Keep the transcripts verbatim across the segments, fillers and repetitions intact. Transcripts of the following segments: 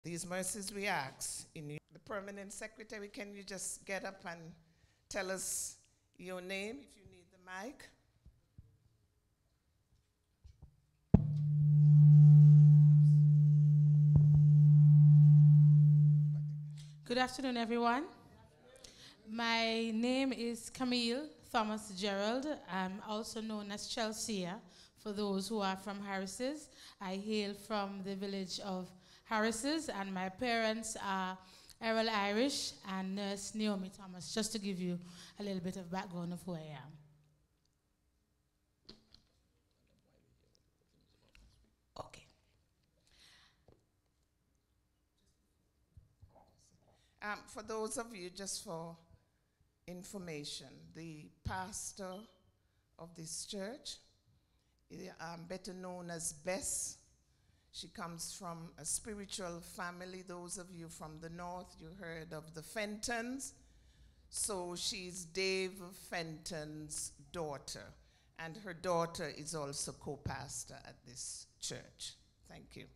These mercies we ask in you. The permanent secretary, can you just get up and tell us your name if you need the mic? Good afternoon, everyone. My name is Camille Thomas Gerald. I'm also known as Chelsea for those who are from Harris's. I hail from the village of Harris's, and my parents are Errol Irish and nurse Naomi Thomas, just to give you a little bit of background of who I am. Okay. Um, for those of you, just for information, the pastor of this church, um, better known as Bess, she comes from a spiritual family. Those of you from the north, you heard of the Fentons. So she's Dave Fenton's daughter, and her daughter is also co-pastor at this church. Thank you.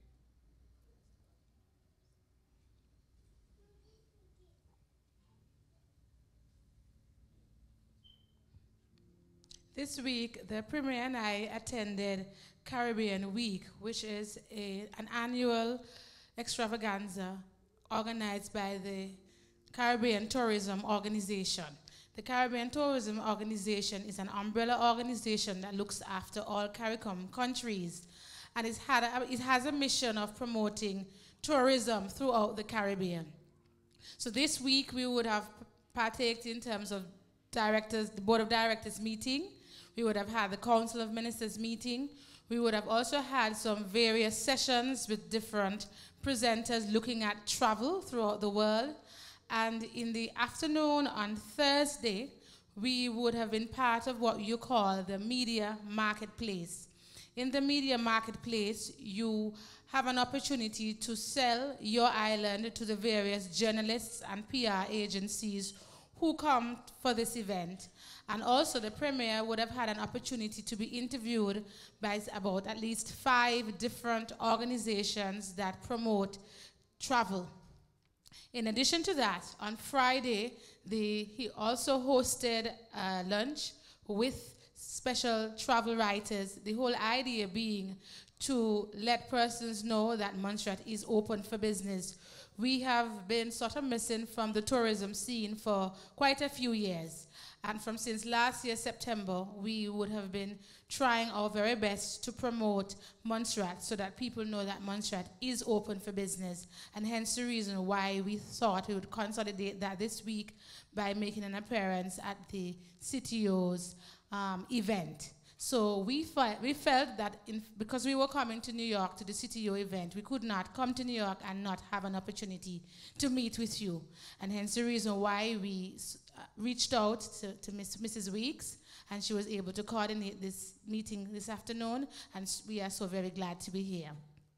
This week, the Premier and I attended Caribbean Week, which is a, an annual extravaganza organized by the Caribbean Tourism Organization. The Caribbean Tourism Organization is an umbrella organization that looks after all CARICOM countries, and it's had a, it has a mission of promoting tourism throughout the Caribbean. So this week, we would have partaked in terms of directors, the Board of Directors meeting. We would have had the Council of Ministers meeting. We would have also had some various sessions with different presenters looking at travel throughout the world. And in the afternoon on Thursday, we would have been part of what you call the media marketplace. In the media marketplace, you have an opportunity to sell your island to the various journalists and P R agencies who come for this event. And also the Premier would have had an opportunity to be interviewed by about at least five different organizations that promote travel. In addition to that, on Friday, the, he also hosted a lunch with special travel writers, the whole idea being to let persons know that Montserrat is open for business. We have been sort of missing from the tourism scene for quite a few years. And from since last year, September, we would have been trying our very best to promote Montserrat so that people know that Montserrat is open for business. And hence the reason why we thought we would consolidate that this week by making an appearance at the C T O's um, event. So we, fe we felt that in, because we were coming to New York to the C T O event, we could not come to New York and not have an opportunity to meet with you. And hence the reason why we uh, reached out to, to Miss, Missus Weeks, and she was able to coordinate this meeting this afternoon, and we are so very glad to be here.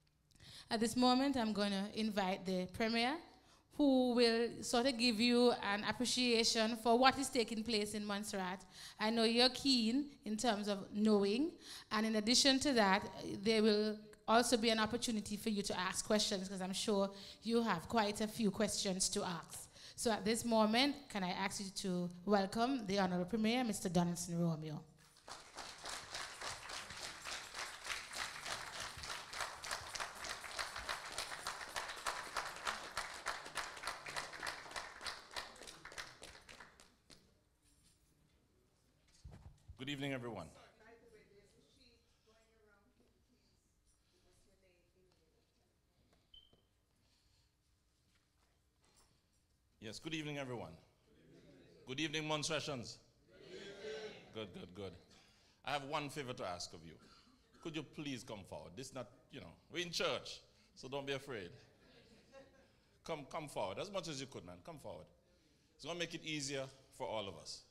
At this moment, I'm going to invite the Premier, who will sort of give you an appreciation for what is taking place in Montserrat. I know you're keen in terms of knowing, and in addition to that, there will also be an opportunity for you to ask questions, because I'm sure you have quite a few questions to ask. So at this moment, can I ask you to welcome the Honorable Premier, Mister Donaldson Romeo. Good evening, everyone. Yes, good evening, everyone. Good evening, Montserratians. Good, good, good. I have one favor to ask of you. Could you please come forward? This is not, you know, we're in church, so don't be afraid. Come, come forward as much as you could, man. Come forward. It's going to make it easier for all of us.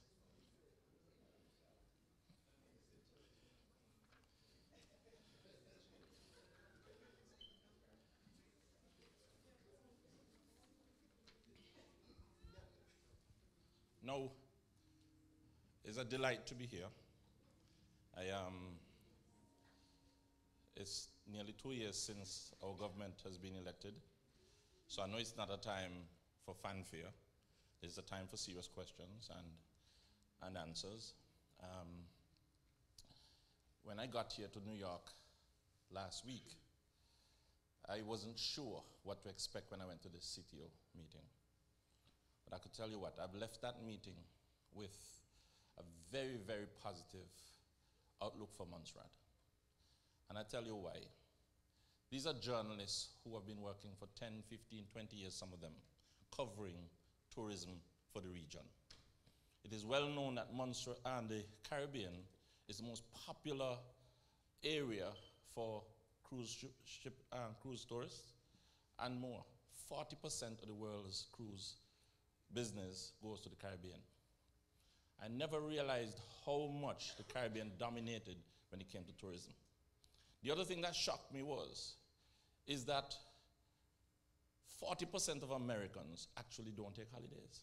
Now, it's a delight to be here. I am, it's nearly two years since our government has been elected, So I know it's not a time for fanfare. It's a time for serious questions and, and answers. Um, when I got here to New York last week, I wasn't sure what to expect when I went to the C T O meeting. But I could tell you what, I've left that meeting with a very, very positive outlook for Montserrat. And I tell you why. These are journalists who have been working for ten, fifteen, twenty years, some of them, covering tourism for the region. It is well known that Montserrat and the Caribbean is the most popular area for cruise ship, ship uh, cruise tourists and more. forty percent of the world's cruise business goes to the Caribbean. I never realized how much the Caribbean dominated when it came to tourism. The other thing that shocked me was, is that forty percent of Americans actually don't take holidays.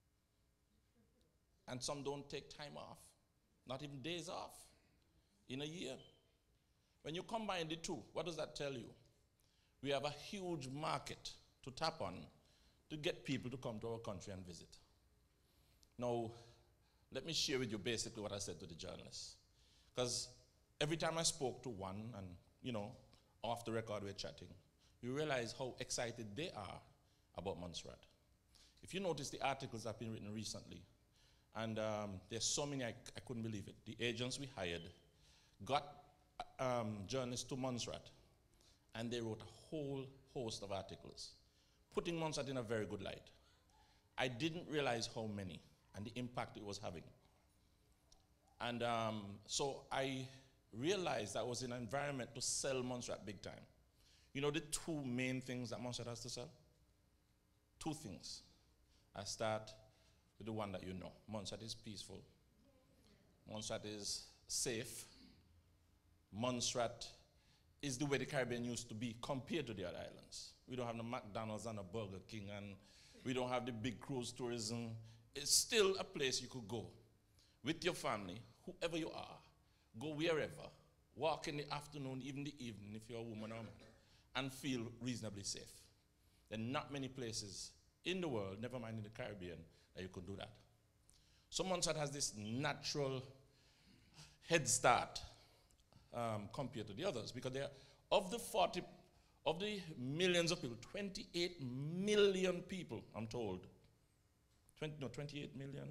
And some don't take time off, not even days off in a year. When you combine the two, what does that tell you? We have a huge market to tap on to get people to come to our country and visit. Now, let me share with you basically what I said to the journalists. Because every time I spoke to one, and you know, off the record we're chatting, you realize how excited they are about Montserrat. If you notice the articles that have been written recently, and um, there's so many, I, I couldn't believe it. The agents we hired got um, journalists to Montserrat, and they wrote a whole host of articles, putting Montserrat in a very good light. I didn't realize how many and the impact it was having. And um, so I realized that was an environment to sell Montserrat big time. You know the two main things that Montserrat has to sell? Two things. I start with the one that you know. Montserrat is peaceful. Montserrat is safe. Montserrat is the way the Caribbean used to be compared to the other islands. We don't have the McDonald's and the Burger King, and we don't have the big cruise tourism. It's still a place you could go with your family, whoever you are, go wherever, walk in the afternoon, even the evening if you're a woman or a man, and feel reasonably safe. There are not many places in the world, never mind in the Caribbean, that you could do that. So Montserrat has this natural head start um, compared to the others, because they are, of the forty, of the millions of people, twenty-eight million people, I'm told, twenty, no, twenty-eight million,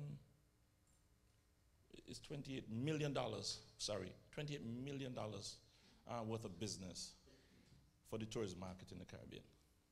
it's twenty-eight million dollars, sorry, twenty-eight million dollars uh, worth of business for the tourism market in the Caribbean.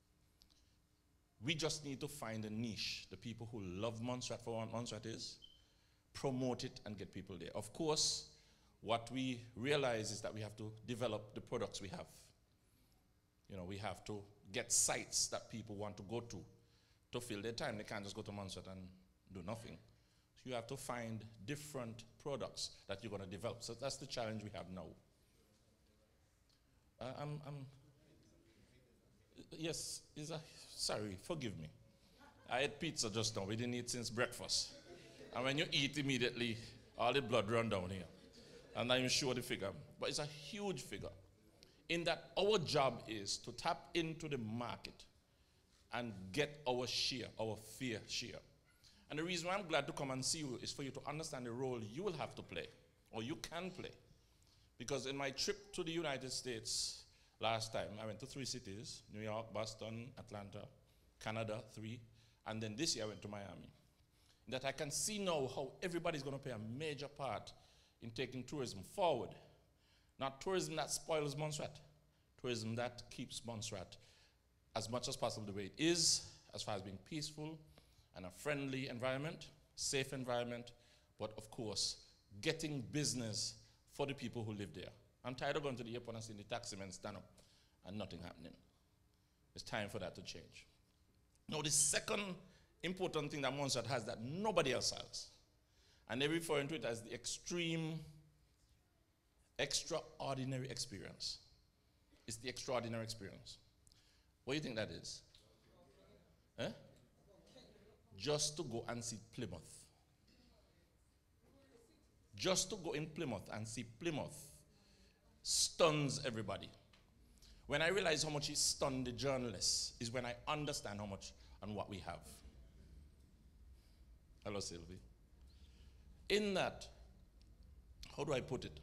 We just need to find a niche, the people who love Montserrat for what Montserrat is, promote it and get people there. Of course, what we realize is that we have to develop the products we have. You know, we have to get sites that people want to go to to fill their time. They can't just go to Montserrat and do nothing. So you have to find different products that you're going to develop. So that's the challenge we have now. Uh, I'm, I'm, yes, is a, sorry, forgive me. I ate pizza just now. We didn't eat since breakfast. And when you eat immediately, all the blood run down here. I'm not even sure the figure, but it's a huge figure. In that our job is to tap into the market and get our share, our fair share. And the reason why I'm glad to come and see you is for you to understand the role you will have to play, or you can play. Because in my trip to the United States last time, I went to three cities, New York, Boston, Atlanta, Canada, three, and then this year I went to Miami. That I can see now how everybody's going to play a major part in taking tourism forward. Not tourism that spoils Montserrat, tourism that keeps Montserrat as much as possible the way it is, as far as being peaceful and a friendly environment, safe environment, but of course, getting business for the people who live there. I'm tired of going to the airport and seeing the taxi men stand up and nothing happening. It's time for that to change. Now, the second important thing that Montserrat has that nobody else has, and they're referring to it as the extreme, extraordinary experience. It's the extraordinary experience. What do you think that is? Eh? Just to go and see Plymouth. Just to go in Plymouth and see Plymouth stuns everybody. When I realize how much it stunned the journalists is when I understand how much and what we have. Hello, Sylvie. In that, how do I put it?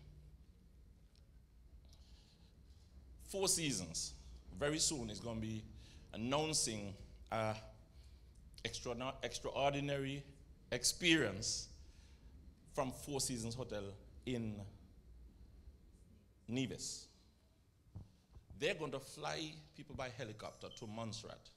Four Seasons, very soon, is going to be announcing an extra, extraordinary experience from Four Seasons Hotel in Nevis. They're going to fly people by helicopter to Montserrat,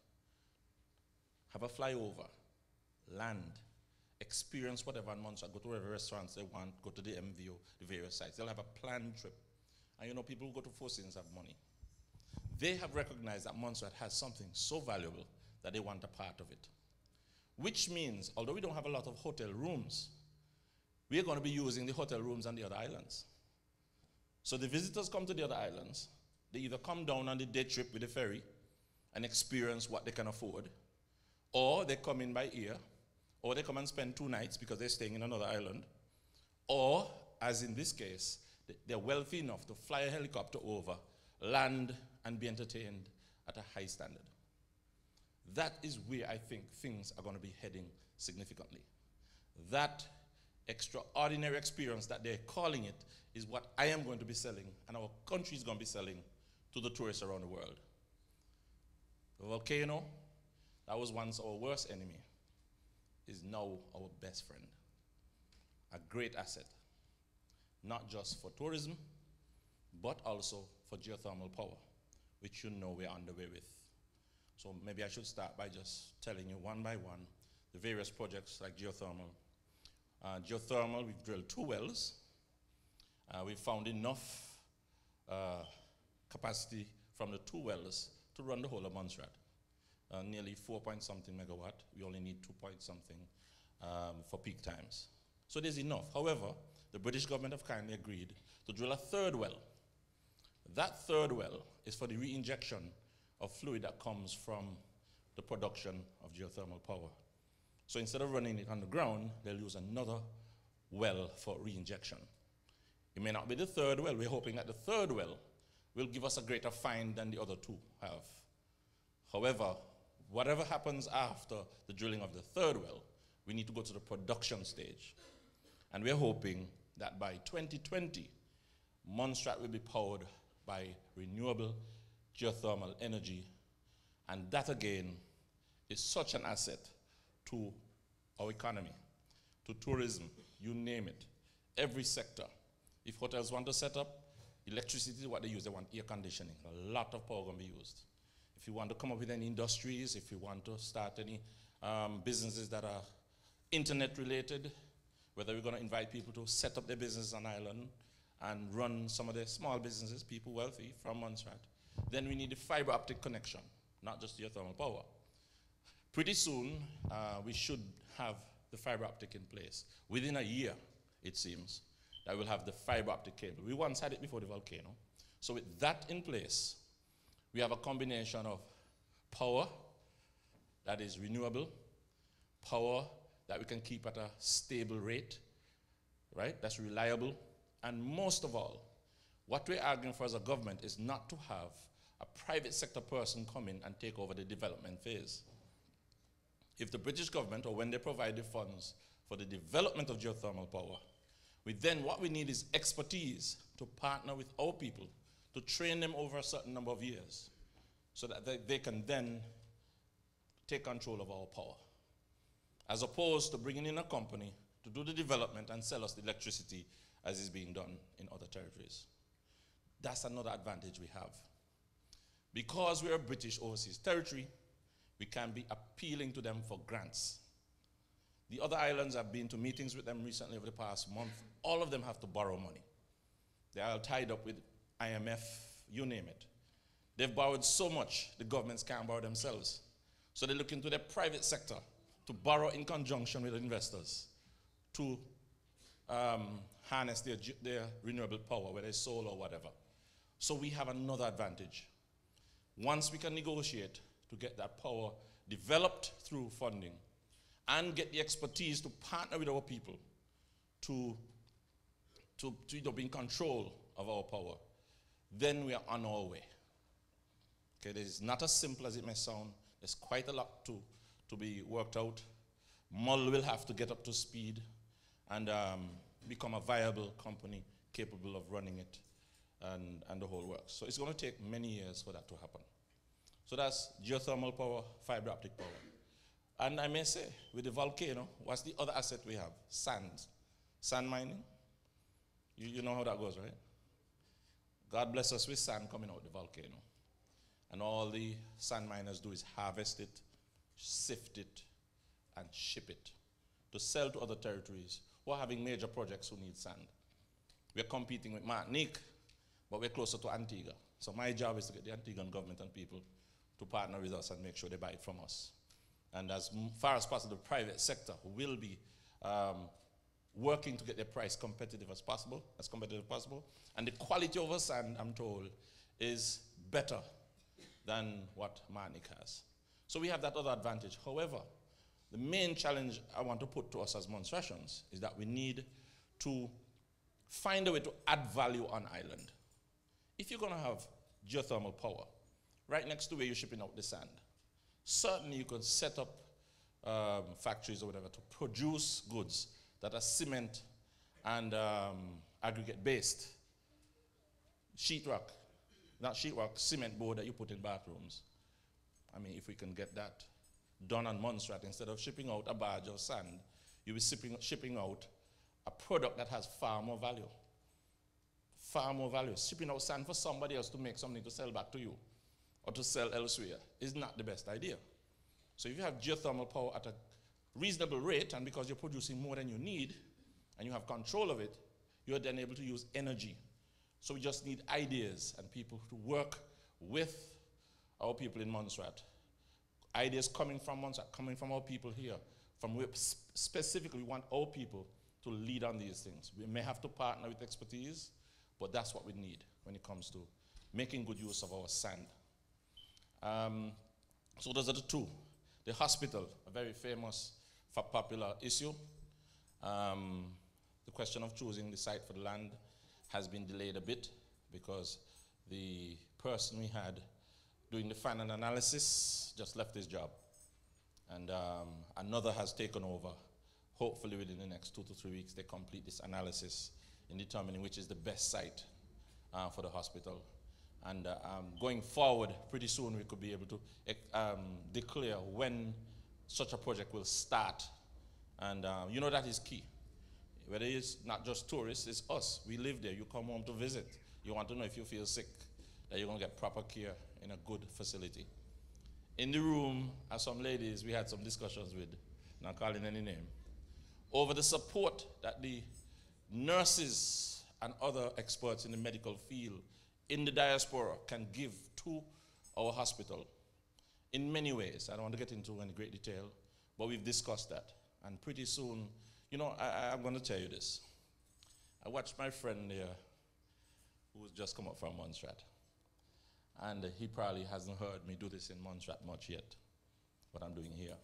have a flyover, land, experience whatever in Montserrat, go to whatever restaurants they want, go to the M V O, the various sites. They'll have a planned trip. And you know, people who go to Four Seasons have money. They have recognized that Montserrat has something so valuable that they want a part of it. Which means, although we don't have a lot of hotel rooms, we are going to be using the hotel rooms on the other islands. So the visitors come to the other islands, they either come down on the day trip with the ferry and experience what they can afford, or they come in by ear, or they come and spend two nights because they're staying in another island, or, as in this case, they're wealthy enough to fly a helicopter over, land, and be entertained at a high standard. That is where I think things are going to be heading significantly. That extraordinary experience that they're calling it is what I am going to be selling, and our country is going to be selling to the tourists around the world. The volcano, that was once our worst enemy, is now our best friend. A great asset, not just for tourism, but also for geothermal power, which you know we're underway with. So maybe I should start by just telling you one by one the various projects like geothermal. Uh, geothermal, we've drilled two wells. Uh, we've found enough uh, capacity from the two wells to run the whole of Montserrat. Uh, nearly four point something megawatt. We only need two point something um, for peak times. So there's enough. However, the British government have kindly agreed to drill a third well. That third well is for the re-injection of fluid that comes from the production of geothermal power. So instead of running it on the ground, they'll use another well for re-injection. It may not be the third well. We're hoping that the third well will give us a greater find than the other two have. However, whatever happens after the drilling of the third well, we need to go to the production stage. And we're hoping that by twenty twenty, Montserrat will be powered by renewable geothermal energy. And that again is such an asset to our economy, to tourism, you name it, every sector. If hotels want to set up, electricity is what they use. They want air conditioning. A lot of power going to be used. If you want to come up with any industries, if you want to start any um, businesses that are internet related, whether we're going to invite people to set up their business on island and run some of their small businesses, people wealthy from Montserrat, then we need a fiber optic connection, not just geothermal power. Pretty soon, uh, we should have the fiber optic in place. Within a year, it seems, that we'll have the fiber optic cable. We once had it before the volcano. So with that in place, we have a combination of power that is renewable, power that we can keep at a stable rate, right? That's reliable. And most of all, what we're arguing for as a government is not to have a private sector person come in and take over the development phase. If the British government, or when they provide the funds for the development of geothermal power, we then, what we need is expertise to partner with our people, to train them over a certain number of years, so that they, they can then take control of our power, as opposed to bringing in a company to do the development and sell us the electricity as is being done in other territories. That's another advantage we have. Because we're a British overseas territory, we can be appealing to them for grants. The other islands, I've been to meetings with them recently over the past month. All of them have to borrow money. They are tied up with I M F, you name it. They've borrowed so much, the governments can't borrow themselves. So they look into the private sector to borrow in conjunction with investors to um, harness their, their renewable power, whether it's solar or whatever. So we have another advantage. Once we can negotiate to get that power developed through funding and get the expertise to partner with our people to, to, to you know, be in control of our power, then we are on our way. Okay, it is not as simple as it may sound. There's quite a lot to, to be worked out. Mull will have to get up to speed and um, become a viable company capable of running it and, and the whole works. So it's going to take many years for that to happen. So that's geothermal power, fiber optic power. And I may say, with the volcano, what's the other asset we have? Sand. Sand mining. You, you know how that goes, right? God bless us with sand coming out the volcano. And all the sand miners do is harvest it, sift it, and ship it to sell to other territories who are having major projects who need sand. We're competing with Martinique, but we're closer to Antigua. So my job is to get the Antiguan government and people to partner with us and make sure they buy it from us. And as far as possible, the private sector will be um, working to get their price competitive as possible, as competitive as possible. And the quality of our sand, I'm told, is better than what Martinique has. So we have that other advantage. However, the main challenge I want to put to us as Montserratians is that we need to find a way to add value on island. If you're going to have geothermal power right next to where you're shipping out the sand, certainly you can set up um, factories or whatever to produce goods that are cement and um, aggregate based. Sheetrock, not sheetrock, cement board that you put in bathrooms. I mean, if we can get that done on Montserrat, instead of shipping out a barge of sand, you'll be shipping, shipping out a product that has far more value. Far more value. Shipping out sand for somebody else to make something to sell back to you or to sell elsewhere is not the best idea. So if you have geothermal power at a reasonable rate, and because you're producing more than you need, and you have control of it, you're then able to use energy. So we just need ideas and people to work with our people in Montserrat. Ideas coming from Montserrat, coming from our people here. From where specifically we want our people to lead on these things. We may have to partner with expertise, but that's what we need when it comes to making good use of our sand. Um, so those are the two. The hospital, a very famous, popular issue. Um, the question of choosing the site for the land has been delayed a bit because the person we had doing the final analysis just left his job. And um, another has taken over. Hopefully within the next two to three weeks they complete this analysis in determining which is the best site uh, for the hospital. And uh, um, going forward, pretty soon we could be able to um, declare when such a project will start. And uh, you know that is key. Whether it's not just tourists, it's us. We live there. You come home to visit. You want to know if you feel sick, that you're going to get proper care in a good facility. In the room are some ladies we had some discussions with, not calling any name, over the support that the nurses and other experts in the medical field in the diaspora can give to our hospital in many ways. I don't want to get into any great detail, but we've discussed that. And pretty soon, you know, I, I'm going to tell you this. I watched my friend there who's just come up from Montserrat. And he probably hasn't heard me do this in Montserrat much yet, what I'm doing here.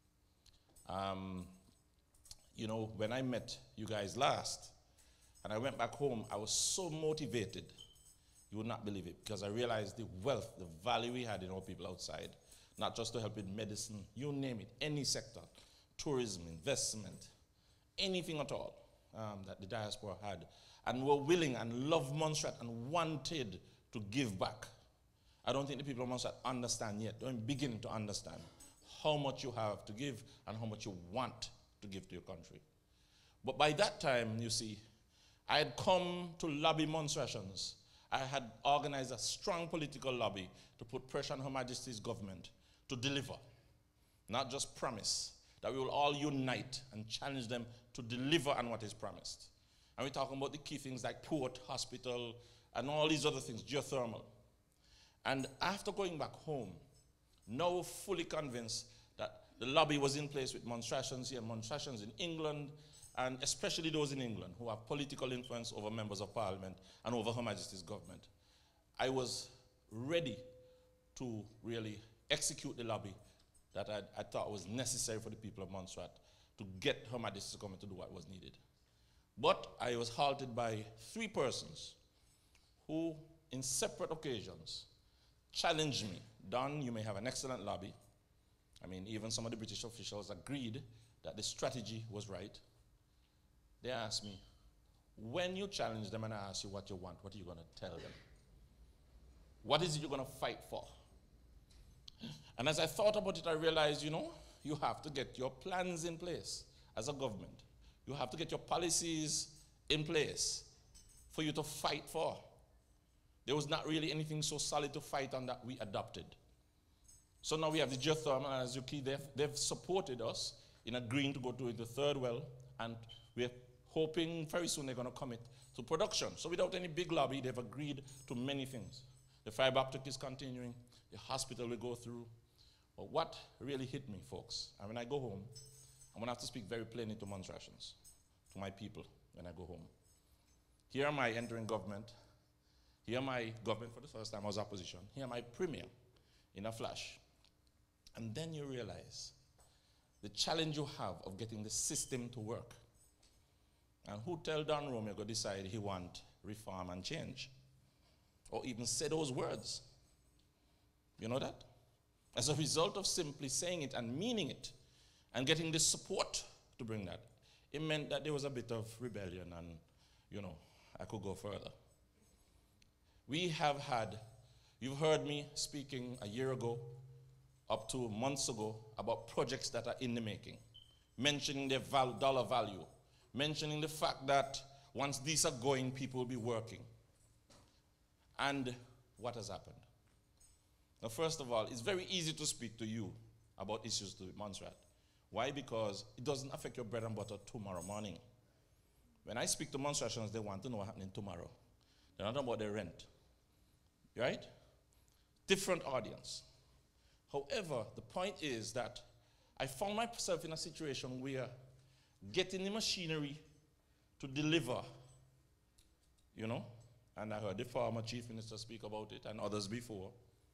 Um, you know, when I met you guys last, and I went back home, I was so motivated, you would not believe it, because I realized the wealth, the value we had in our people outside, not just to help in medicine, you name it, any sector, tourism, investment, anything at all um, that the diaspora had, and were willing and loved Montserrat and wanted to give back. I don't think the people of Montserrat understand yet, don't begin to understand how much you have to give and how much you want to give to your country. But by that time, you see, I had come to lobby Montserratians. I had organized a strong political lobby to put pressure on Her Majesty's government to deliver, not just promise, that we will all unite and challenge them to deliver on what is promised. And we're talking about the key things like port, hospital, and all these other things, geothermal. And after going back home, now fully convinced that the lobby was in place with Montserratians here, Montserratians in England, and especially those in England who have political influence over members of parliament and over Her Majesty's government. I was ready to really execute the lobby that I, I thought was necessary for the people of Montserrat to get Her Majesty's government to do what was needed. But I was halted by three persons who, in separate occasions, challenged me. Don, you may have an excellent lobby. I mean, even some of the British officials agreed that the strategy was right. They asked me, when you challenge them and I ask you what you want, what are you going to tell them? What is it you're going to fight for? And as I thought about it, I realized, you know, you have to get your plans in place as a government. You have to get your policies in place for you to fight for. There was not really anything so solid to fight on that we adopted. So now we have the geothermal, and as you see, they've, they've supported us in agreeing to go to the third well, and we're hoping very soon they're going to commit to production. So without any big lobby, they've agreed to many things. The fiber optic is continuing, the hospital will go through. But what really hit me, folks, and when I go home, I'm going to have to speak very plainly to Montserratians, to my people when I go home. Here am I entering government. Here am I government for the first time. I was opposition. Here am I premier in a flash. And then you realize the challenge you have of getting the system to work. And who tell Don Romeo to decide he want reform and change? Or even say those words? You know that? As a result of simply saying it and meaning it and getting the support to bring that, it meant that there was a bit of rebellion and, you know, I could go further. We have had, you've heard me speaking a year ago, up to months ago, about projects that are in the making, mentioning their val dollar value, mentioning the fact that once these are going, people will be working. And what has happened? Now, first of all, it's very easy to speak to you about issues to Montserrat. Why? Because it doesn't affect your bread and butter tomorrow morning. When I speak to Montserratians, they want to know what's happening tomorrow. They're not about their rent. Right? Different audience. However, the point is that I found myself in a situation where getting the machinery to deliver, you know, and I heard the former chief minister speak about it and others before,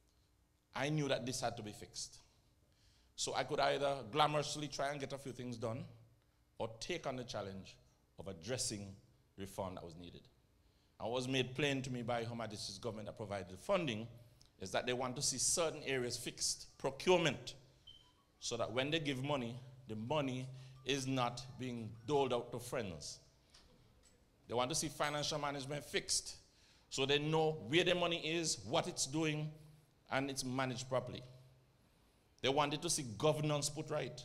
I knew that this had to be fixed. So I could either glamorously try and get a few things done or take on the challenge of addressing reform that was needed. And what was made plain to me by Her Majesty's government that provided the funding is that they want to see certain areas fixed, procurement, so that when they give money, the money is not being doled out to friends. They want to see financial management fixed, so they know where their money is, what it's doing, and it's managed properly. They wanted to see governance put right.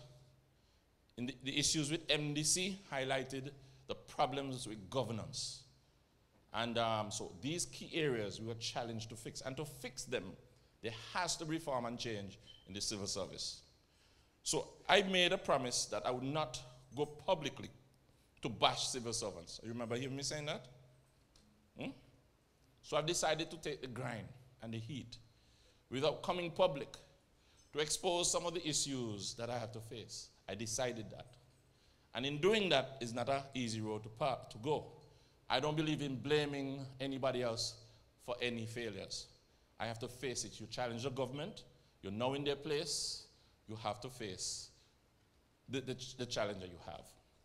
In the, the issues with M D C highlighted the problems with governance. And um, so these key areas we were challenged to fix. And to fix them, there has to be reform and change in the civil service. So I made a promise that I would not go publicly to bash civil servants. You remember hearing me saying that? Hmm? So I've decided to take the grind and the heat without coming public to expose some of the issues that I have to face. I decided that. And in doing that, it's not an easy road to, part, to go. I don't believe in blaming anybody else for any failures. I have to face it. You challenge the government, you're now in their place, you have to face the, the, the challenge that you have.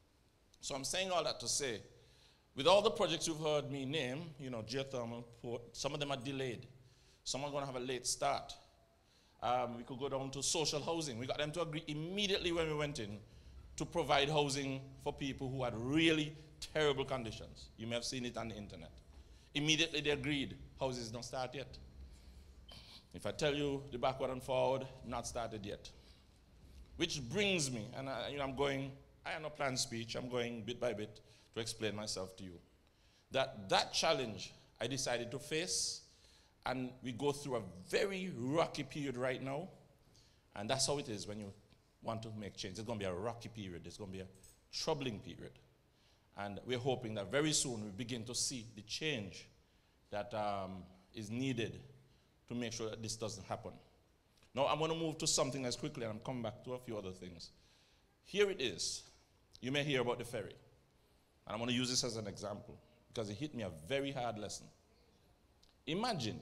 So I'm saying all that to say, with all the projects you've heard me name, you know, geothermal, port, some of them are delayed. Some are going to have a late start. Um, we could go down to social housing. We got them to agree immediately when we went in to provide housing for people who had really terrible conditions. You may have seen it on the internet. Immediately they agreed. Houses don't start yet. If I tell you the backward and forward, not started yet. Which brings me, and I, you know, I'm going, I have no planned speech, I'm going bit by bit to explain myself to you. That that challenge I decided to face, and we go through a very rocky period right now, and that's how it is when you want to make change. It's going to be a rocky period. It's going to be a troubling period. And we're hoping that very soon we begin to see the change that um, is needed to make sure that this doesn't happen. Now I'm going to move to something else quickly, and I'm coming back to a few other things. Here it is. You may hear about the ferry. And I'm going to use this as an example because it hit me a very hard lesson. Imagine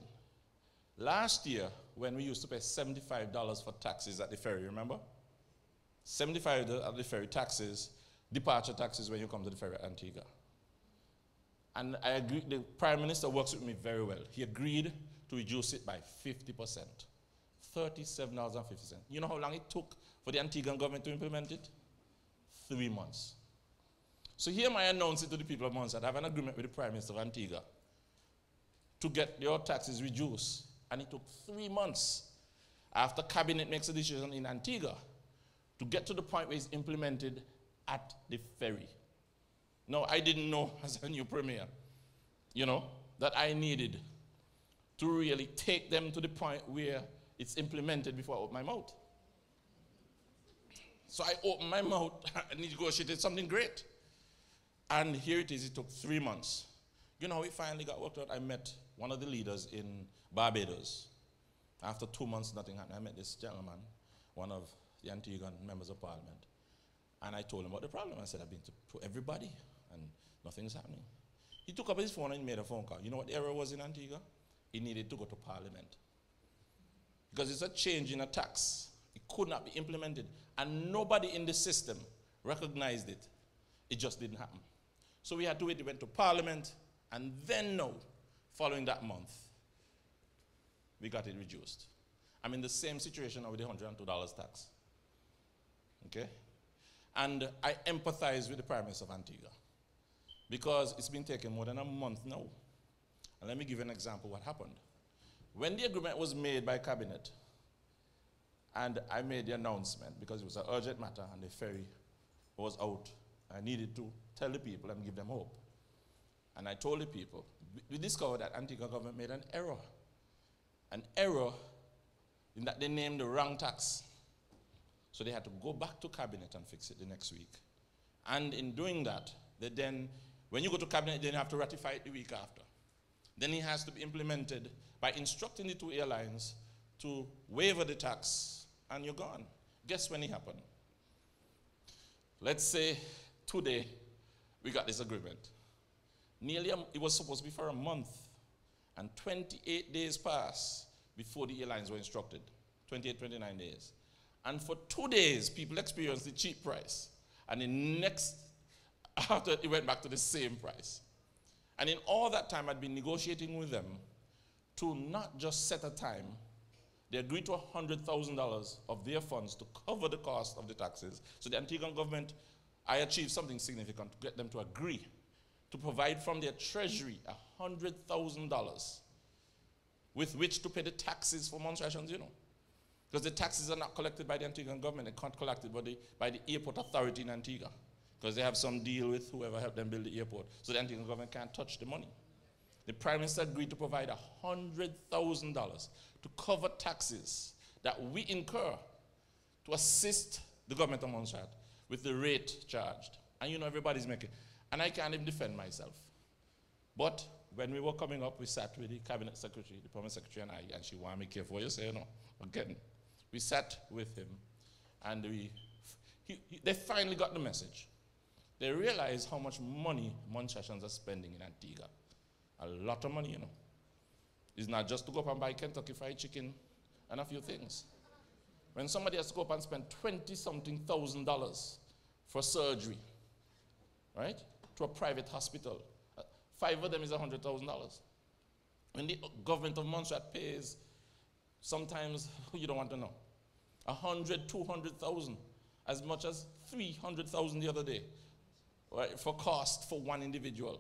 last year when we used to pay seventy-five dollars for taxis at the ferry, remember? seventy-five dollars at the ferry, taxes, departure taxes when you come to the ferry at Antigua. And I agree, the Prime Minister works with me very well. He agreed to reduce it by fifty percent. thirty-seven dollars and fifty cents. You know how long it took for the Antiguan government to implement it? Three months. So here I announce it to the people of Montserrat. I have an agreement with the Prime Minister of Antigua to get your taxes reduced. And it took three months after Cabinet makes a decision in Antigua to get to the point where it's implemented at the ferry. No, I didn't know as a new premier, you know, that I needed to really take them to the point where it's implemented before I open my mouth. So I opened my mouth and negotiated something great. And here it is, it took three months. You know how it finally got worked out? I met one of the leaders in Barbados. After two months, nothing happened. I met this gentleman, one of the Antiguan members of parliament. And I told him about the problem. I said, I've been to, to everybody, and nothing's happening. He took up his phone and made a phone call. You know what the error was in Antigua? He needed to go to parliament. Because it's a change in a tax. It could not be implemented. And nobody in the system recognized it. It just didn't happen. So we had to wait. He went to parliament. And then now, following that month, we got it reduced. I'm in the same situation now with the one hundred two dollars tax. Okay? And I empathize with the Prime Minister of Antigua. Because it's been taking more than a month now. And let me give you an example of what happened. When the agreement was made by Cabinet, and I made the announcement because it was an urgent matter and the ferry was out, I needed to tell the people and give them hope. And I told the people, we discovered that Antigua government made an error. An error in that they named the wrong tax. So they had to go back to Cabinet and fix it the next week. And in doing that, they then, when you go to Cabinet, then you have to ratify it the week after. Then it has to be implemented by instructing the two airlines to waiver the tax, and you're gone. Guess when it happened? Let's say today we got this agreement. Nearly, a, it was supposed to be for a month, and twenty-eight days passed before the airlines were instructed. twenty-eight, twenty-nine days. And for two days, people experienced the cheap price. And the next, after it went back to the same price. And in all that time, I'd been negotiating with them to not just set a time. They agreed to one hundred thousand dollars of their funds to cover the cost of the taxes. So the Antiguan government, I achieved something significant to get them to agree to provide from their treasury one hundred thousand dollars with which to pay the taxes for Montserrat, you know. Because the taxes are not collected by the Antiguan government, they can't collect it by the, by the airport authority in Antigua. Because they have some deal with whoever helped them build the airport. So the Antiguan government can't touch the money. The Prime Minister agreed to provide one hundred thousand dollars to cover taxes that we incur to assist the government of Montserrat with the rate charged. And you know everybody's making, and I can't even defend myself. But when we were coming up, we sat with the Cabinet Secretary, the Permanent Secretary and I, and she wanted me careful what you say, you know, again. We sat with him, and we, he, he, they finally got the message. They realized how much money Montserratians are spending in Antigua. A lot of money, you know. It's not just to go up and buy Kentucky Fried Chicken and a few things. When somebody has to go up and spend twenty-something thousand dollars for surgery, right, to a private hospital, uh, five of them is one hundred thousand dollars. When the government of Montserrat pays, sometimes you don't want to know, one hundred, two hundred thousand, as much as three hundred thousand the other day, right, for cost for one individual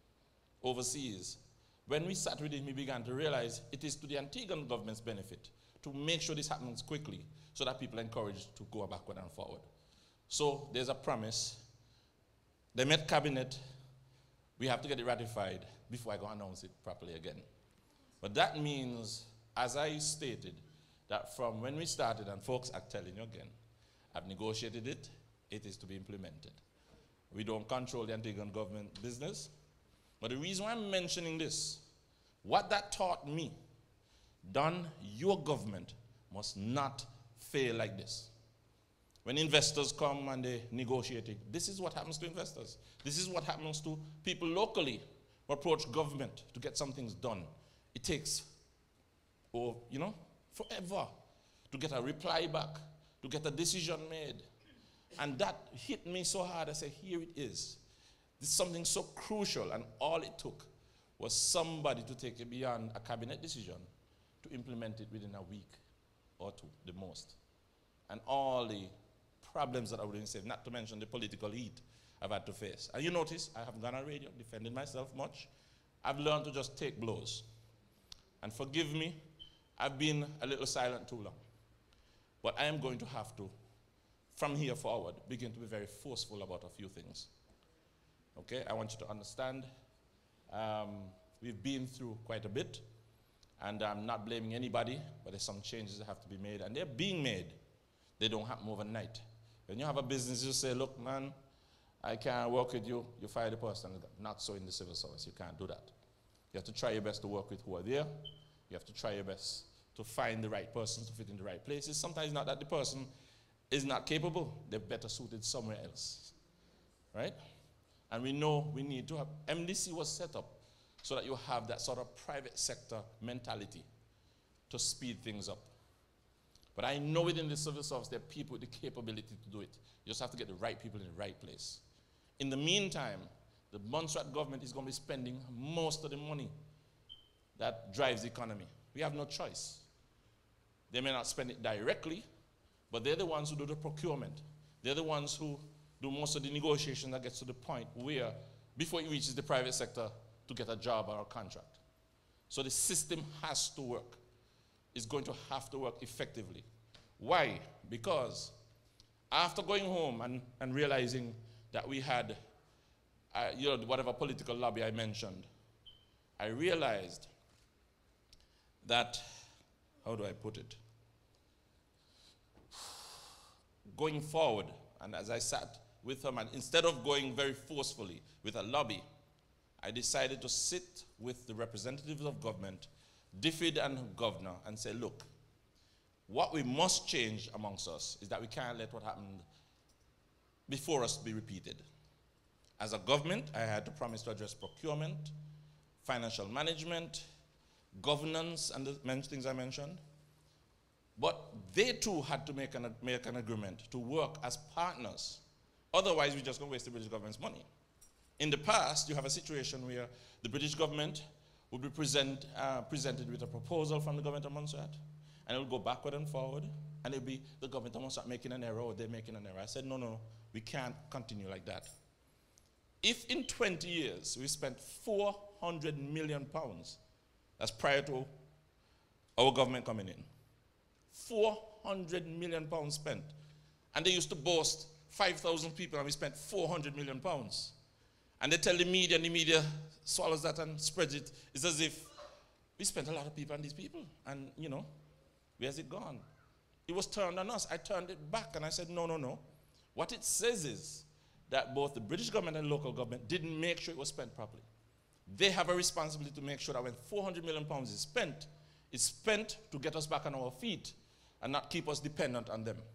overseas. When we sat with him, we began to realize it is to the Antiguan government's benefit to make sure this happens quickly so that people are encouraged to go backward and forward. So there's a promise. They met Cabinet. We have to get it ratified before I go announce it properly again. But that means, as I stated, that from when we started, and folks are telling you again, I've negotiated it, it is to be implemented. We don't control the Antiguan government business. But the reason why I'm mentioning this, what that taught me, Don, your government must not fail like this. When investors come and they're negotiating, this is what happens to investors. This is what happens to people locally who approach government to get some things done. It takes, oh, you know, forever to get a reply back, to get a decision made. And that hit me so hard, I said, here it is. This is something so crucial, and all it took was somebody to take it beyond a cabinet decision implement it within a week or two, the most. And all the problems that I would say, not to mention the political heat I've had to face. And you notice, I haven't gone on radio, defended myself much. I've learned to just take blows. And forgive me, I've been a little silent too long. But I am going to have to, from here forward, begin to be very forceful about a few things. Okay, I want you to understand, um, we've been through quite a bit, and I'm not blaming anybody, but there's some changes that have to be made, and they're being made. They don't happen overnight. When you have a business, you say, look, man, I can't work with you, you fire the person. Not so in the civil service, you can't do that. You have to try your best to work with who are there. You have to try your best to find the right persons to fit in the right places. Sometimes not that the person is not capable, they're better suited somewhere else, right? And we know we need to have, M D C was set up so that you have that sort of private sector mentality to speed things up. But I know within the civil service there are people with the capability to do it. You just have to get the right people in the right place. In the meantime, the Montserrat government is going to be spending most of the money that drives the economy. We have no choice. They may not spend it directly, but they're the ones who do the procurement. They're the ones who do most of the negotiation that gets to the point where, before it reaches the private sector to get a job or a contract. So the system has to work. It's going to have to work effectively. Why? Because after going home and, and realizing that we had, uh, you know, whatever political lobby I mentioned, I realized that, how do I put it? Going forward, and as I sat with them, and instead of going very forcefully with a lobby, I decided to sit with the representatives of government, D F I D and governor, and say, look, what we must change amongst us is that we can't let what happened before us be repeated. As a government, I had to promise to address procurement, financial management, governance, and the things I mentioned. But they too had to make an, make an agreement to work as partners. Otherwise, we're just going to waste the British government's money. In the past, you have a situation where the British government would be present, uh, presented with a proposal from the government of Montserrat, and it would go backward and forward, and it would be the government of Montserrat making an error or they're making an error. I said, no, no, we can't continue like that. If in twenty years we spent four hundred million pounds, that's prior to our government coming in, four hundred million pounds spent, and they used to boast five thousand people and we spent four hundred million pounds. And they tell the media, and the media swallows that and spreads it. It's as if we spent a lot of people on these people. And, you know, where's it gone? It was turned on us. I turned it back and I said, no, no, no. What it says is that both the British government and local government didn't make sure it was spent properly. They have a responsibility to make sure that when four hundred million pounds is spent, it's spent to get us back on our feet and not keep us dependent on them.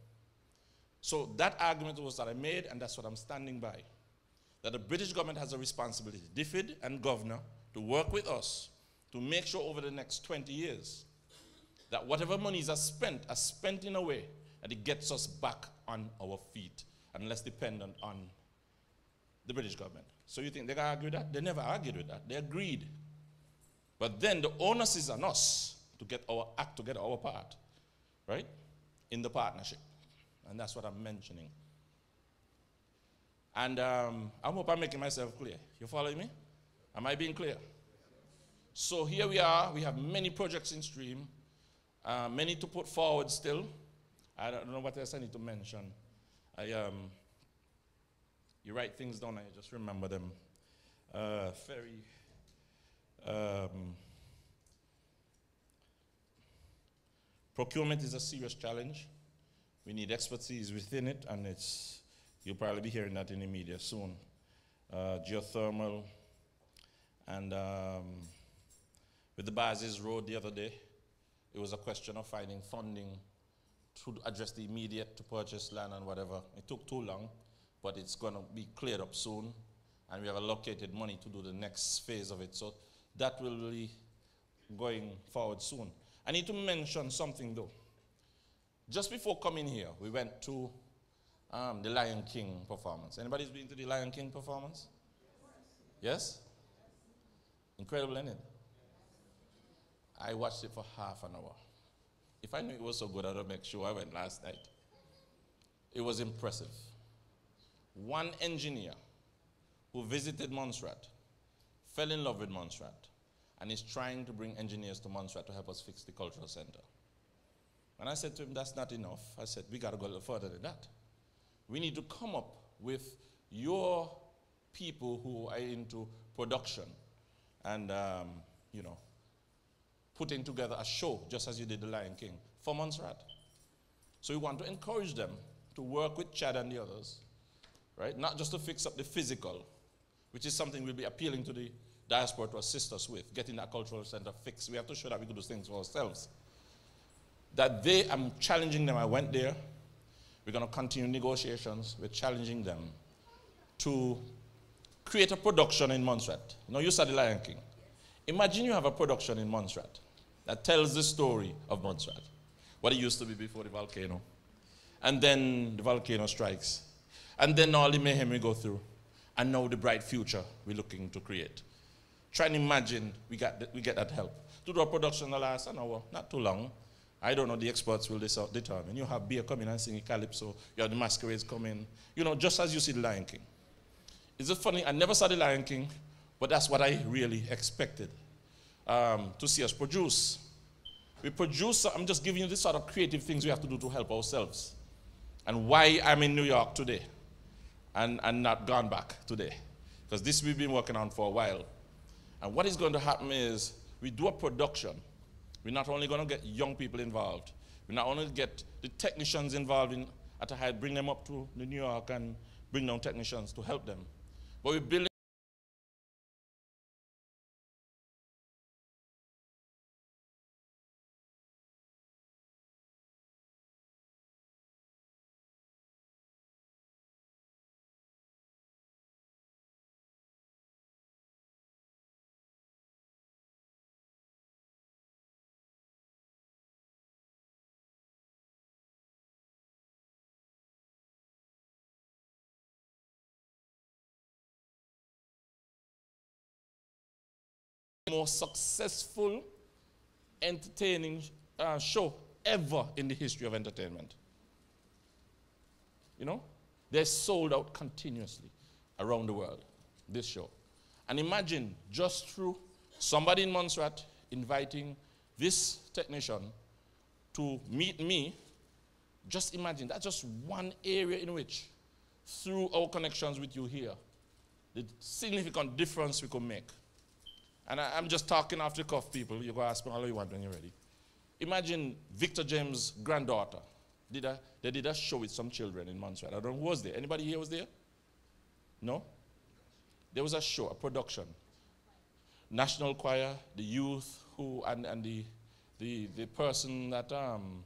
So that argument was that I made, and that's what I'm standing by. That the British government has a responsibility, D F I D and governor, to work with us to make sure over the next twenty years that whatever monies are spent are spent in a way that it gets us back on our feet and less dependent on the British government. So you think they can argue with that? They never argued with that. They agreed. But then the onus is on us to get our act together, our part, right, in the partnership. And that's what I'm mentioning. And um, I hope I'm making myself clear. You following me? Am I being clear? So here we are. We have many projects in stream, uh, many to put forward still. I don't know what else I need to mention. I, um, you write things down and you just remember them. Uh, very, um, procurement is a serious challenge. We need expertise within it, and it's, you'll probably be hearing that in the media soon. Uh, geothermal, and um, with the Bazes Road the other day, it was a question of finding funding to address the immediate, to purchase land and whatever. It took too long, but it's going to be cleared up soon, and we have allocated money to do the next phase of it. So that will be going forward soon. I need to mention something though. Just before coming here, we went to um, the Lion King performance. Anybody's been to the Lion King performance? Yes? Incredible, isn't it? I watched it for half an hour. If I knew it was so good, I would make sure I went last night. It was impressive. One engineer who visited Montserrat fell in love with Montserrat and is trying to bring engineers to Montserrat to help us fix the cultural center. And I said to him, that's not enough. I said, we got to go a little further than that. We need to come up with your people who are into production and, um, you know, putting together a show, just as you did The Lion King, for Montserrat. So we want to encourage them to work with Chad and the others, right? Not just to fix up the physical, which is something we'll be appealing to the diaspora to assist us with, getting that cultural center fixed. We have to show that we can do things for ourselves. That they, I'm challenging them, I went there. We're going to continue negotiations. We're challenging them to create a production in Montserrat. You know, you saw The Lion King. Imagine you have a production in Montserrat that tells the story of Montserrat, what it used to be before the volcano. And then the volcano strikes. And then all the mayhem we go through. And now the bright future we're looking to create. Try and imagine we, got th we get that help. To do a production the last an hour, not too long. I don't know, the experts will determine. You have beer coming and singing calypso. You have the masquerades coming. You know, just as you see The Lion King. Is it funny? I never saw The Lion King, but that's what I really expected um, to see us produce. We produce, I'm just giving you the sort of creative things we have to do to help ourselves. And why I'm in New York today and, and not gone back today. Because this we've been working on for a while. And what is going to happen is we do a production. We're not only going to get young people involved. We're not only get the technicians involved in, at a height, bring them up to New York and bring down technicians to help them. But we're building the most successful entertaining uh, show ever in the history of entertainment. You know, they're sold out continuously around the world, this show. And imagine just through somebody in Montserrat inviting this technician to meet me, just imagine, that's just one area in which, through our connections with you here, the significant difference we could make. And I, I'm just talking off the cuff, people. You go ask me all you want when you're ready. Imagine Victor James' granddaughter. Did a, they did a show with some children in Montserrat. I don't know who was there. Anybody here was there? No? There was a show, a production. National Choir, the youth who, and, and the, the, the person that, um,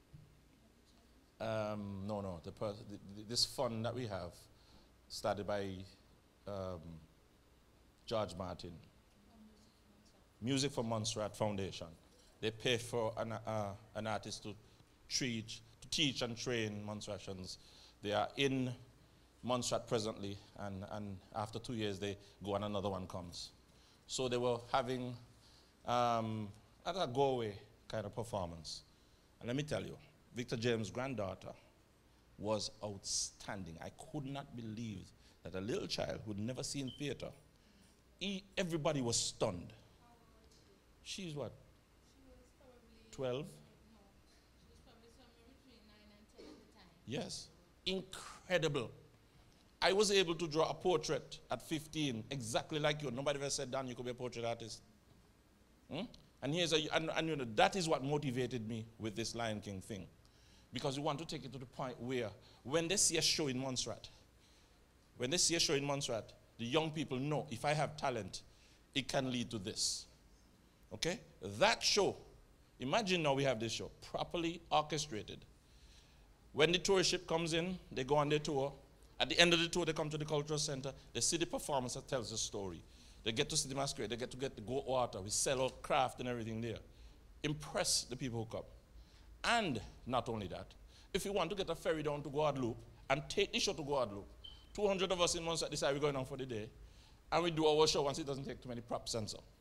um, no, no, the, the, the, this fund that we have, started by um, George Martin. Music for Montserrat Foundation. They pay for an, uh, an artist to teach, to teach and train Montserratians. They are in Montserrat presently, and, and after two years they go and another one comes. So they were having um, a go-away kind of performance. And let me tell you, Victor James' granddaughter was outstanding. I could not believe that a little child who'd never seen theater, he, everybody was stunned. She's what? She was probably twelve? No. She was probably somewhere between nine and ten at the time. Yes. Incredible. I was able to draw a portrait at fifteen, exactly like you. Nobody ever said, Dan, you could be a portrait artist. Hmm? And here's a, and, and you know, that is what motivated me with this Lion King thing. Because we want to take it to the point where when they see a show in Montserrat, when they see a show in Montserrat, the young people know if I have talent, it can lead to this. Okay? That show, imagine now we have this show, properly orchestrated. When the tourist ship comes in, they go on their tour. At the end of the tour, they come to the cultural center. They see the performance that tells the story. They get to see the masquerade. They get to get the goat water. We sell our craft and everything there. Impress the people who come. And not only that, if you want to get a ferry down to Guadeloupe and take the show to Guadeloupe, two hundred of us in Montserrat decide we're going on for the day, and we do our show once it doesn't take too many props and so.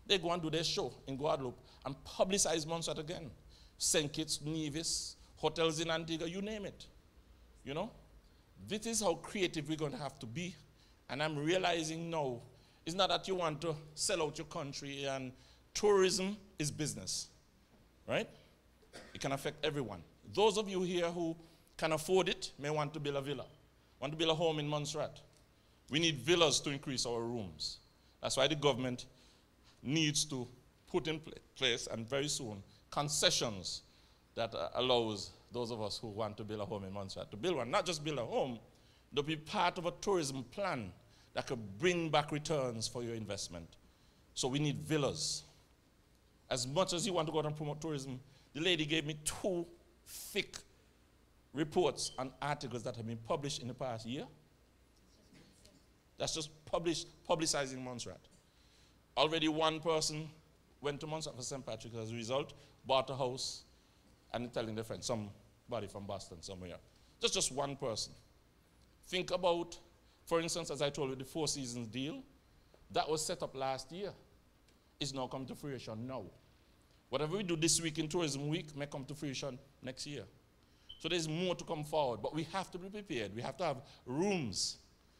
They go and do their show in Guadeloupe and publicize Montserrat again. Saint Kitts, Nevis, hotels in Antigua, you name it. You know? This is how creative we're going to have to be. And I'm realizing now, it's not that you want to sell out your country, and tourism is business, right? It can affect everyone. Those of you here who can afford it may want to build a villa, want to build a home in Montserrat. We need villas to increase our rooms. That's why the government needs to put in place, and very soon, concessions that uh, allows those of us who want to build a home in Montserrat to build one. Not just build a home, to be part of a tourism plan that could bring back returns for your investment. So we need villas. As much as you want to go out and promote tourism, the lady gave me two thick reports and articles that have been published in the past year. That's just published, publicizing Montserrat. Already one person went to Montserrat for Saint Patrick's as a result, bought a house, and telling their friends, somebody from Boston somewhere. Just, just one person. Think about, for instance, as I told you, the Four Seasons deal. That was set up last year. It's now come to fruition now. Whatever we do this week in Tourism Week may come to fruition next year. So there's more to come forward, but we have to be prepared. We have to have rooms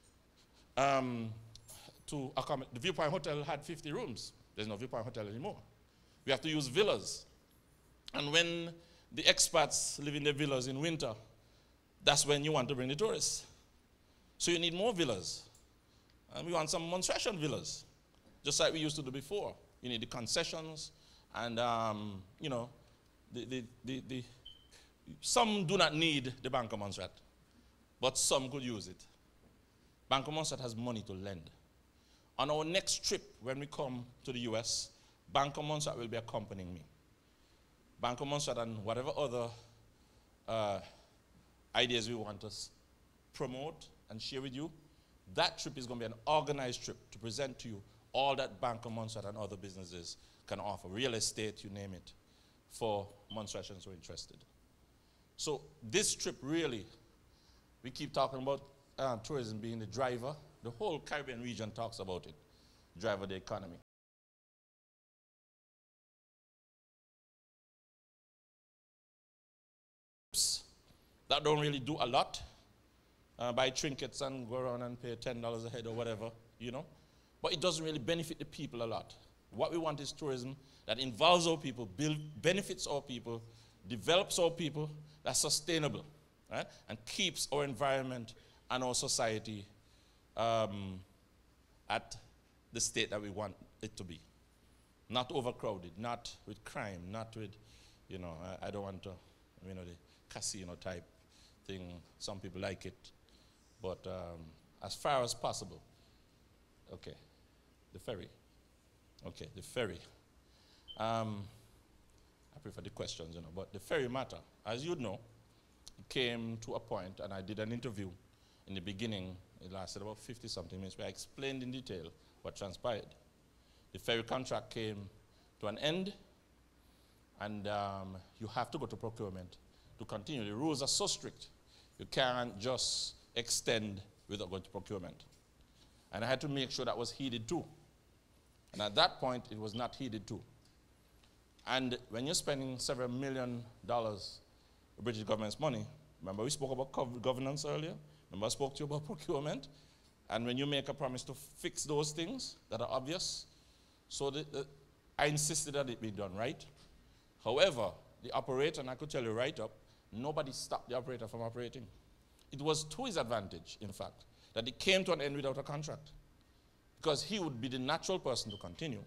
um, to accommodate. The Viewpoint Hotel had fifty rooms. There's no Viewpoint Hotel anymore. We have to use villas. And when the expats live in their villas in winter, that's when you want to bring the tourists. So you need more villas. And we want some Montserrat villas, just like we used to do before. You need the concessions, and um, you know, the, the, the, the, some do not need the Bank of Montserrat, but some could use it. Bank of Montserrat has money to lend. On our next trip, when we come to the U S, Bank of Montserrat will be accompanying me. Bank of Montserrat and whatever other uh, ideas we want to promote and share with you, that trip is going to be an organized trip to present to you all that Bank of Montserrat and other businesses can offer, real estate, you name it, for Montserratians who are interested. So this trip really, we keep talking about uh, tourism being the driver. The whole Caribbean region talks about it, driver of the economy. That don't really do a lot. Uh, buy trinkets and go around and pay ten dollars a head or whatever, you know. But it doesn't really benefit the people a lot. What we want is tourism that involves our people, build, benefits our people, develops our people, that's sustainable, right? And keeps our environment and our society um, at the state that we want it to be. Not overcrowded, not with crime, not with, you know, I, I don't want to, you know, the casino type thing. Some people like it. But um, as far as possible, okay, the ferry. Okay, the ferry. Um, I prefer the questions, you know, but the ferry matter, as you know, came to a point, and I did an interview in the beginning. It lasted about fifty something minutes, where I explained in detail what transpired. The ferry contract came to an end, and um, you have to go to procurement to continue. The rules are so strict, you can't just extend without going to procurement. And I had to make sure that was heeded too. And at that point, it was not heeded too. And when you're spending several million dollars of British government's money, remember we spoke about governance earlier? Remember I spoke to you about procurement? And when you make a promise to fix those things that are obvious, so the, the, I insisted that it be done right. However, the operator, and I could tell you right up, nobody stopped the operator from operating. It was to his advantage, in fact, that it came to an end without a contract, because he would be the natural person to continue.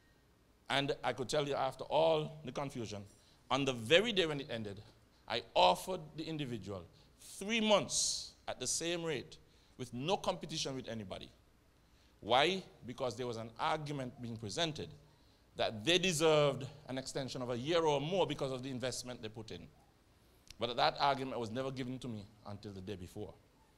And I could tell you, after all the confusion, on the very day when it ended, I offered the individual three months at the same rate with no competition with anybody. Why? Because there was an argument being presented that they deserved an extension of a year or more because of the investment they put in. But that argument was never given to me until the day before.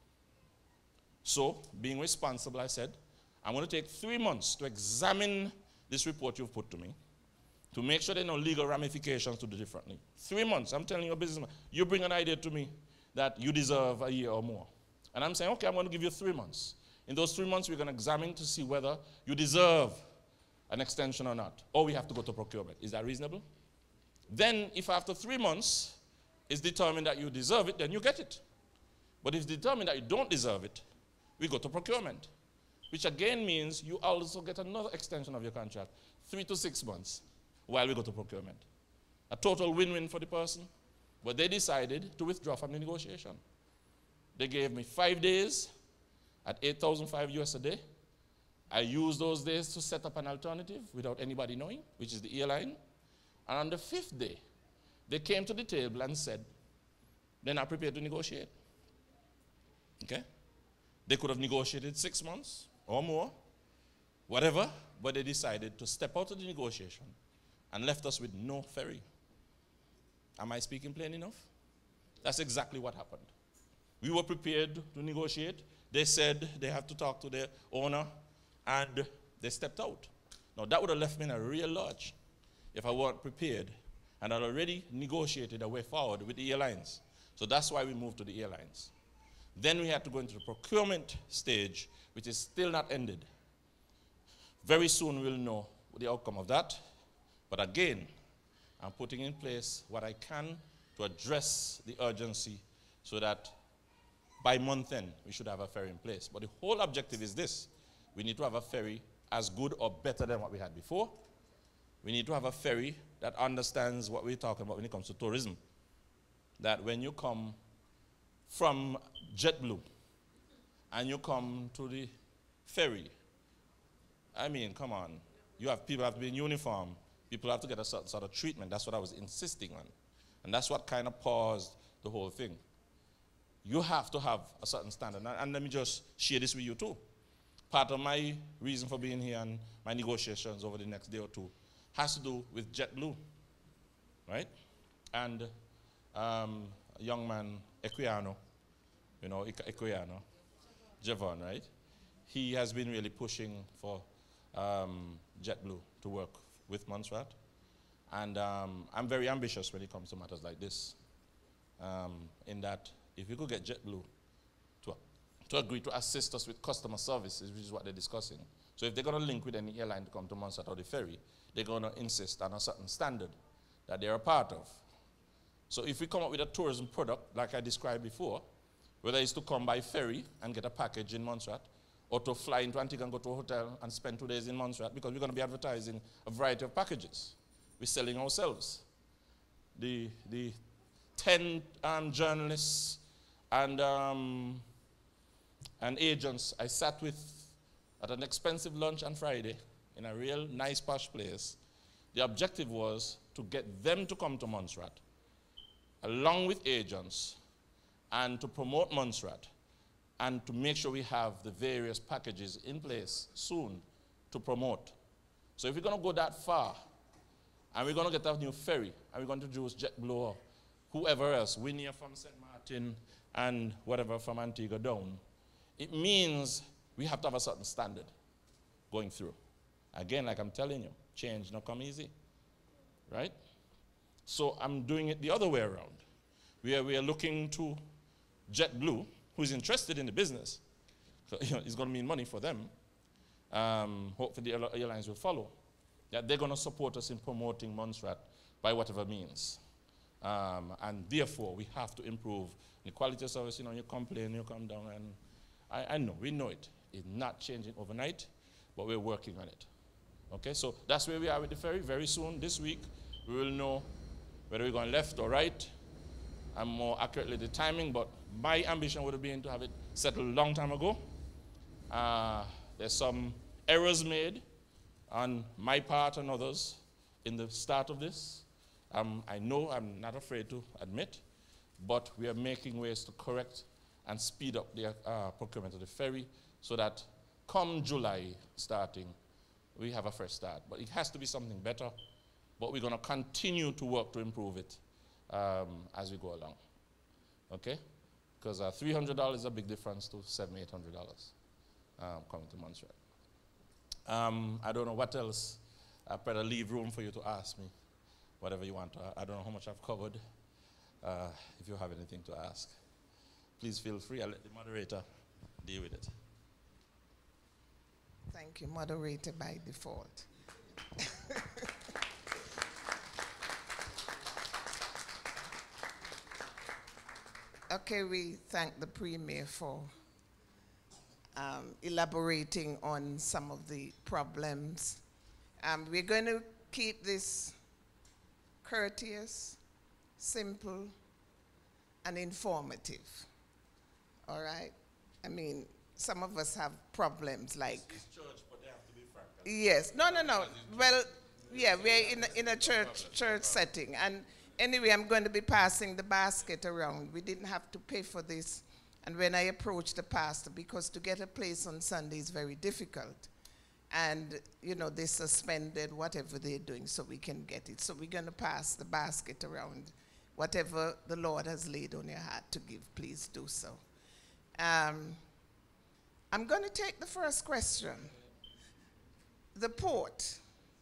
So, being responsible, I said, I'm going to take three months to examine this report you've put to me, to make sure there are no legal ramifications to do differently. Three months, I'm telling you, a businessman, you bring an idea to me that you deserve a year or more. And I'm saying, okay, I'm going to give you three months. In those three months, we're going to examine to see whether you deserve an extension or not, or we have to go to procurement. Is that reasonable? Then, if after three months it's determined that you deserve it, then you get it. But if it's determined that you don't deserve it, we go to procurement, which again means you also get another extension of your contract, three to six months, while we go to procurement. A total win-win for the person, but they decided to withdraw from the negotiation. They gave me five days at eight thousand five U S a day. I used those days to set up an alternative without anybody knowing, which is the airline. And on the fifth day, they came to the table and said, they're not prepared to negotiate. Okay? They could have negotiated six months or more, whatever, but they decided to step out of the negotiation and left us with no ferry. Am I speaking plain enough? That's exactly what happened. We were prepared to negotiate. They said they have to talk to their owner, and they stepped out. Now, that would have left me in a real lodge if I weren't prepared and had already negotiated a way forward with the airlines. So that's why we moved to the airlines. Then we had to go into the procurement stage, which is still not ended. Very soon we'll know the outcome of that. But again, I'm putting in place what I can to address the urgency so that by month end, we should have a ferry in place. But the whole objective is this. We need to have a ferry as good or better than what we had before. We need to have a ferry that understands what we're talking about when it comes to tourism. That when you come from JetBlue and you come to the ferry, I mean, come on. You have people have to be in uniform. People have to get a certain sort of treatment. That's what I was insisting on. And that's what kind of paused the whole thing. You have to have a certain standard. And, and let me just share this with you too. Part of my reason for being here and my negotiations over the next day or two has to do with JetBlue, right? And um, a young man, Equiano, you know, Equiano, Javon, right? He has been really pushing for um, JetBlue to work with Montserrat. And um, I'm very ambitious when it comes to matters like this, um, in that if we could get JetBlue to, to agree to assist us with customer services, which is what they're discussing. So if they're going to link with any airline to come to Montserrat or the ferry, they're going to insist on a certain standard that they're a part of. So if we come up with a tourism product, like I described before, whether it's to come by ferry and get a package in Montserrat, or to fly into Antigua and go to a hotel and spend two days in Montserrat, because we're going to be advertising a variety of packages. We're selling ourselves. The, the ten um, journalists and, um, and agents I sat with at an expensive lunch on Friday in a real nice posh place, the objective was to get them to come to Montserrat, along with agents, and to promote Montserrat, and to make sure we have the various packages in place soon to promote. So if we're going to go that far, and we're going to get a new ferry, and we're going to introduce JetBlue or whoever else, Winnie from Saint Martin and whatever from Antigua down, it means we have to have a certain standard going through. Again, like I'm telling you, change not come easy, right? So I'm doing it the other way around. We are, we are looking to JetBlue, who's interested in the business. So, you know, it's going to mean money for them. Um, hopefully the airlines will follow. That they're going to support us in promoting Montserrat by whatever means. Um, and therefore, we have to improve the quality of service. You know, you complain, you come down, and I, I know, we know it. It's not changing overnight, but we're working on it. Okay, so that's where we are with the ferry. Very soon, this week, we will know whether we're going left or right, and more accurately the timing, but my ambition would have been to have it settled a long time ago. Uh, there's some errors made on my part and others in the start of this. Um, I know, I'm not afraid to admit, but we are making ways to correct and speed up the uh, procurement of the ferry so that come July starting, we have a fresh start. But it has to be something better, but we're going to continue to work to improve it um, as we go along. Okay? Because uh, three hundred dollars is a big difference to seven hundred, eight hundred dollars um, coming to Montserrat. Um, I don't know what else. I better leave room for you to ask me whatever you want to. I don't know how much I've covered. Uh, if you have anything to ask, please feel free. I'll let the moderator deal with it. Thank you, moderator by default. Okay, we thank the Premier for um, elaborating on some of the problems. Um, we're going to keep this courteous, simple, and informative. All right? I mean, some of us have problems like... It's church, but they have to be frank. Yes. No, no, no. Well, yeah, we're in a, in a church, church setting. And anyway, I'm going to be passing the basket around. We didn't have to pay for this. And when I approached the pastor, because to get a place on Sunday is very difficult. And, you know, they suspended whatever they're doing so we can get it. So we're going to pass the basket around. Whatever the Lord has laid on your heart to give, please do so. Um, I'm going to take the first question. The port.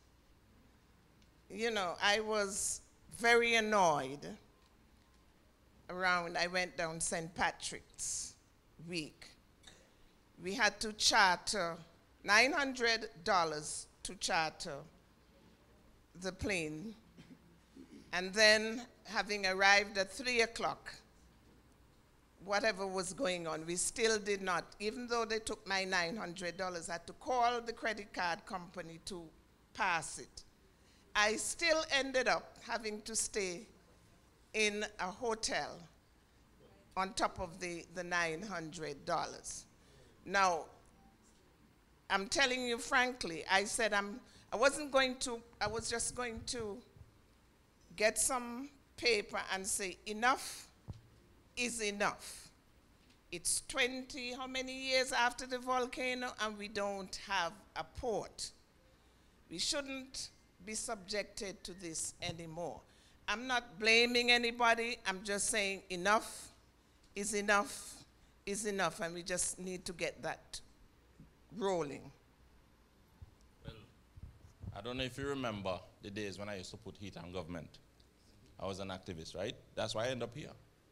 You know, I was very annoyed around, I went down Saint Patrick's week. We had to charter nine hundred dollars to charter the plane. And then, having arrived at three o'clock, whatever was going on, we still did not, even though they took my nine hundred dollars, I had to call the credit card company to pass it. I still ended up having to stay in a hotel on top of the, the nine hundred dollars. Now, I'm telling you frankly, I said I'm, I wasn't going to, I was just going to get some paper and say enough is enough. It's twenty, how many years after the volcano, and we don't have a port. We shouldn't be subjected to this anymore. I'm not blaming anybody, I'm just saying enough is enough is enough, and we just need to get that rolling. Well, I don't know if you remember the days when I used to put heat on government. I was an activist, right? That's why I end up here.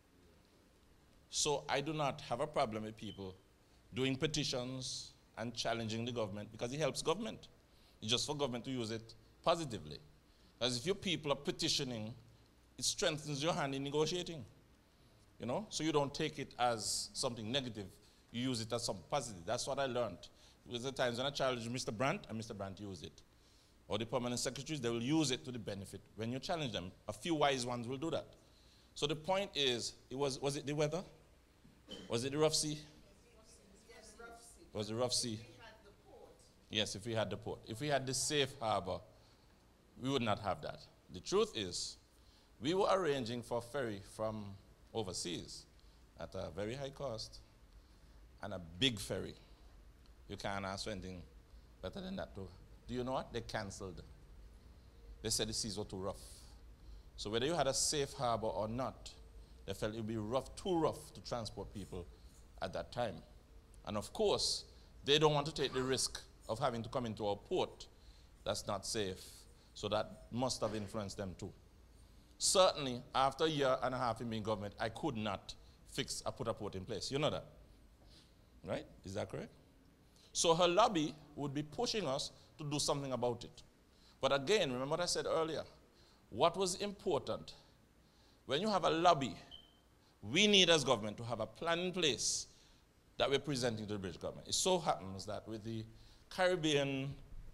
So I do not have a problem with people doing petitions and challenging the government because it helps government. It's just for government to use it positively. Because if your people are petitioning, it strengthens your hand in negotiating. You know? So you don't take it as something negative. You use it as something positive. That's what I learned. There was the times when I challenged Mister Brandt, and Mister Brandt used it. Or the permanent secretaries, they will use it to the benefit. When you challenge them, a few wise ones will do that. So the point is, it was, was it the weather? Was it the rough sea? Yes, rough sea. Was it rough sea? We had the port. Yes, if we had the port. If we had the safe harbor, we would not have that. The truth is, we were arranging for a ferry from overseas at a very high cost and a big ferry. You can't ask for anything better than that too. Do you know what? They canceled. They said the seas were too rough. So whether you had a safe harbor or not, they felt it would be rough, too rough to transport people at that time. And of course, they don't want to take the risk of having to come into our port. That's not safe. So that must have influenced them too. Certainly, after a year and a half in being government, I could not fix a put a port in place. You know that? Right? Is that correct? So her lobby would be pushing us to do something about it. But again, remember what I said earlier. What was important, when you have a lobby, we need as government to have a plan in place that we're presenting to the British government. It so happens that with the Caribbean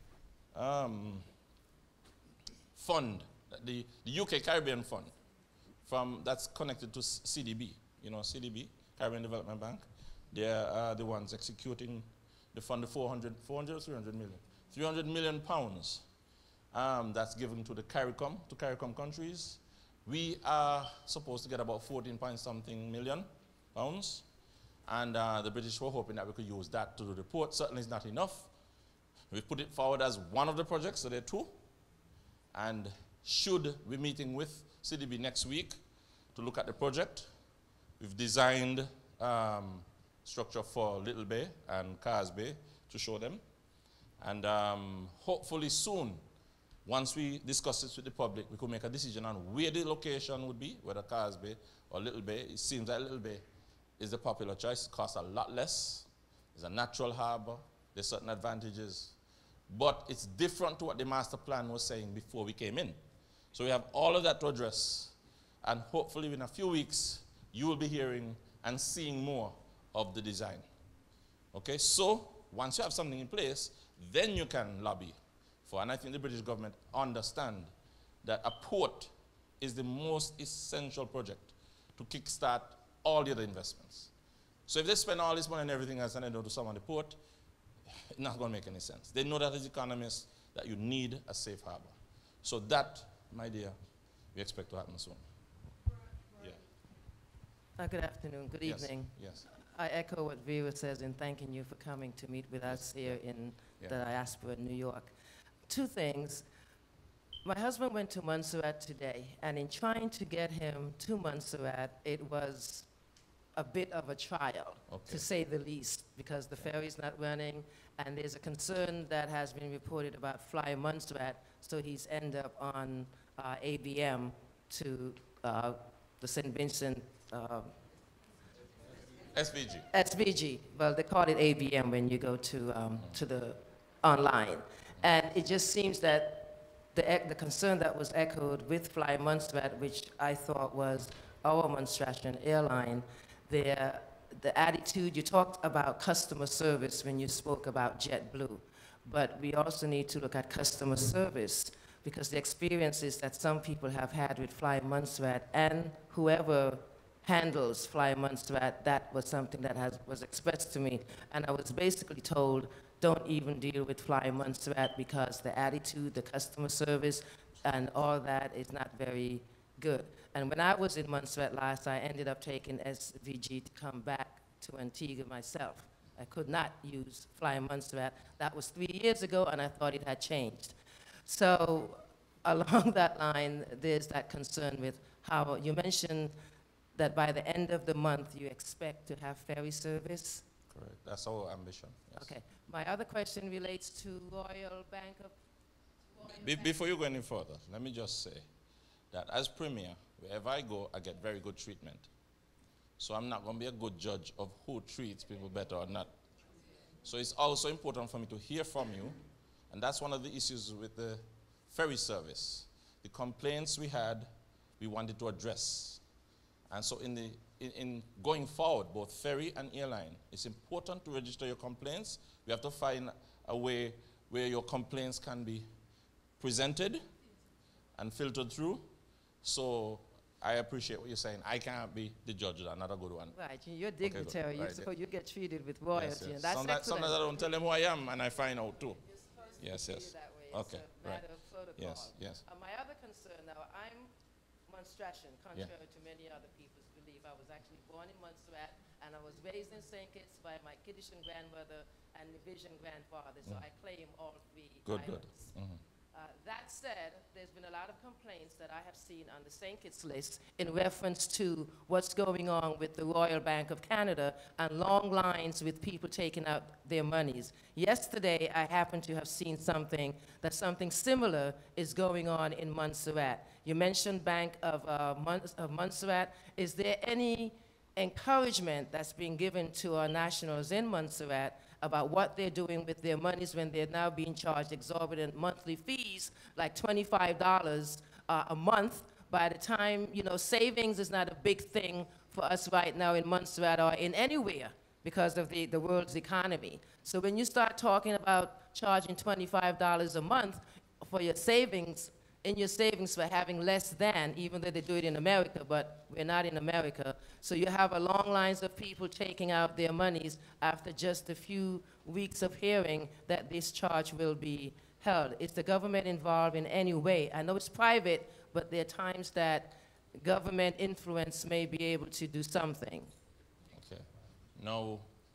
um, fund, the, the U K Caribbean fund, from, that's connected to C D B, you know, C D B, Caribbean Development Bank, they're uh, the ones executing the fund, the four hundred, four hundred or three hundred million? three hundred million pounds um, that's given to the CARICOM, to CARICOM countries. We are supposed to get about fourteen point something million pounds, and uh, the British were hoping that we could use that to do the port. Certainly it's not enough. We put it forward as one of the projects, so there are two, and should be meeting with C D B next week to look at the project. We've designed um, structure for Little Bay and Cars Bay to show them. And um, hopefully soon, once we discuss this with the public, we could make a decision on where the location would be, whether Cars Bay or Little Bay. It seems like Little Bay is the popular choice. It costs a lot less. It's a natural harbor. There's certain advantages. but it's different to what the master plan was saying before we came in. So we have all of that to address, and hopefully in a few weeks, you will be hearing and seeing more of the design. Okay, so once you have something in place, then you can lobby for, and I think the British government understand that a port is the most essential project to kickstart all the other investments. So if they spend all this money and everything else and they don't do some on the port, it's not going to make any sense. They know that as economists that you need a safe harbor. So that, my dear, we expect to happen soon. Yeah. Uh, good afternoon, good Yes. evening. Yes. I echo what Vera says in thanking you for coming to meet with us here in Yeah. the diaspora in New York. Two things. My husband went to Montserrat today, and in trying to get him to Montserrat, it was a bit of a trial, Okay. to say the least, because the ferry's not running, and there's a concern that has been reported about Fly Montserrat, so he's end up on uh, A B M to uh, the Saint Vincent uh, S V G. S V G. Well, they call it A B M when you go to, um, to the online. And it just seems that the, ec- the concern that was echoed with Fly Montserrat, which I thought was our Montserratian airline, their, the attitude, you talked about customer service when you spoke about JetBlue, but we also need to look at customer service, because the experiences that some people have had with Fly Montserrat and whoever handles Fly Montserrat, that was something that has, was expressed to me. And I was basically told, don't even deal with Fly Montserrat because the attitude, the customer service, and all that is not very good. And when I was in Montserrat last, I ended up taking S V G to come back to Antigua myself. I could not use Fly Montserrat. That was three years ago, and I thought it had changed. So along that line, there's that concern with how you mentioned that by the end of the month, you expect to have ferry service? Correct. That's our ambition. Yes. Okay. My other question relates to Royal Bank of... Royal Be- Bank- before you go any further, let me just say that as Premier, wherever I go, I get very good treatment. So I'm not going to be a good judge of who treats people better or not. So it's also important for me to hear from you, and that's one of the issues with the ferry service. The complaints we had, we wanted to address. And so in, the, in, in going forward, both ferry and airline, it's important to register your complaints. We have to find a way where your complaints can be presented and filtered through. So I appreciate what you're saying. I can't be the judge, another good one. Right, you're Okay, good. dignitary, Right, so yeah. you get treated with royalty, Yes, yes. and that's sometimes, excellent. sometimes I don't tell them who I am, and I find out too. Yes, yes. That way. Okay, It's a right. matter of protocol. Yes, yes. Uh, my other concern now, I'm Montserratian, contrary to many other people's belief. I was actually born in Montserrat, and I was raised in Saint Kitts by my Kiddishan grandmother and Vision grandfather, so Mm. I claim all three Good, good. islands. Mhm. Uh, that said, there's been a lot of complaints that I have seen on the Saint Kitts list in reference to what's going on with the Royal Bank of Canada and long lines with people taking out their monies. Yesterday, I happened to have seen something that something similar is going on in Montserrat. You mentioned Bank of, uh, Mon- of Montserrat. Is there any encouragement that's being given to our nationals in Montserrat about what they're doing with their monies when they're now being charged exorbitant monthly fees, like twenty-five dollars uh, a month? By the time, you know, savings is not a big thing for us right now in Montserrat or in anywhere because of the, the world's economy. So when you start talking about charging twenty-five dollars a month for your savings, in your savings for having less than, even though they do it in America, but we're not in America. So you have a long lines of people taking out their monies after just a few weeks of hearing that this charge will be held. Is the government involved in any way? I know it's private, but there are times that government influence may be able to do something. Okay. Now,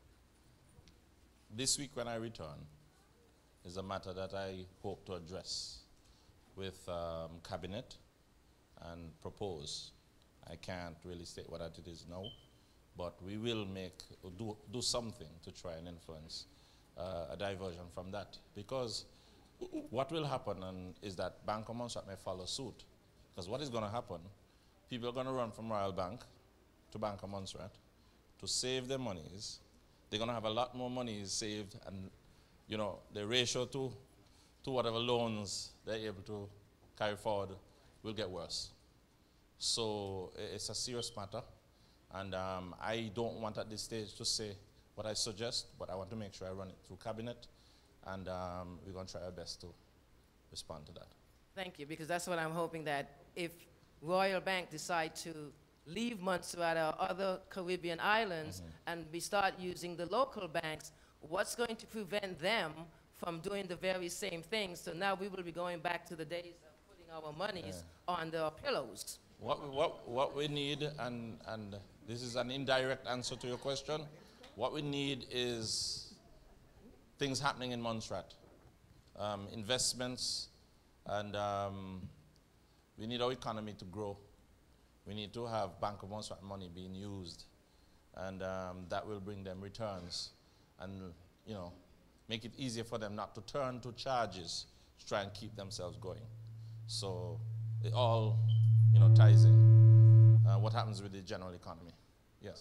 this week when I return is a matter that I hope to address with um, cabinet and propose. I can't really state what that it is now, but we will make, do, do something to try and influence uh, a diversion from that. Because what will happen and is that Bank of Montserrat may follow suit. Because what is going to happen, people are going to run from Royal Bank to Bank of Montserrat to save their monies. They're going to have a lot more money saved, and you know, the ratio to to whatever loans they're able to carry forward will get worse. So i- it's a serious matter, and um, I don't want at this stage to say what I suggest, but I want to make sure I run it through cabinet, and um, we're going to try our best to respond to that. Thank you, because that's what I'm hoping, that if Royal Bank decide to leave Montserrat or other Caribbean islands and we start using the local banks, what's going to prevent them from doing the very same thing? So now we will be going back to the days of putting our monies on the pillows. What, we- what, what we need, and, and this is an indirect answer to your question, what we need is things happening in Montserrat, um, investments, and um, we need our economy to grow. We need to have Bank of Montserrat money being used, and um, that will bring them returns, and you know, make it easier for them not to turn to charges to try and keep themselves going. So it all, you know, ties in. Uh, what happens with the general economy? Yes.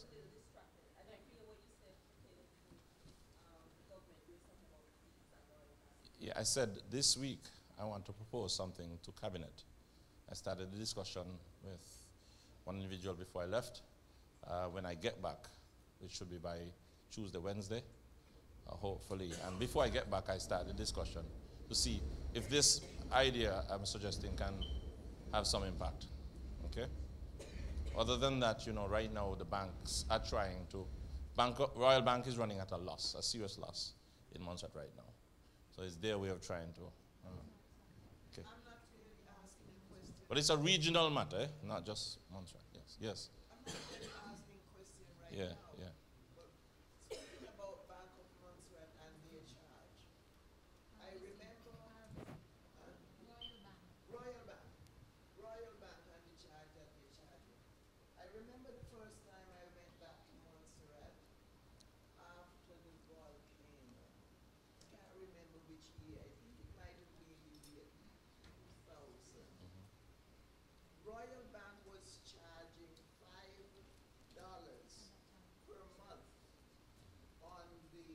Yeah, I said this week I want to propose something to cabinet. I started the discussion with one individual before I left. Uh, when I get back, it should be by Tuesday, Wednesday, uh, hopefully. And before I get back, I start the discussion to see if this idea I'm suggesting can have some impact. Okay? Other than that, you know, right now the banks are trying to. Bank, Royal Bank is running at a loss, a serious loss in Montserrat right now. So it's their way of trying to. Uh, okay. I'm not really asking a question. But it's a regional matter, eh? Not just Montserrat. Yes, yes. I'm not really asking a question right Yeah, now. yeah. But speaking about Bank of Montserrat and their charge, I remember uh, Royal Bank, Royal Bank and the charge that they charge. I remember the first time I went back to Montserrat after the volcano. I can't remember which year. I think it might have been the year two thousand. Royal Bank was charging five dollars per month on the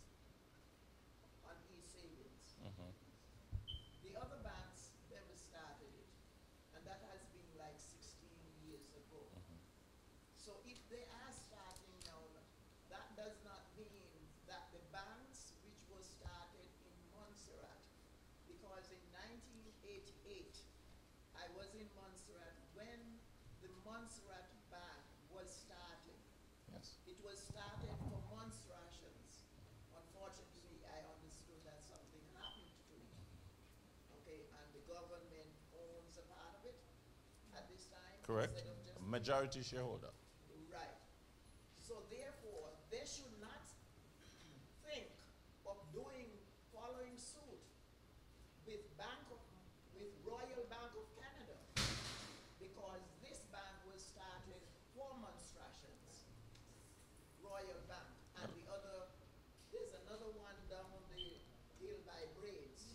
on e-savings. Mhm. The other banks never started it, and that has been like sixteen years ago. So if they are starting now, that does not mean that the banks which was started in Montserrat, because in nineteen eighty-eight, I was in Montserrat when the Montserrat Bank was started. Yes. It was started for Montserratians. Unfortunately, I understood that something happened to it. Okay, and the government owns a part of it at this time. Correct. Instead of just A majority shareholder. right. So therefore, they should not think of doing, following suit with Bank of, with Royal Bank of Canada, because this bank was started for Montserratians, Royal Bank, and the other, there's another one down the hill by Braids.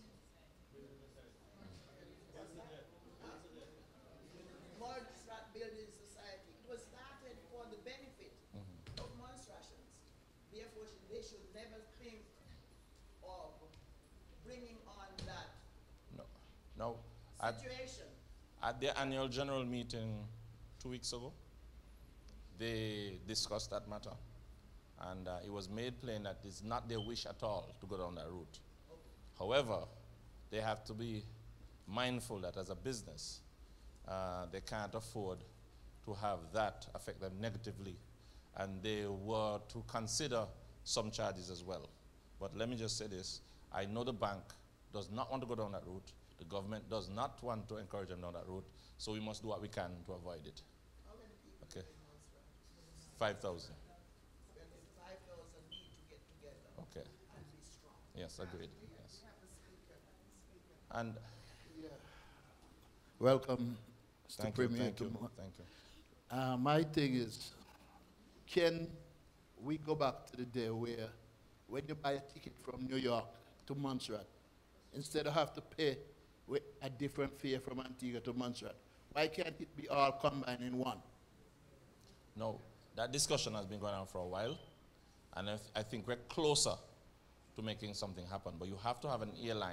What's that? Huh? Montserrat Building Society. It was started for the benefit of Montserratians. Therefore, sh- they should never think of bringing on that No. No. At, situation. at their annual general meeting two weeks ago, they discussed that matter. And uh, it was made plain that it's not their wish at all to go down that route. However, they have to be mindful that as a business, uh, they can't afford to have that affect them negatively. And they were to consider some charges as well. But let me just say this. I know the bank does not want to go down that route. The government does not want to encourage them down that route. So we must do what we can to avoid it. How many people Okay. live in Montserrat? five thousand. Then the five thousand need to get together Okay. and be strong. Yes, agreed. Yes. We have a speaker. Speaker. And Yeah. Welcome, Mister thank you, Premier. thank to you, Mo- thank you. Uh, my thing is, can we go back to the day where when you buy a ticket from New York to Montserrat, instead of have to pay wi- a different fare from Antigua to Montserrat, why can't it be all combined in one? No, that discussion has been going on for a while, and I, th- I think we're closer to making something happen. But you have to have an airline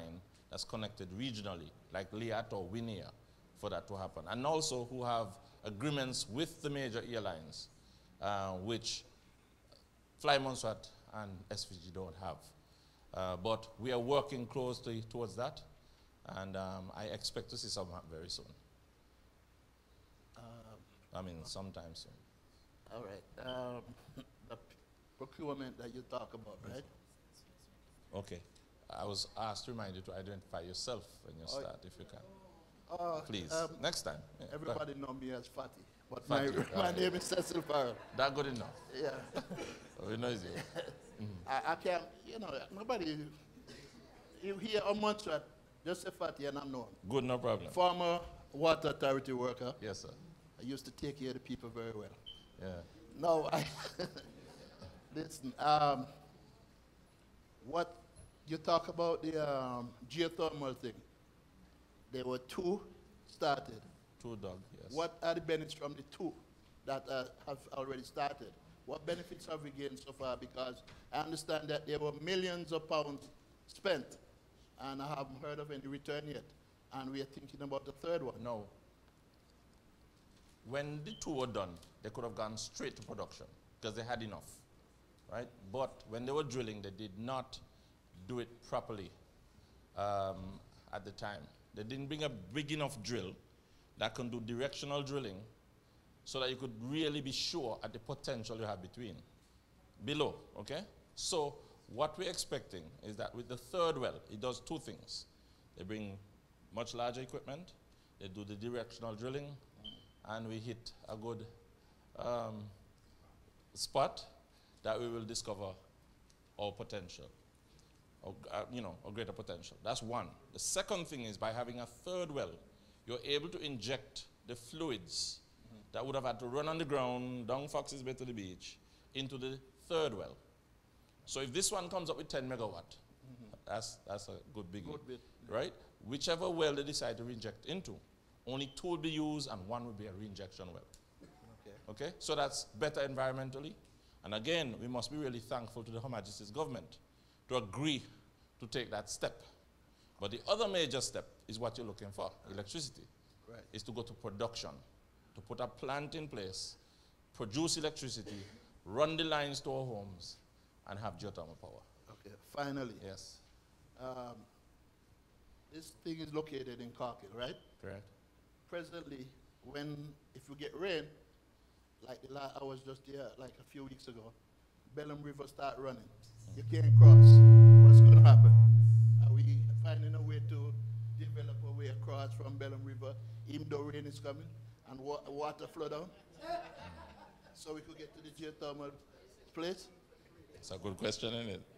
that's connected regionally, like Liat or Winia, for that to happen. And also who have agreements with the major airlines, uh, which Fly Montserrat and S V G don't have. Uh, but we are working closely towards that, and um, I expect to see some very soon. Um, I mean, sometime soon. all right. Um, the procurement that you talk about, right? Okay. I was asked to remind you to identify yourself when you Oh, start, if you can. Uh, Please. um, Next time. Yeah, go ahead. everybody know me as Fatty, but Fatty, my, my right. name is Cecil Farrell. That good enough. Yeah. We know it's you. I, I can't, you know, nobody, you hear on Montserrat, just say Fatty and I'm known. Good, no problem. Former water authority worker. Yes, sir. I used to take care of the people very well. Yeah. No, I, listen, um, what you talk about the um, geothermal thing, there were two started. Two dog, yes. What are the benefits from the two that uh, have already started? What benefits have we gained so far? Because I understand that there were millions of pounds spent, and I haven't heard of any return yet. And we are thinking about the third one. No. When the two were done, they could have gone straight to production because they had enough, right? But when they were drilling, they did not do it properly um, at the time. They didn't bring a big enough drill that can do directional drilling so that you could really be sure at the potential you have between, below, okay? So what we're expecting is that with the third well, it does two things. They bring much larger equipment, they do the directional drilling, and we hit a good um, spot that we will discover our potential, or, uh, you know, a greater potential. That's one. The second thing is by having a third well, you're able to inject the fluids mm-hmm. that would have had to run on the ground, down Fox's Bay to the beach, into the third well. So if this one comes up with ten megawatt, mm-hmm. that's, that's a good biggie, Good bit. right? Whichever well they decide to reinject into, only two will be used and one will be a reinjection well. Okay. Okay? So that's better environmentally. And again, we must be really thankful to the Her Majesty's government to agree to take that step. But the other major step is what you're looking for, electricity. Right. Is to go to production, to put a plant in place, produce electricity, run the lines to our homes, and have geothermal power. Okay, finally. Yes. Um, this thing is located in Corkhill, right? Correct. Presently, when, if you get rain, like the la I was just there like a few weeks ago, Bellum River start running. You can't cross. What's going to happen? Are we finding a way to develop a way across from Bellum River, even though rain is coming, and wa water flow down? So we could get to the geothermal place? It's a good question, isn't it?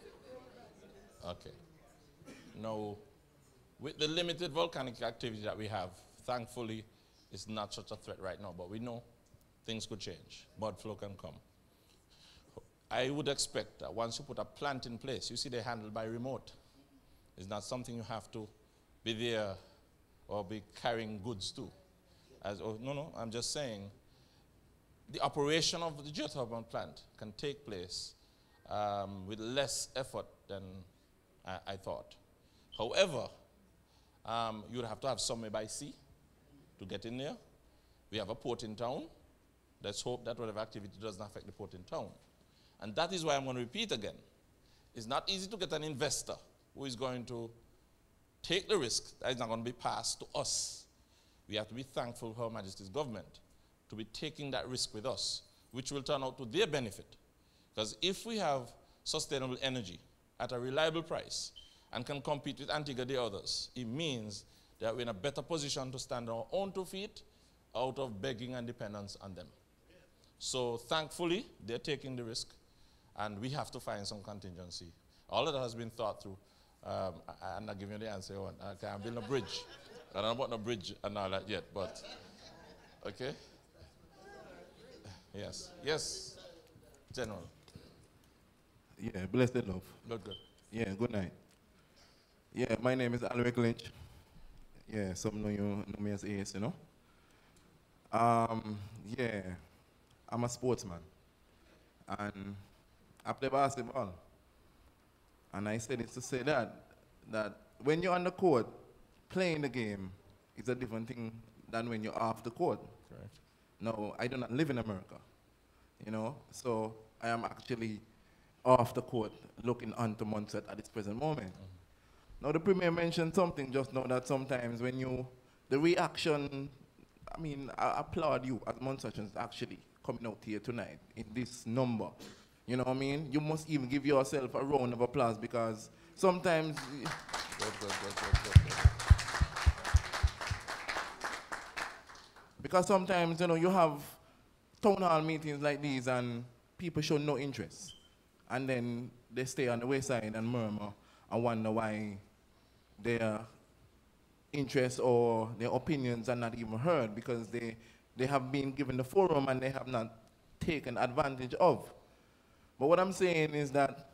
Okay. Now, with the limited volcanic activity that we have, thankfully, it's not such a threat right now, but we know things could change. Mud flow can come. I would expect that once you put a plant in place, you see they're handled by remote. It's not something you have to be there or be carrying goods to. As, oh, no, no, I'm just saying the operation of the geothermal plant can take place um, with less effort than I, I thought. However, um, you would have to have somewhere by sea to get in there. We have a port in town. Let's hope that whatever activity doesn't affect the port in town. And that is why I'm going to repeat again. It's not easy to get an investor who is going to take the risk that is not going to be passed to us. We have to be thankful for Her Majesty's government to be taking that risk with us, which will turn out to their benefit. Because if we have sustainable energy at a reliable price and can compete with Antigua the others, it means that we're in a better position to stand on our own two feet out of begging and dependence on them. So thankfully, they're taking the risk, and we have to find some contingency. All of that has been thought through. Um, I, I'm not giving you the answer you want. I can't build a bridge. I don't know about no bridge and all that yet, but, okay? Yes, yes, General. Yeah, blessed love. Good, good. Yeah, good night. Yeah, my name is Alric Lynch. Yeah, some know you know me as A S, you know. Um, yeah, I'm a sportsman. And I play basketball. And I said it to say that, that when you're on the court, playing the game is a different thing than when you're off the court. Correct. No, I do not live in America, you know, so I am actually off the court looking onto Montserrat at this present moment. Mm-hmm. Now, the Premier mentioned something just now that sometimes when you, the reaction, I mean, I applaud you as Montserratians actually coming out here tonight in this number. You know what I mean? You must even give yourself a round of applause because sometimes... Good, good, good, good, good, good. Because sometimes, you know, you have town hall meetings like these and people show no interest. And then they stay on the wayside and murmur and wonder why their interests or their opinions are not even heard because they, they have been given the forum and they have not taken advantage of. But what I'm saying is that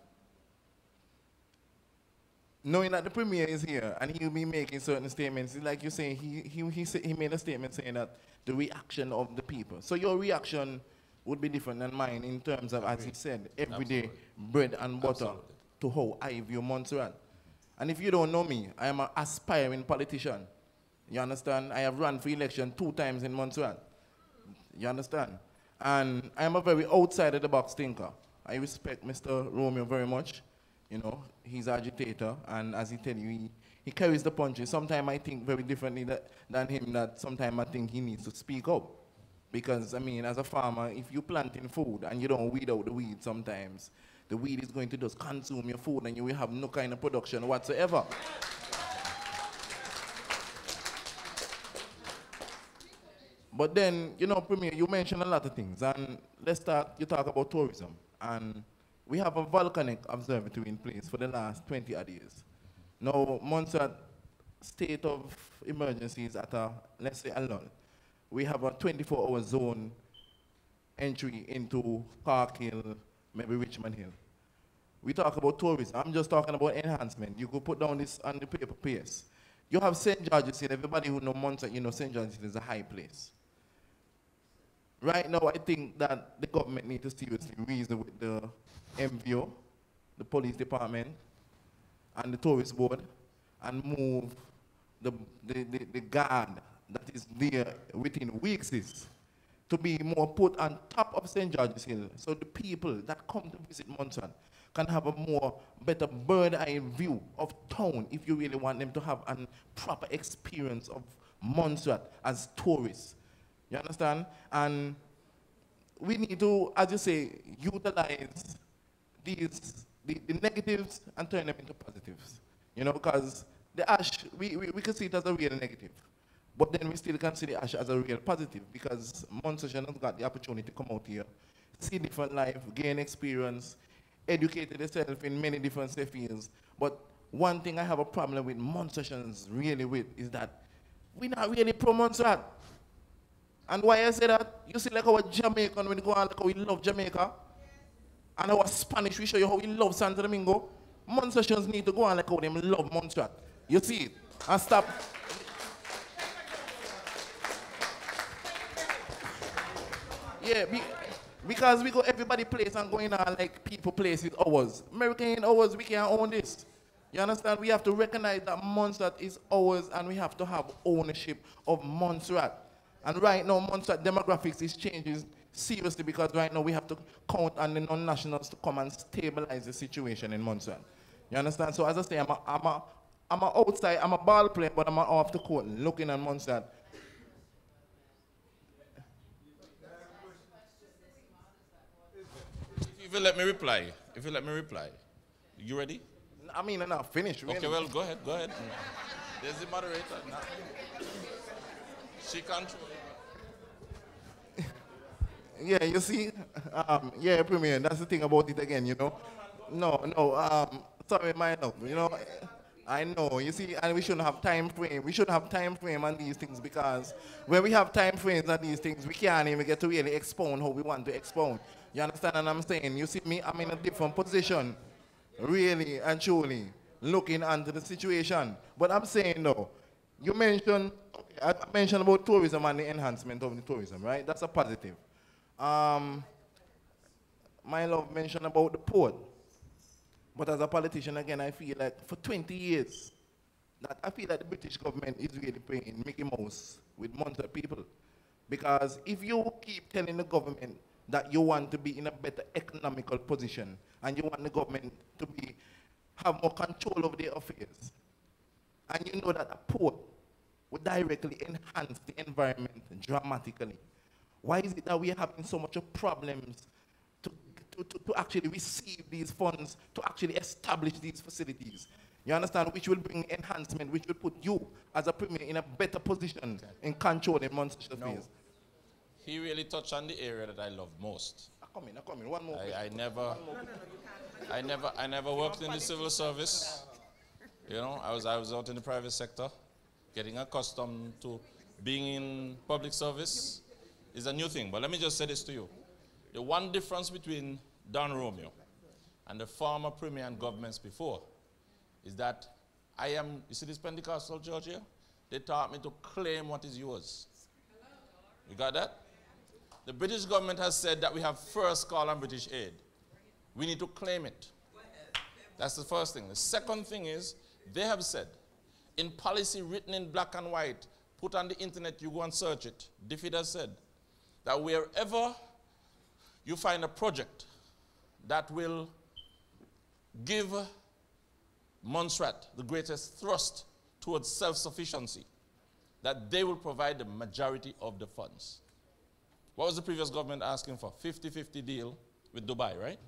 knowing that the Premier is here and he'll be making certain statements, like you say, he, he, he, say, he made a statement saying that the reaction of the people. So your reaction would be different than mine in terms of, as he said, everyday Absolutely. bread and butter Absolutely. to how I view Montserrat. And if you don't know me, I am an aspiring politician. You understand? I have run for election two times in Montserrat. You understand? And I am a very outside-of-the-box thinker. I respect Mister Romeo very much. You know, he's an agitator, and as he tell you, he, he carries the punches. Sometimes I think very differently that, than him, that sometimes I think he needs to speak up. Because, I mean, as a farmer, if you planting food and you don't weed out the weed sometimes, the weed is going to just consume your food and you will have no kind of production whatsoever. But then, you know, Premier, you mentioned a lot of things, and let's start, you talk about tourism. And we have a volcanic observatory in place for the last twenty odd years. Now, Montserrat state of emergency is at a, let's say, a lull. We have a twenty-four hour zone entry into Park Hill, maybe Richmond Hill. We talk about tourism. I'm just talking about enhancement. You could put down this on the paper pace. You have Saint George's Hill. Everybody who knows Montserrat, you know Saint George's Hill is a high place. Right now, I think that the government needs to seriously reason with the M V O, the police department, and the tourist board, and move the, the, the, the guard that is there within weeks is to be more put on top of Saint George's Hill, so the people that come to visit Montserrat can have a more better bird eye view of town if you really want them to have a proper experience of Montserrat as tourists. You understand? And we need to, as you say, utilize these the, the negatives and turn them into positives. You know, because the ash, we, we, we can see it as a real negative. But then we still can see the ash as a real positive because Montserrat has got the opportunity to come out here, see different life, gain experience, educated itself in many different fields. But one thing I have a problem with Montserratians really with is that we're not really pro Montserrat. And why I say that, you see like our Jamaican, when we go on, like how we love Jamaica, and our Spanish, we show you how we love Santo Domingo. Montserratians need to go on like how they love Montserrat. You see it? And stop. Yeah, be, because we go everybody place and going on like people places ours. American ours, we can't own this. You understand? We have to recognize that Montserrat is ours and we have to have ownership of Montserrat. And right now, Montserrat demographics is changing seriously because right now we have to count on the non-nationals to come and stabilize the situation in Montserrat. You understand? So as I say, I'm a, I'm a, I'm a outside, I'm a ball player, but I'm a off the court looking at Montserrat. If you let me reply, if you let me reply, you ready? I mean, I'm not finished, really. Okay, well, go ahead, go ahead. There's the moderator. Now. She controls. Yeah, you see, um, yeah, Premier, that's the thing about it again, you know. No, no, um, sorry, my love, you know, I know, you see, and we shouldn't have time frame. We should have time frame on these things because when we have time frames on these things, we can't even get to really expound how we want to expound. You understand what I'm saying? You see me, I'm in a different position, really and truly, looking into the situation. But I'm saying, no, you mentioned, I mentioned about tourism and the enhancement of the tourism, right? That's a positive. Um, my love mentioned about the port. But as a politician, again, I feel like for twenty years, that I feel that the British government is really playing Mickey Mouse with Montserrat people. Because if you keep telling the government that you want to be in a better economical position and you want the government to be have more control over their affairs, and you know that a port would directly enhance the environment dramatically, why is it that we are having so much of problems to, to, to, to actually receive these funds, to actually establish these facilities? You understand? Which will bring enhancement, which will put you as a premier in a better position okay. in controlling Montserrat affairs. No. He really touched on the area that I love most. I come in, I come in. One more. I, I never, I never, I never worked in the civil service. You know, I was, I was out in the private sector, getting accustomed to being in public service is a new thing. But let me just say this to you: the one difference between Don Romeo and the former premier and governments before is that I am. You see this Pentecostal church here? They taught me to claim what is yours. You got that? The British government has said that we have first call on British aid. We need to claim it. That's the first thing. The second thing is, they have said, in policy written in black and white, put on the internet, you go and search it. D F I D has said that wherever you find a project that will give Montserrat the greatest thrust towards self-sufficiency, that they will provide the majority of the funds. What was the previous government asking for? fifty fifty deal with Dubai, right?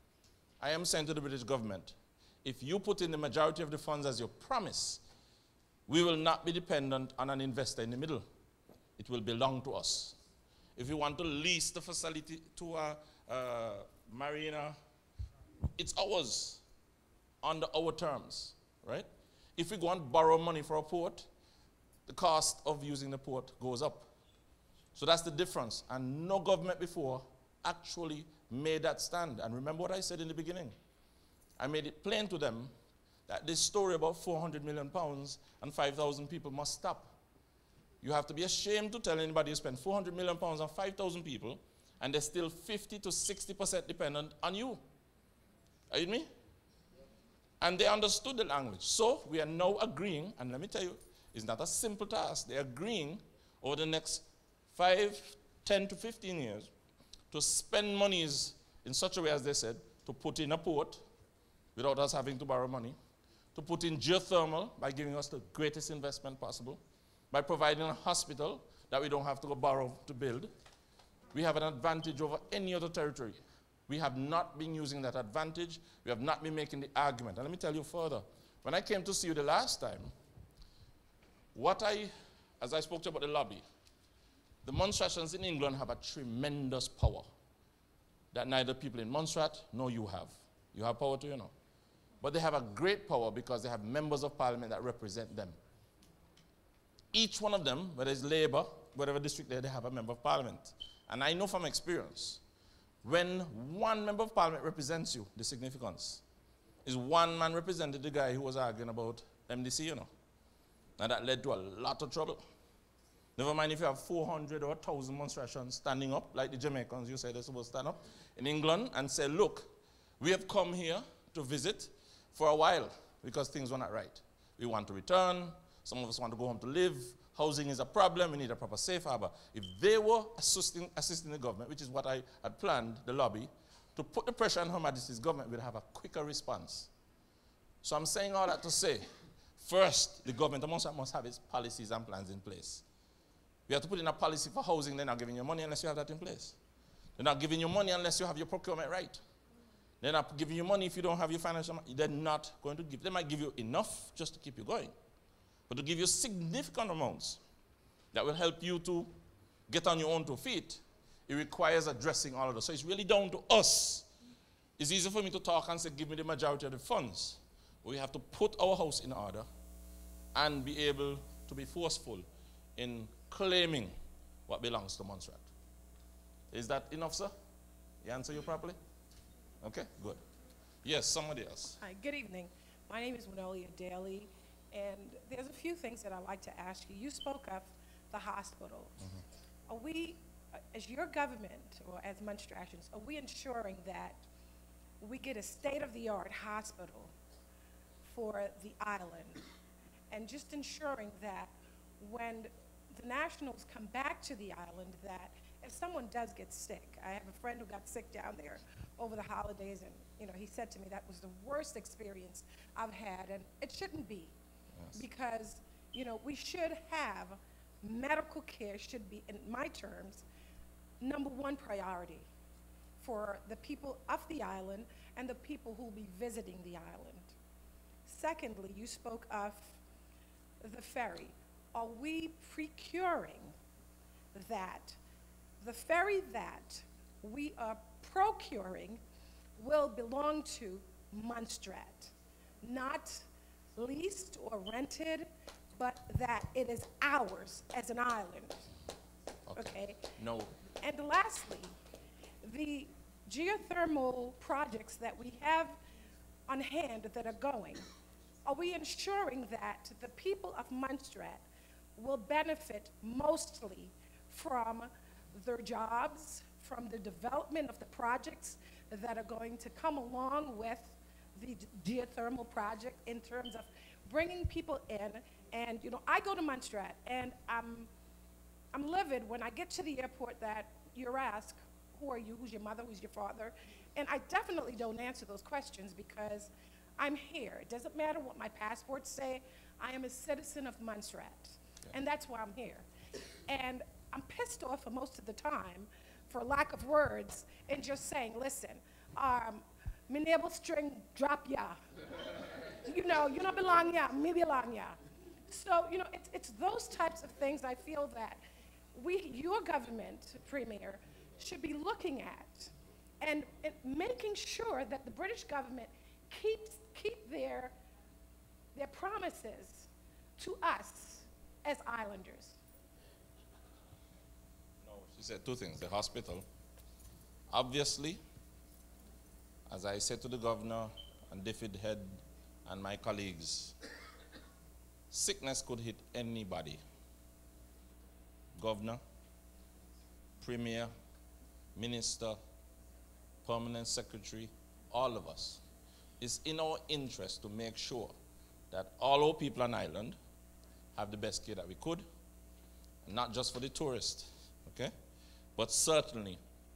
I am saying to the British government, if you put in the majority of the funds as your promise, we will not be dependent on an investor in the middle. It will belong to us. If you want to lease the facility to a, a marina, it's ours under our terms, right? If we go and borrow money for a port, the cost of using the port goes up. So that's the difference. And no government before actually made that stand. And remember what I said in the beginning. I made it plain to them that this story about four hundred million pounds and five thousand people must stop. You have to be ashamed to tell anybody you spend four hundred million pounds on five thousand people and they're still fifty to sixty percent dependent on you. Are you with me? And they understood the language. So we are now agreeing, and let me tell you, it's not a simple task. They're agreeing over the next five, ten to fifteen years to spend monies in such a way, as they said, to put in a port without us having to borrow money, to put in geothermal by giving us the greatest investment possible, by providing a hospital that we don't have to go borrow to build. We have an advantage over any other territory. We have not been using that advantage. We have not been making the argument. And let me tell you further. When I came to see you the last time, what I, as I spoke to you about the lobby, the Montserratians in England have a tremendous power that neither people in Montserrat nor you have. You have power too, you know. But they have a great power because they have members of parliament that represent them. Each one of them, whether it's Labour, whatever district they, they have a member of parliament. And I know from experience, when one member of parliament represents you, the significance is one man represented the guy who was arguing about M D C, you know. And that led to a lot of trouble. Never mind if you have four hundred or one thousand Montserratians standing up, like the Jamaicans, you said they're supposed to stand up, in England and say, look, we have come here to visit for a while because things were not right. We want to return. Some of us want to go home to live. Housing is a problem. We need a proper safe harbor. If they were assisting, assisting the government, which is what I had planned, the lobby, to put the pressure on Her Majesty's government, we'd have a quicker response. So I'm saying all that to say, first, the government must have its policies and plans in place. We have to put in a policy for housing. They're not giving you money unless you have that in place. They're not giving you money unless you have your procurement right. They're not giving you money if you don't have your financial money. They're not going to give. They might give you enough just to keep you going. But to give you significant amounts that will help you to get on your own two feet, it requires addressing all of those. So it's really down to us. It's easy for me to talk and say, give me the majority of the funds. But we have to put our house in order and be able to be forceful in claiming what belongs to Montserrat. Is that enough, sir? He answer you properly? Okay, good. Yes, somebody else. Hi, good evening. My name is Manolia Daly, and there's a few things that I'd like to ask you. You spoke of the hospital. Mm-hmm. Are we, as your government, or as Montserratians, are we ensuring that we get a state-of-the-art hospital for the island? and just ensuring that when the nationals come back to the island, that if someone does get sick, I have a friend who got sick down there over the holidays, and you know, he said to me that was the worst experience I've had, and it shouldn't be, yes. Because you know, we should have medical care should be, in my terms, number one priority for the people of the island and the people who will be visiting the island. Secondly, you spoke of the ferry. Are we procuring that? The ferry that we are procuring will belong to Montserrat, not leased or rented, but that it is ours as an island. Okay? Okay? No. And lastly, the geothermal projects that we have on hand that are going, are we ensuring that the people of Montserrat will benefit mostly from their jobs, from the development of the projects that are going to come along with the geothermal project in terms of bringing people in? And you know, I go to Montserrat, and I'm, I'm livid when I get to the airport that you're asked, who are you, who's your mother, who's your father? And I definitely don't answer those questions because I'm here. It doesn't matter what my passports say. I am a citizen of Montserrat, yeah. And that's why I'm here. And I'm pissed off for most of the time, for lack of words, and just saying, listen, um, my neighbor string drop ya. You know, you don't belong ya, me belong ya. So, you know, it's, it's those types of things I feel that we, your government, Premier, should be looking at and, and making sure that the British government keeps keep their, their promises to us as islanders. No, she said two things. The hospital, obviously, as I said to the governor and David Head and my colleagues, sickness could hit anybody. Governor, Premier, Minister, Permanent Secretary, all of us. It's in our interest to make sure that all our people on island have the best care that we could, not just for the tourists, okay? But certainly,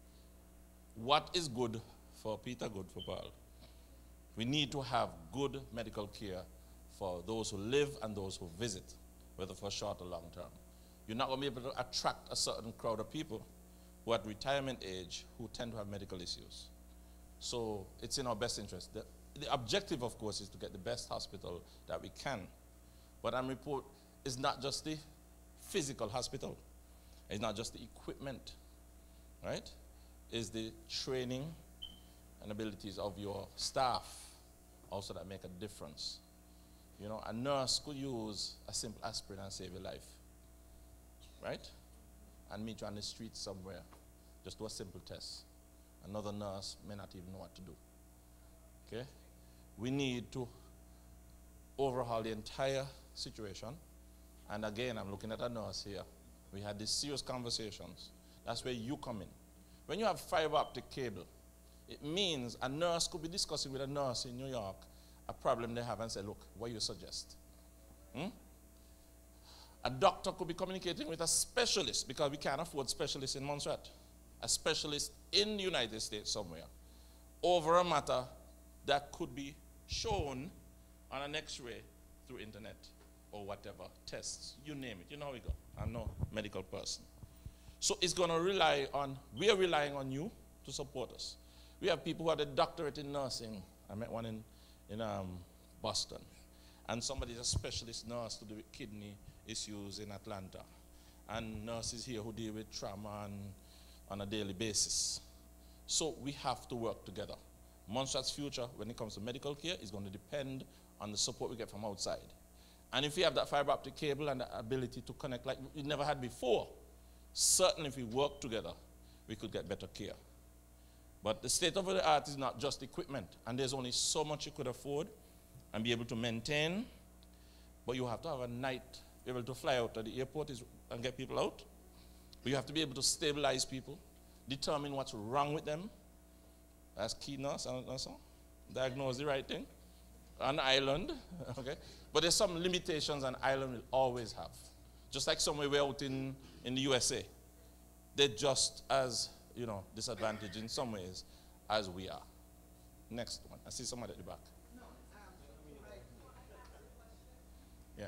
what is good for Peter, good for Paul. We need to have good medical care for those who live and those who visit, whether for short or long term. You're not going to be able to attract a certain crowd of people who are at retirement age who tend to have medical issues. So it's in our best interest. The, the objective, of course, is to get the best hospital that we can. But I'm report is not just the physical hospital. It's not just the equipment, right? It's the training and abilities of your staff also that make a difference. You know, a nurse could use a simple aspirin and save your life, right? And meet you on the street somewhere, just do a simple test. Another nurse may not even know what to do, okay? We need to overhaul the entire situation. And again, I'm looking at a nurse here. We had these serious conversations. That's where you come in. When you have fiber optic cable, it means a nurse could be discussing with a nurse in New York a problem they have and say, look, what do you suggest? Hmm? A doctor could be communicating with a specialist, because we can't afford specialists in Montserrat, a specialist in the United States somewhere, over a matter that could be shown on an x-ray through internet or whatever, tests, you name it. You know how we go. I'm no medical person. So it's going to rely on, we are relying on you to support us. We have people who have a doctorate in nursing. I met one in, in um, Boston. And somebody's a specialist nurse to do with kidney issues in Atlanta. And nurses here who deal with trauma and, on a daily basis. So we have to work together. Montserrat's future, when it comes to medical care, is going to depend on the support we get from outside. And if we have that fiber optic cable and the ability to connect like we never had before, certainly if we work together, we could get better care. But the state of the art is not just equipment, and there's only so much you could afford and be able to maintain, but you have to have a night, be able to fly out to the airport is, and get people out. But you have to be able to stabilize people, determine what's wrong with them, as key nurse, and so, diagnose the right thing, an island, okay? But there's some limitations an island will always have. Just like somewhere we're out in, in the U S A. They're just as, you know, disadvantaged in some ways as we are. Next one. I see somebody at the back. Yeah.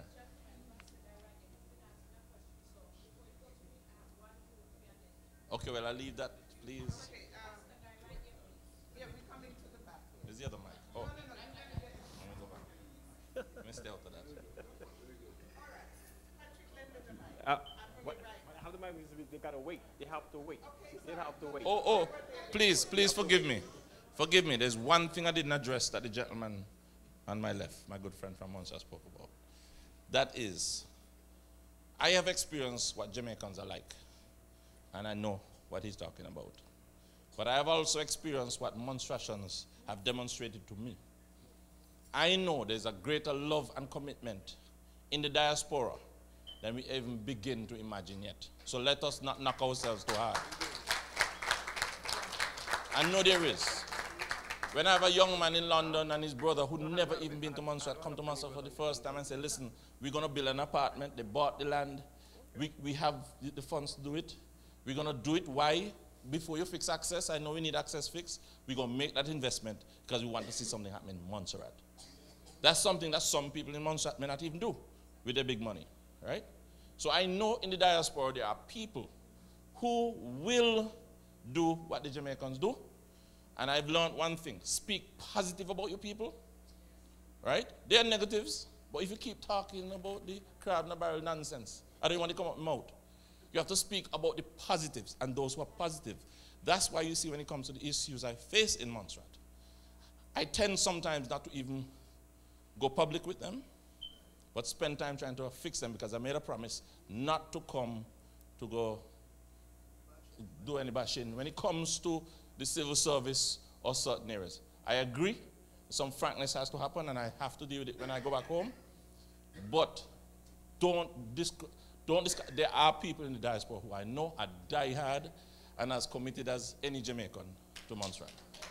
Okay, well, I'll leave that, please. Okay, um, yeah, we're coming to the back. Is the other mic? Oh. No, no, no. Let me go back. Let me stay out of that. All right. Patrick, lend me the mic. Uh, I'll bring what, it right. how the mic is, they gotta wait. They have to wait. They have to wait. Oh, oh, please, please forgive me. Forgive me. There's one thing I didn't address that the gentleman on my left, my good friend from Montserrat, spoke about. That is, I have experienced what Jamaicans are like, and I know what he's talking about. But I have also experienced what Montserratians have demonstrated to me. I know there's a greater love and commitment in the diaspora than we even begin to imagine yet. So let us not knock ourselves too hard. I know there is. When I have a young man in London and his brother who never even been to Montserrat come to Montserrat for the first time and say, listen, we're going to build an apartment. They bought the land. We, we have the funds to do it. We're going to do it. Why? Before you fix access, I know we need access fixed. We're going to make that investment because we want to see something happen in Montserrat. That's something that some people in Montserrat may not even do with their big money, right? So I know in the diaspora there are people who will do what the Jamaicans do. And I've learned one thing. Speak positive about your people, right? There are negatives, but if you keep talking about the crab in the barrel nonsense, I don't want to come out my mouth. You have to speak about the positives and those who are positive. That's why you see when it comes to the issues I face in Montserrat, I tend sometimes not to even go public with them, but spend time trying to fix them because I made a promise not to come to go do any bashing when it comes to the civil service or certain areas. I agree, some frankness has to happen and I have to deal with it when I go back home, but don't disc don't disc there are people in the diaspora who I know are diehard and as committed as any Jamaican to Montserrat.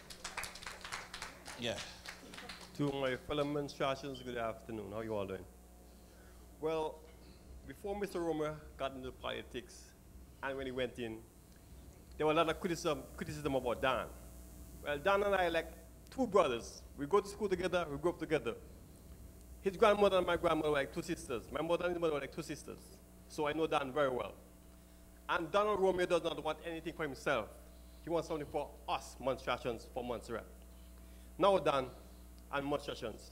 Yeah. To my fellow Monstratans, good afternoon. How are you all doing? Well, before Mister Romeo got into politics and when he went in, there was a lot of criticism, criticism about Dan. Well, Dan and I are like two brothers. We go to school together, we grew up together. His grandmother and my grandmother were like two sisters. My mother and his mother were like two sisters. So I know Dan very well. And Donald Romeo does not want anything for himself. He wants something for us, Monstratans, for Montserrat. Now, Dan and Monstratans,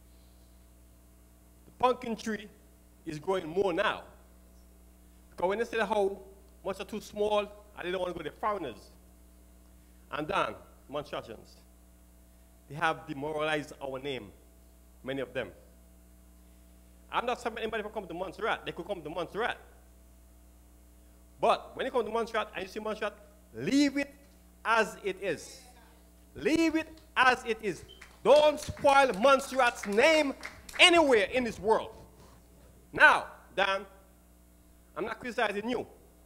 the pumpkin tree is growing more now. Because when they say how much are too small, and they don't want to go to foreigners. And then, Monstratans, they have demoralized our name, many of them. I'm not saying anybody can come to Montserrat. They could come to Montserrat. But when you come to Montserrat and you see Montserrat, leave it as it is. Leave it as it is. Don't spoil Montserrat's name anywhere in this world. Now, Dan, I'm not criticizing you.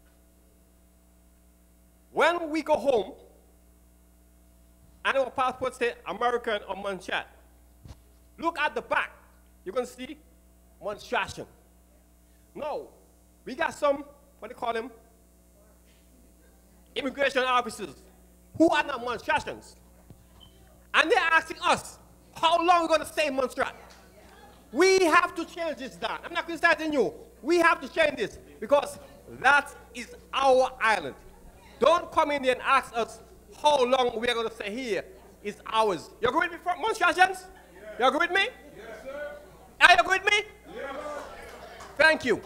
When we go home, and our passport says American or Montserrat, look at the back. You're going to see Montserratian. No, we got some, what do you call them? Immigration officers who are not Montserratians. And they're asking us, how long are we going to stay in Montserrat? We have to change this, Dan. I'm not criticizing you. We have to change this because that is our island. Don't come in there and ask us how long we are going to stay here. It's ours. You agree with me, Monstratans? You agree with me? Yes, sir. Are you agree with me? Yes. Thank you.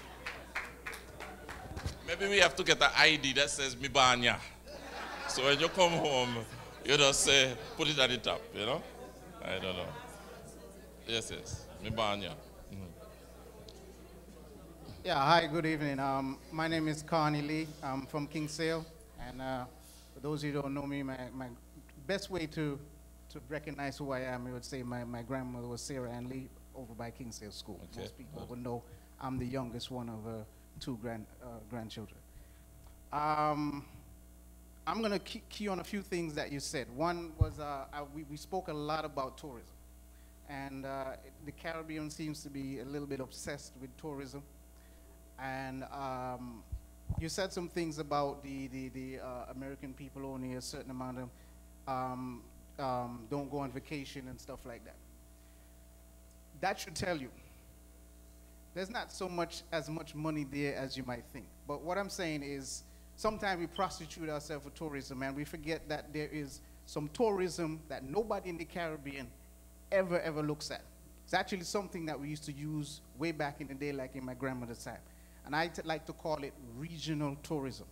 Maybe we have to get an I D that says Mibanya. So when you come home, you just say, put it at the top, you know? I don't know. Yes, yes. Mibanya. Yeah, hi, good evening. Um, my name is Connie Lee. I'm from Kingsale. And uh, for those who don't know me, my, my best way to, to recognize who I am, I would say my, my grandmother was Sarah Ann Lee over by Kingsale School. Okay. Most people would know I'm the youngest one of uh, two grand, uh, grandchildren. Um, I'm going to key, key on a few things that you said. One was uh, I, we, we spoke a lot about tourism. and uh, the Caribbean seems to be a little bit obsessed with tourism. And um, you said some things about the, the, the uh, American people only a certain amount of um, um, don't go on vacation and stuff like that. That should tell you there's not so much as much money there as you might think. But what I'm saying is sometimes we prostitute ourselves for tourism and we forget that there is some tourism that nobody in the Caribbean ever, ever looks at. It's actually something that we used to use way back in the day, like in my grandmother's time. And I like to call it regional tourism.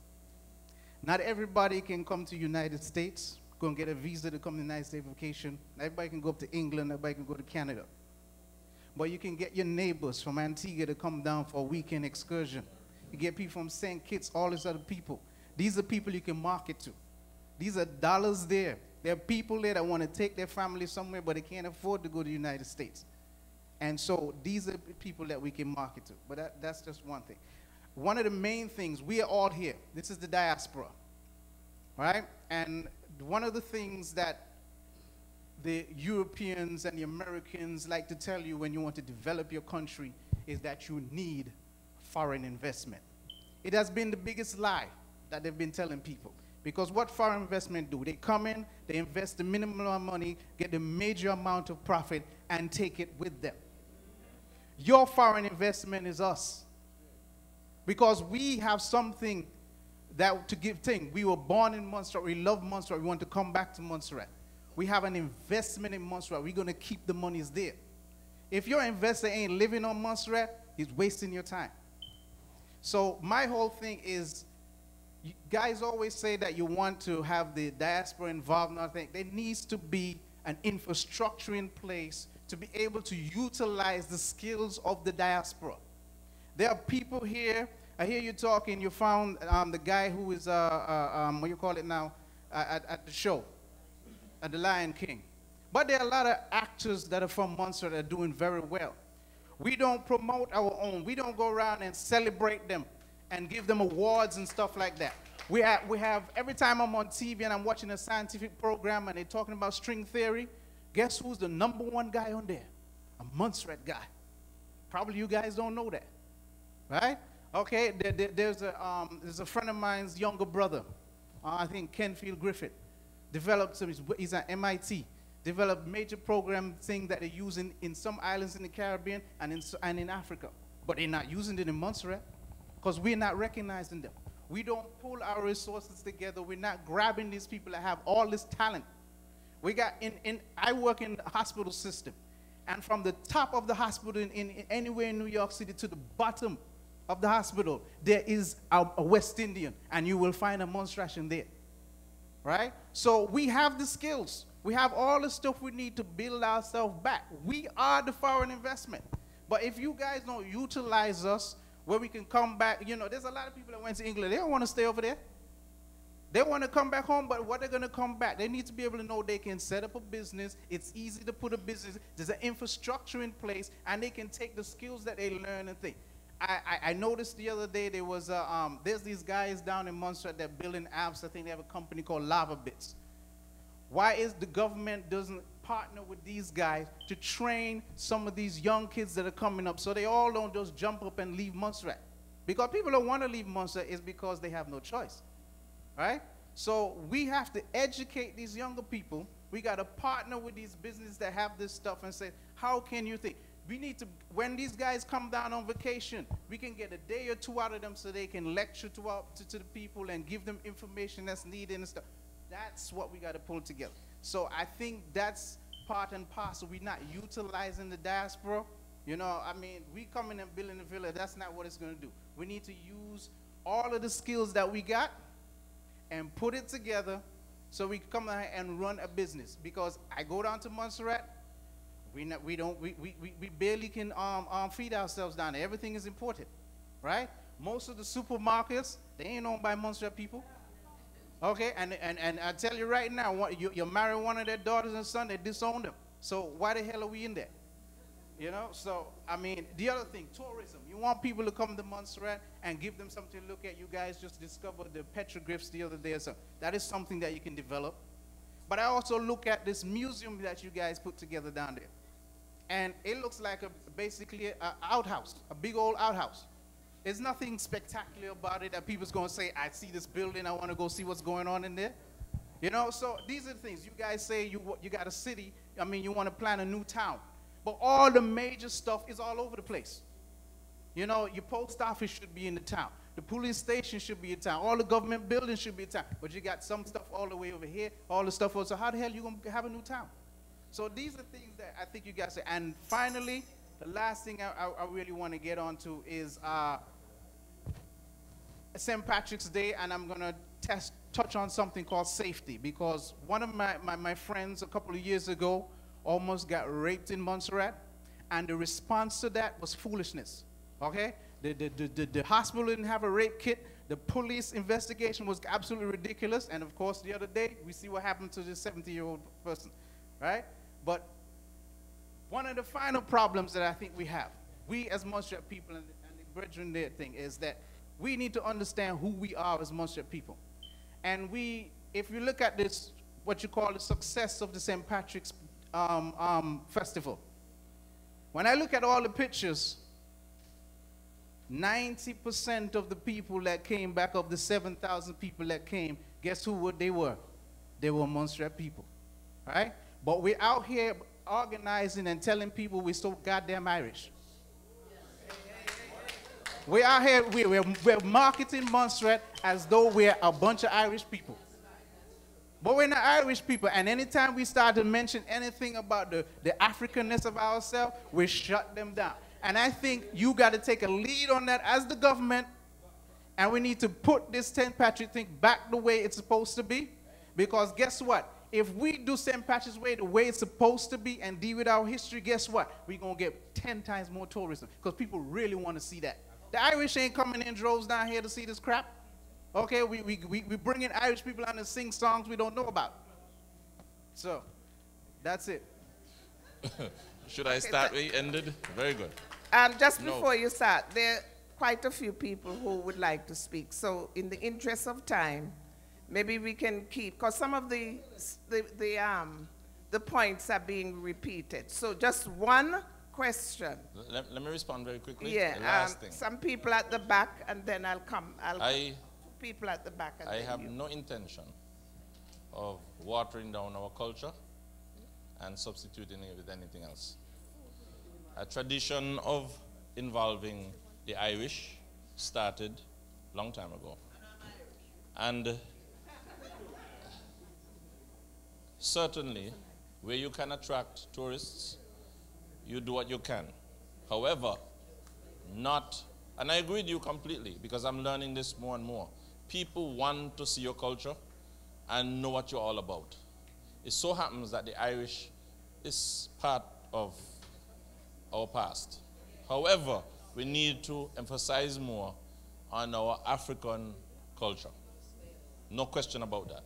Not everybody can come to the United States, go and get a visa to come to the United States vacation. Not everybody can go up to England, everybody can go to Canada. But you can get your neighbors from Antigua to come down for a weekend excursion. You get people from Saint Kitts, all these other people. These are people you can market to. These are dollars there. There are people there that want to take their family somewhere, but they can't afford to go to the United States. And so these are people that we can market to. But that, that's just one thing. One of the main things, we are all here. This is the diaspora, right? And one of the things that the Europeans and the Americans like to tell you when you want to develop your country is that you need foreign investment. It has been the biggest lie that they've been telling people. Because what foreign investment do? They come in, they invest the minimum amount of money, get the major amount of profit, and take it with them. Your foreign investment is us. Because we have something that to give thing. We were born in Montserrat. We love Montserrat. We want to come back to Montserrat. We have an investment in Montserrat. We're going to keep the monies there. If your investor ain't living on Montserrat, he's wasting your time. So my whole thing is, you guys always say that you want to have the diaspora involved in our thing. There needs to be an infrastructure in place to be able to utilize the skills of the diaspora. There are people here. I hear you talking. You found um, the guy who is, uh, uh, um, what do you call it now, uh, at, at the show, at the Lion King. But there are a lot of actors that are from Montserrat that are doing very well. We don't promote our own. We don't go around and celebrate them and give them awards and stuff like that. We have, we have, every time I'm on T V and I'm watching a scientific program and they're talking about string theory, guess who's the number one guy on there? A Montserrat guy. Probably you guys don't know that, right? Okay, there, there, there's, a, um, there's a friend of mine's younger brother, uh, I think Kenfield Griffith, developed some, he's at M I T, developed major program thing that they're using in some islands in the Caribbean and in, and in Africa. But they're not using it in Montserrat because we're not recognizing them. We don't pull our resources together. We're not grabbing these people that have all this talent. We got, in, in, I work in the hospital system. And from the top of the hospital in, in, in anywhere in New York City to the bottom of the hospital, there is a, a West Indian, and you will find a Montserratian there, right? So we have the skills. We have all the stuff we need to build ourselves back. We are the foreign investment. But if you guys don't utilize us where we can come back, you know, there's a lot of people that went to England. They don't want to stay over there. They want to come back home, but what they're going to come back, they need to be able to know they can set up a business. It's easy to put a business. There's an infrastructure in place, and they can take the skills that they learn and think. I, I, I noticed the other day there was a, um, there's these guys down in Montserrat that are building apps. I think they have a company called Lava Bits. Why is the government doesn't partner with these guys to train some of these young kids that are coming up so they all don't just jump up and leave Montserrat? Because people don't want to leave Montserrat is because they have no choice, right? So we have to educate these younger people. We got to partner with these businesses that have this stuff and say, how can you think? We need to, when these guys come down on vacation, we can get a day or two out of them so they can lecture to, our, to, to the people and give them information that's needed and stuff. That's what we got to pull together. So I think that's part and parcel. We're not utilizing the diaspora. You know, I mean, we come in and building a villa. That's not what it's going to do. We need to use all of the skills that we got and put it together so we can come out and run a business. Because I go down to Montserrat, we, not, we, don't, we, we, we barely can um, um, feed ourselves down there. Everything is imported, right? Most of the supermarkets, they ain't owned by Montserrat people. Okay, and, and, and I tell you right now, what, you, you're marrying one of their daughters and son, they disown them. So why the hell are we in there? You know, so, I mean, the other thing, tourism. You want people to come to Montserrat and give them something to look at. You guys just discovered the petroglyphs the other day. So that is something that you can develop. But I also look at this museum that you guys put together down there. and it looks like a, basically an outhouse, a big old outhouse. There's nothing spectacular about it that people's going to say, I see this building, I want to go see what's going on in there. You know, so these are the things. You guys say you, you got a city, I mean, you want to plan a new town. But all the major stuff is all over the place. You know, your post office should be in the town. The police station should be in town. All the government buildings should be in town. But you got some stuff all the way over here, all the stuff over. So how the hell are you going to have a new town? So these are things that I think you guys say. And finally, the last thing I, I, I really want to get onto is uh, Saint Patrick's Day, and I'm going to test touch on something called safety, because one of my, my, my friends a couple of years ago almost got raped in Montserrat, and the response to that was foolishness, okay? The, the, the, the, the hospital didn't have a rape kit. The police investigation was absolutely ridiculous, and of course the other day we see what happened to this seventy-year-old person, right? But one of the final problems that I think we have, we as Montserrat people, and, and the brethren there thing, is that we need to understand who we are as Montserrat people. And we, if you look at this, what you call the success of the Saint Patrick's um, um, Festival, when I look at all the pictures, ninety percent of the people that came back, of the seven thousand people that came, guess who what they were? They were Montserrat people, right? But we're out here organizing and telling people we're so goddamn Irish. We're out here, we're, we're, we're marketing Montserrat as though we're a bunch of Irish people. But we're not Irish people, and anytime we start to mention anything about the, the Africanness of ourselves, we shut them down. And I think you got to take a lead on that as the government, and we need to put this Saint Patrick thing back the way it's supposed to be, because guess what? If we do Saint Patrick's Day the way it's supposed to be and deal with our history, guess what? We're going to get ten times more tourism, because people really want to see that. The Irish ain't coming in droves down here to see this crap. Okay, we, we, we, we bring in Irish people out and sing songs we don't know about. So, that's it. Should I start where you ended? Very good. Um, just No. before you start, there are quite a few people who would like to speak. So in the interest of time, maybe we can keep, because some of the, the, the, um, the points are being repeated. So just one question. Let, let me respond very quickly. Yeah, The last um, thing. some people at the back, and then I'll come. I'll I, people at the back. And I then have you. no intention of watering down our culture and substituting it with anything else. A tradition of involving the Irish started a long time ago. And certainly, where you can attract tourists, you do what you can. However, not, and I agree with you completely, because I'm learning this more and more. People want to see your culture and know what you're all about. It so happens that the Irish is part of our past. However, we need to emphasize more on our African culture. No question about that.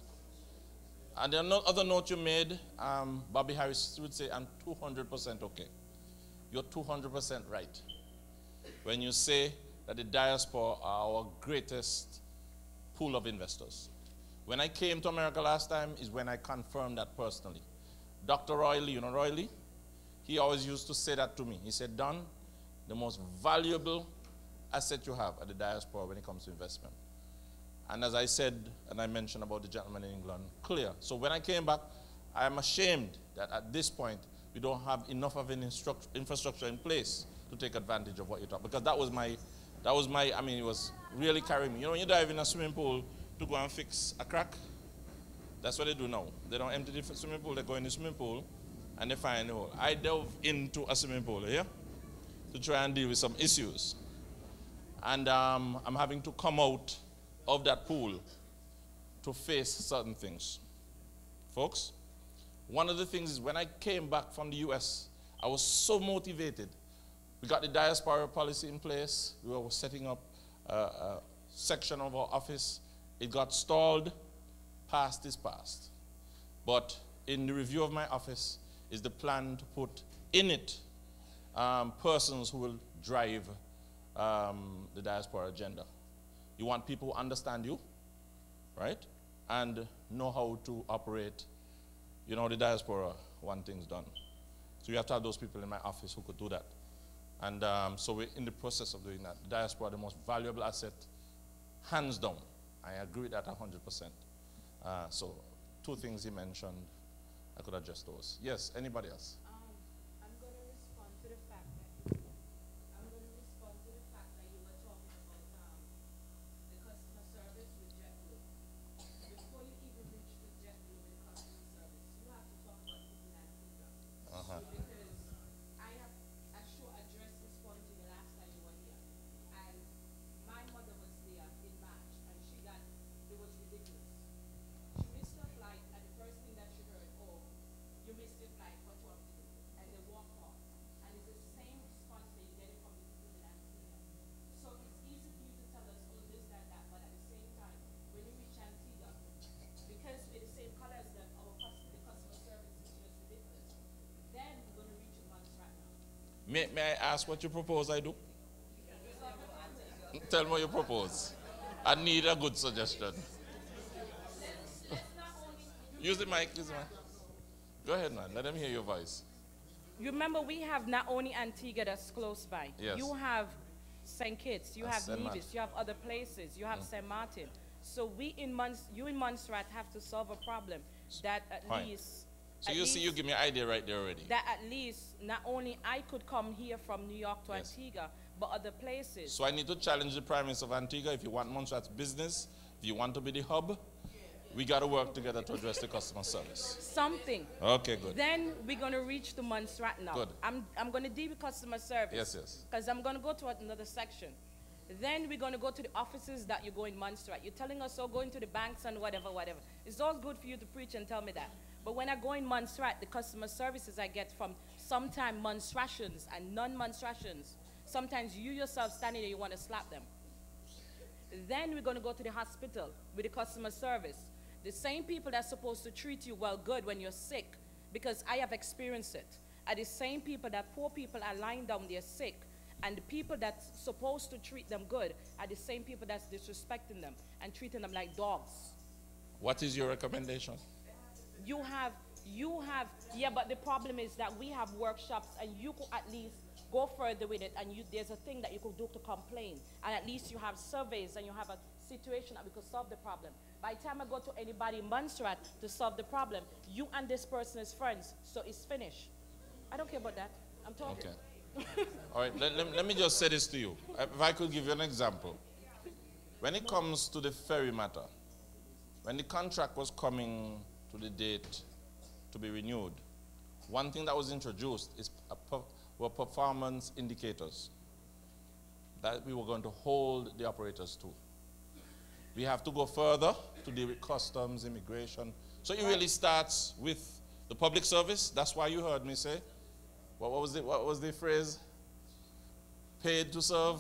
And the no- other note you made, um, Bobby Harris would say, I'm two hundred percent okay. You're two hundred percent right when you say that the diaspora are our greatest pool of investors. When I came to America last time is when I confirmed that personally. Doctor Roy Lee, you know Roy Lee? He always used to say that to me. He said, Don, the most valuable asset you have at the diaspora when it comes to investment. And as I said, and I mentioned about the gentleman in England, clear. So when I came back, I am ashamed that at this point, we don't have enough of an instruct- infrastructure in place to take advantage of what you talk. Because that was my, that was my, I mean, it was really carrying me. You know, when you dive in a swimming pool to go and fix a crack, that's what they do now. They don't empty the swimming pool, they go in the swimming pool and they find a hole. I delve into a swimming pool here to try and deal with some issues. And um, I'm having to come out of that pool to face certain things. Folks, one of the things is when I came back from the U S, I was so motivated. We got the diaspora policy in place. We were setting up a, a section of our office. It got stalled. Past is past. But in the review of my office is the plan to put in it um, persons who will drive um, the diaspora agenda. You want people who understand you, right? And know how to operate. You know, the diaspora want things done. So you have to have those people in my office who could do that. And um, so we're in the process of doing that. The diaspora, the most valuable asset, hands down. I agree with that one hundred percent. Uh, so two things he mentioned, I could address those. Yes, anybody else? Um, I'm going to respond to the fact that you, I'm going to respond to the fact that you were talking about um, the customer service with JetBlue. Before you even reach the JetBlue with customer service, you have to talk about people in Antigua. Uh-huh. Because I have, I sure addressed this point to you last time you were here. And my mother was there in March, and she got, it was ridiculous. She missed her flight, and the first thing that she heard, oh, you missed your flight, what you want to do? And they walk off. And it's the same response that you get from the people in Antigua. So it's easy for you to tell us, oh, this, that, that, but at the same time, when you reach Antigua, because we're the same color as them, our customer, the customer service is just ridiculous. Then we're going to reach a Montserrat now. May, may I ask what you propose I do? Tell me what you propose. I need a good suggestion. Use the mic, use the mic. Go ahead, man. Let them hear your voice. You remember we have not only Antigua that's close by. Yes. You have Saint Kitts, you And have Saint Nevis, Martin. you have other places, you have Mm. Saint Martin. So we in Mons, you in Montserrat have to solve a problem that at Fine. least. So at you see, you least- give me an idea right there already. That at least not only I could come here from New York to Yes. Antigua, but other places. So I need to challenge the Prime Minister of Antigua. If you want Montserrat's business, if you want to be the hub, we got to work together to address the customer service. Something. Okay, good. Then we're going to reach the Montserrat now. Good. I'm, I'm going to deal with customer service. Yes, yes. Because I'm going to go to another section. Then we're going to go to the offices that you go in Montserrat. You're telling us, oh, going to the banks and whatever, whatever. It's all good for you to preach and tell me that. But when I go in Montserrat, the customer services I get from sometimes Montserratians and non-Montserratians, sometimes you yourself standing there, you want to slap them. Then we're going to go to the hospital with the customer service. The same people that's supposed to treat you well good when you're sick, because I have experienced it, are the same people that poor people are lying down there sick, and the people that's supposed to treat them good are the same people that's disrespecting them and treating them like dogs. What is your recommendation? You have, you have, yeah, but the problem is that we have workshops and you could at least go further with it, and you, there's a thing that you could do to complain, and at least you have surveys and you have a situation that we could solve the problem. By the time I go to anybody in Montserrat to solve the problem, you and this person is friends, so it's finished. I don't care about that. I'm talking. Okay. All right, let, let, let me just say this to you. If I could give you an example. When it comes to the ferry matter, when the contract was coming to the date to be renewed, one thing that was introduced is a per, were performance indicators that we were going to hold the operators to. We have to go further to deal with customs, immigration. So it really starts with the public service. That's why you heard me say, what, what was the, what was the phrase? Paid to serve?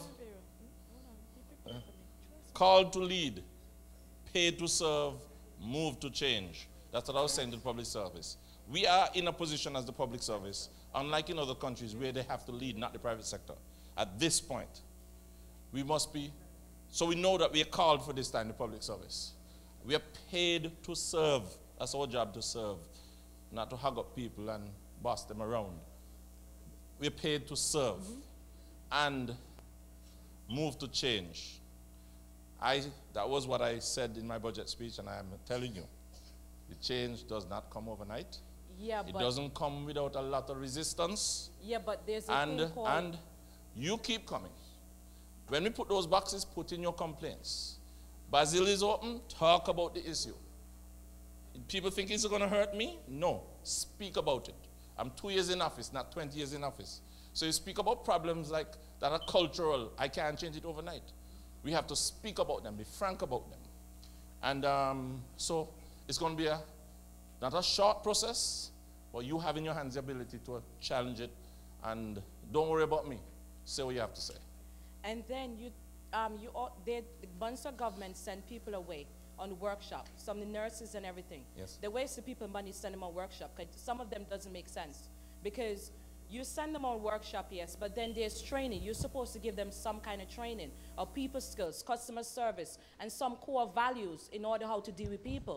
Uh, called to lead, paid to serve, move to change. That's what I was saying to the public service. We are in a position as the public service, unlike in other countries where they have to lead, not the private sector. At this point, we must be, so we know that we are called for this time, the public service. We are paid to serve. That's our job, to serve, not to hug up people and boss them around. We're paid to serve mm-hmm. and move to change. I, that was what I said in my budget speech, and I am telling you, the change does not come overnight. Yeah, it but doesn't come without a lot of resistance. Yeah, but there's a and, thing called... And you keep coming. When we put those boxes, put in your complaints. Basil is open, talk about the issue. People think it's going to hurt me? No, speak about it. I'm two years in office, not twenty years in office. So you speak about problems like that are cultural. I can't change it overnight. We have to speak about them, be frank about them. And um, so it's going to be a, not a short process, but you have in your hands the ability to challenge it. And don't worry about me. Say what you have to say. And then you, um, you all, they, the Bunser government send people away on workshop, some of the nurses and everything. Yes. They waste the people money, send them on workshop. 'Cause some of them doesn't make sense. Because you send them on workshop, yes, but then there's training. You're supposed to give them some kind of training of people skills, customer service, and some core values in order how to deal with people.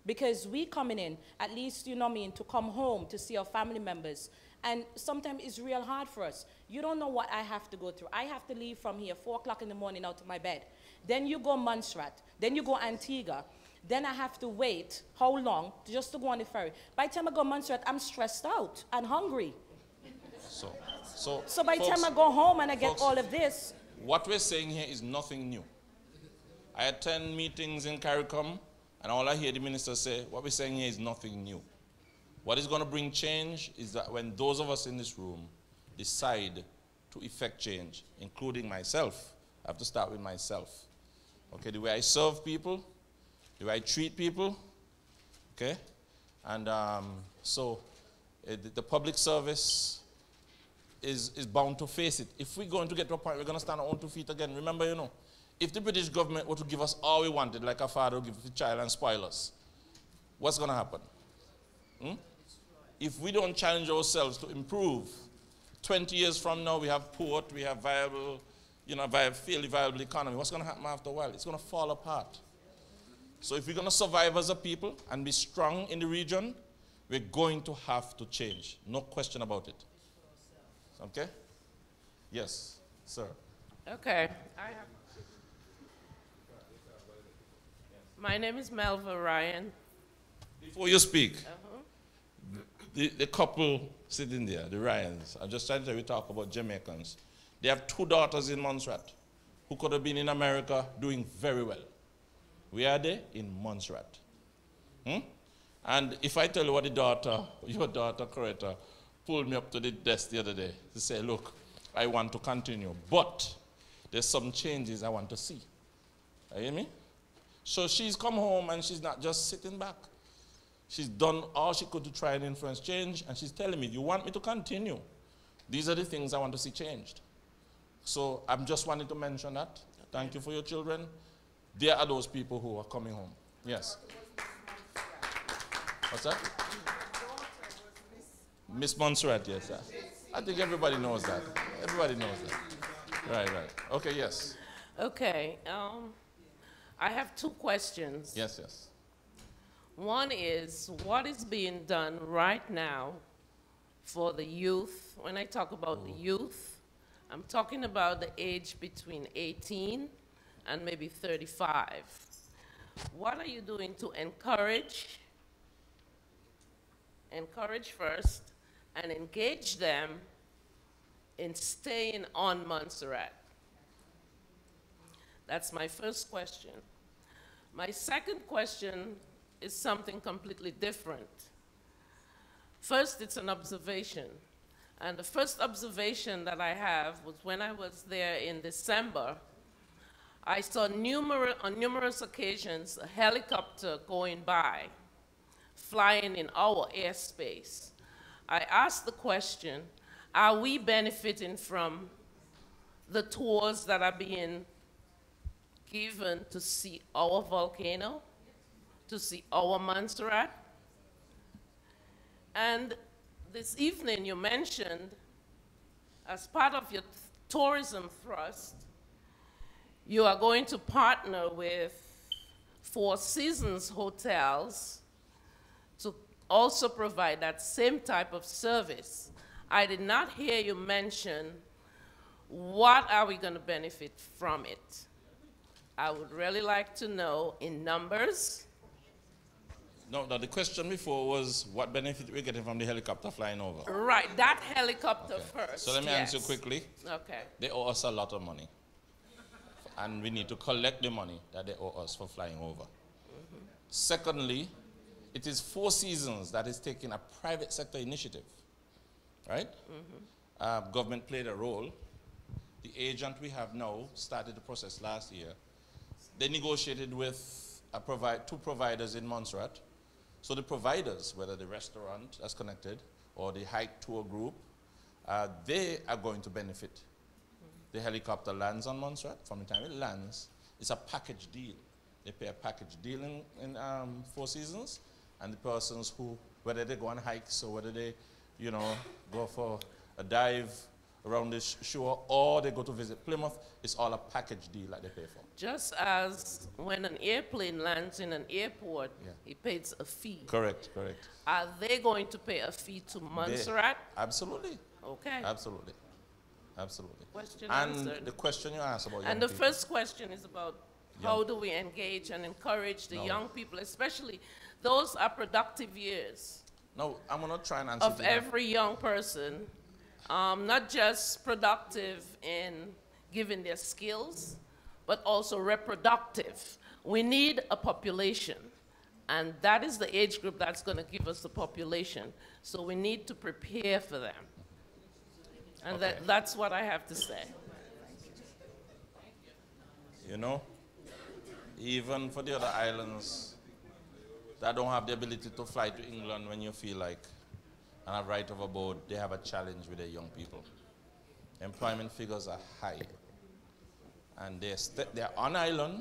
Because we coming in, at least, you know what I mean, to come home to see our family members. And sometimes it's real hard for us. You don't know what I have to go through. I have to leave from here four o'clock in the morning out of my bed. Then you go Montserrat. Then you go Antigua. Then I have to wait how long just to go on the ferry. By the time I go Montserrat, I'm stressed out and hungry. So, so, so by the folks, time I go home and I get folks, all of this. What we're saying here is nothing new. I attend meetings in CARICOM, and all I hear the minister say, what we're saying here is nothing new. What is going to bring change is that when those of us in this room decide to effect change, including myself, I have to start with myself. Okay, the way I serve people, the way I treat people, okay? And um, so uh, the, the public service is, is bound to face it. If we're going to get to a point, we're going to stand on our own two feet again. Remember, you know, if the British government were to give us all we wanted, like a father would give the child and spoil us, what's going to happen? Hmm? If we don't challenge ourselves to improve, twenty years from now we have port, we have viable, you know, viable, fairly viable economy. What's going to happen after a while? It's going to fall apart. So if we're going to survive as a people and be strong in the region, we're going to have to change. No question about it. Okay? Yes, sir. Okay. I have My name is Melva Ryan. Before you speak, Uh-huh. the, the couple sitting there, the Ryans, I'm just trying to tell you, talk about Jamaicans. They have two daughters in Montserrat who could have been in America doing very well. Where are they? In Montserrat. Hmm? And if I tell you what the daughter, your daughter, Coretta, pulled me up to the desk the other day to say, look, I want to continue, but there's some changes I want to see. You hear me? So she's come home and she's not just sitting back. She's done all she could to try and influence change, and she's telling me, you want me to continue? These are the things I want to see changed. So I'm just wanting to mention that. Thank you for your children. There are those people who are coming home. Yes. What's that? Miss Montserrat, yes. Sir. I think everybody knows that. Everybody knows that. Right, right. Okay, yes. Okay. Um, I have two questions. Yes, yes. One is, what is being done right now for the youth? When I talk about Ooh. the youth, I'm talking about the age between eighteen and maybe thirty-five. What are you doing to encourage, encourage first, and engage them in staying on Montserrat? That's my first question. My second question is something completely different. First, it's an observation. And the first observation that I have was when I was there in December. I saw numerous, on numerous occasions a helicopter going by, flying in our airspace. I asked the question, are we benefiting from the tours that are being given to see our volcano, to see our Montserrat? And this evening you mentioned, as part of your tourism thrust, you are going to partner with Four Seasons hotels to also provide that same type of service. I did not hear you mention what are we going to benefit from it. I would really like to know in numbers. No, no, the question before was what benefit we're getting from the helicopter flying over. Right, that helicopter Okay. first. So let me yes. answer quickly. Okay. They owe us a lot of money. And we need to collect the money that they owe us for flying over. Mm-hmm. Secondly, it is Four Seasons that is taking a private sector initiative, right? Mm-hmm. Uh, government played a role. The agent we have now started the process last year. They negotiated with a provi- two providers in Montserrat. So the providers, whether the restaurant that's connected or the hike tour group, uh, they are going to benefit. Mm-hmm. The helicopter lands on Montserrat. From the time it lands, it's a package deal. They pay a package deal in, in um, Four Seasons, and the persons who, whether they go on hikes or whether they, you know, go for a dive around the sh- shore, or they go to visit Plymouth. It's all a package deal that they pay for. Just as when an airplane lands in an airport, Yeah. it pays a fee. Correct, correct. Are they going to pay a fee to Montserrat? They, absolutely. Okay. Absolutely. Absolutely. Question and answered. the question you asked about young And the people. first question is about how do we engage and encourage the No. young people, especially those are productive years No, I'm going to try and answer of to that. every young person, um, not just productive in giving their skills, but also reproductive. We need a population, and that is the age group that's going to give us the population. So we need to prepare for them. And Okay. that, that's what I have to say. You know, even for the other islands that don't have the ability to fly to England when you feel like and have right of abode, they have a challenge with their young people. Employment figures are high. And they're, st- they're on island,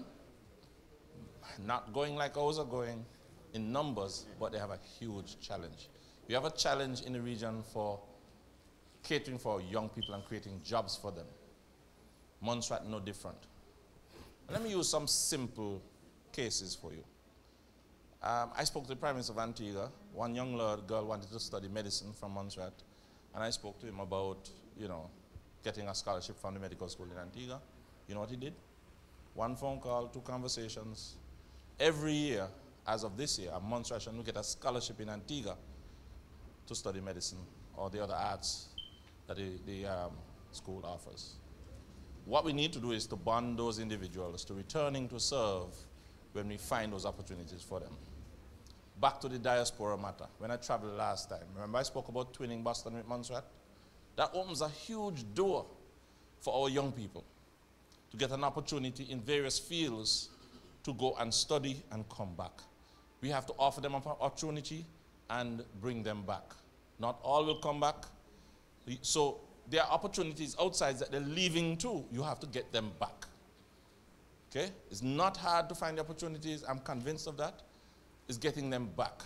not going like ours are going in numbers, but they have a huge challenge. We have a challenge in the region for catering for young people and creating jobs for them. Montserrat, no different. Let me use some simple cases for you. Um, I spoke to the Prime Minister of Antigua. One young lad, girl wanted to study medicine from Montserrat, and I spoke to him about, you know, getting a scholarship from the medical school in Antigua. You know what he did? One phone call, two conversations. Every year, as of this year, a Montserrat will get a scholarship in Antigua to study medicine or the other arts that the, the um, school offers. What we need to do is to bond those individuals to returning to serve when we find those opportunities for them. Back to the diaspora matter. When I traveled last time, remember I spoke about twinning Boston with Montserrat? That opens a huge door for our young people to get an opportunity in various fields to go and study and come back. We have to offer them an opportunity and bring them back. Not all will come back. So there are opportunities outside that they're leaving too. You have to get them back. Okay? It's not hard to find the opportunities. I'm convinced of that. It's getting them back.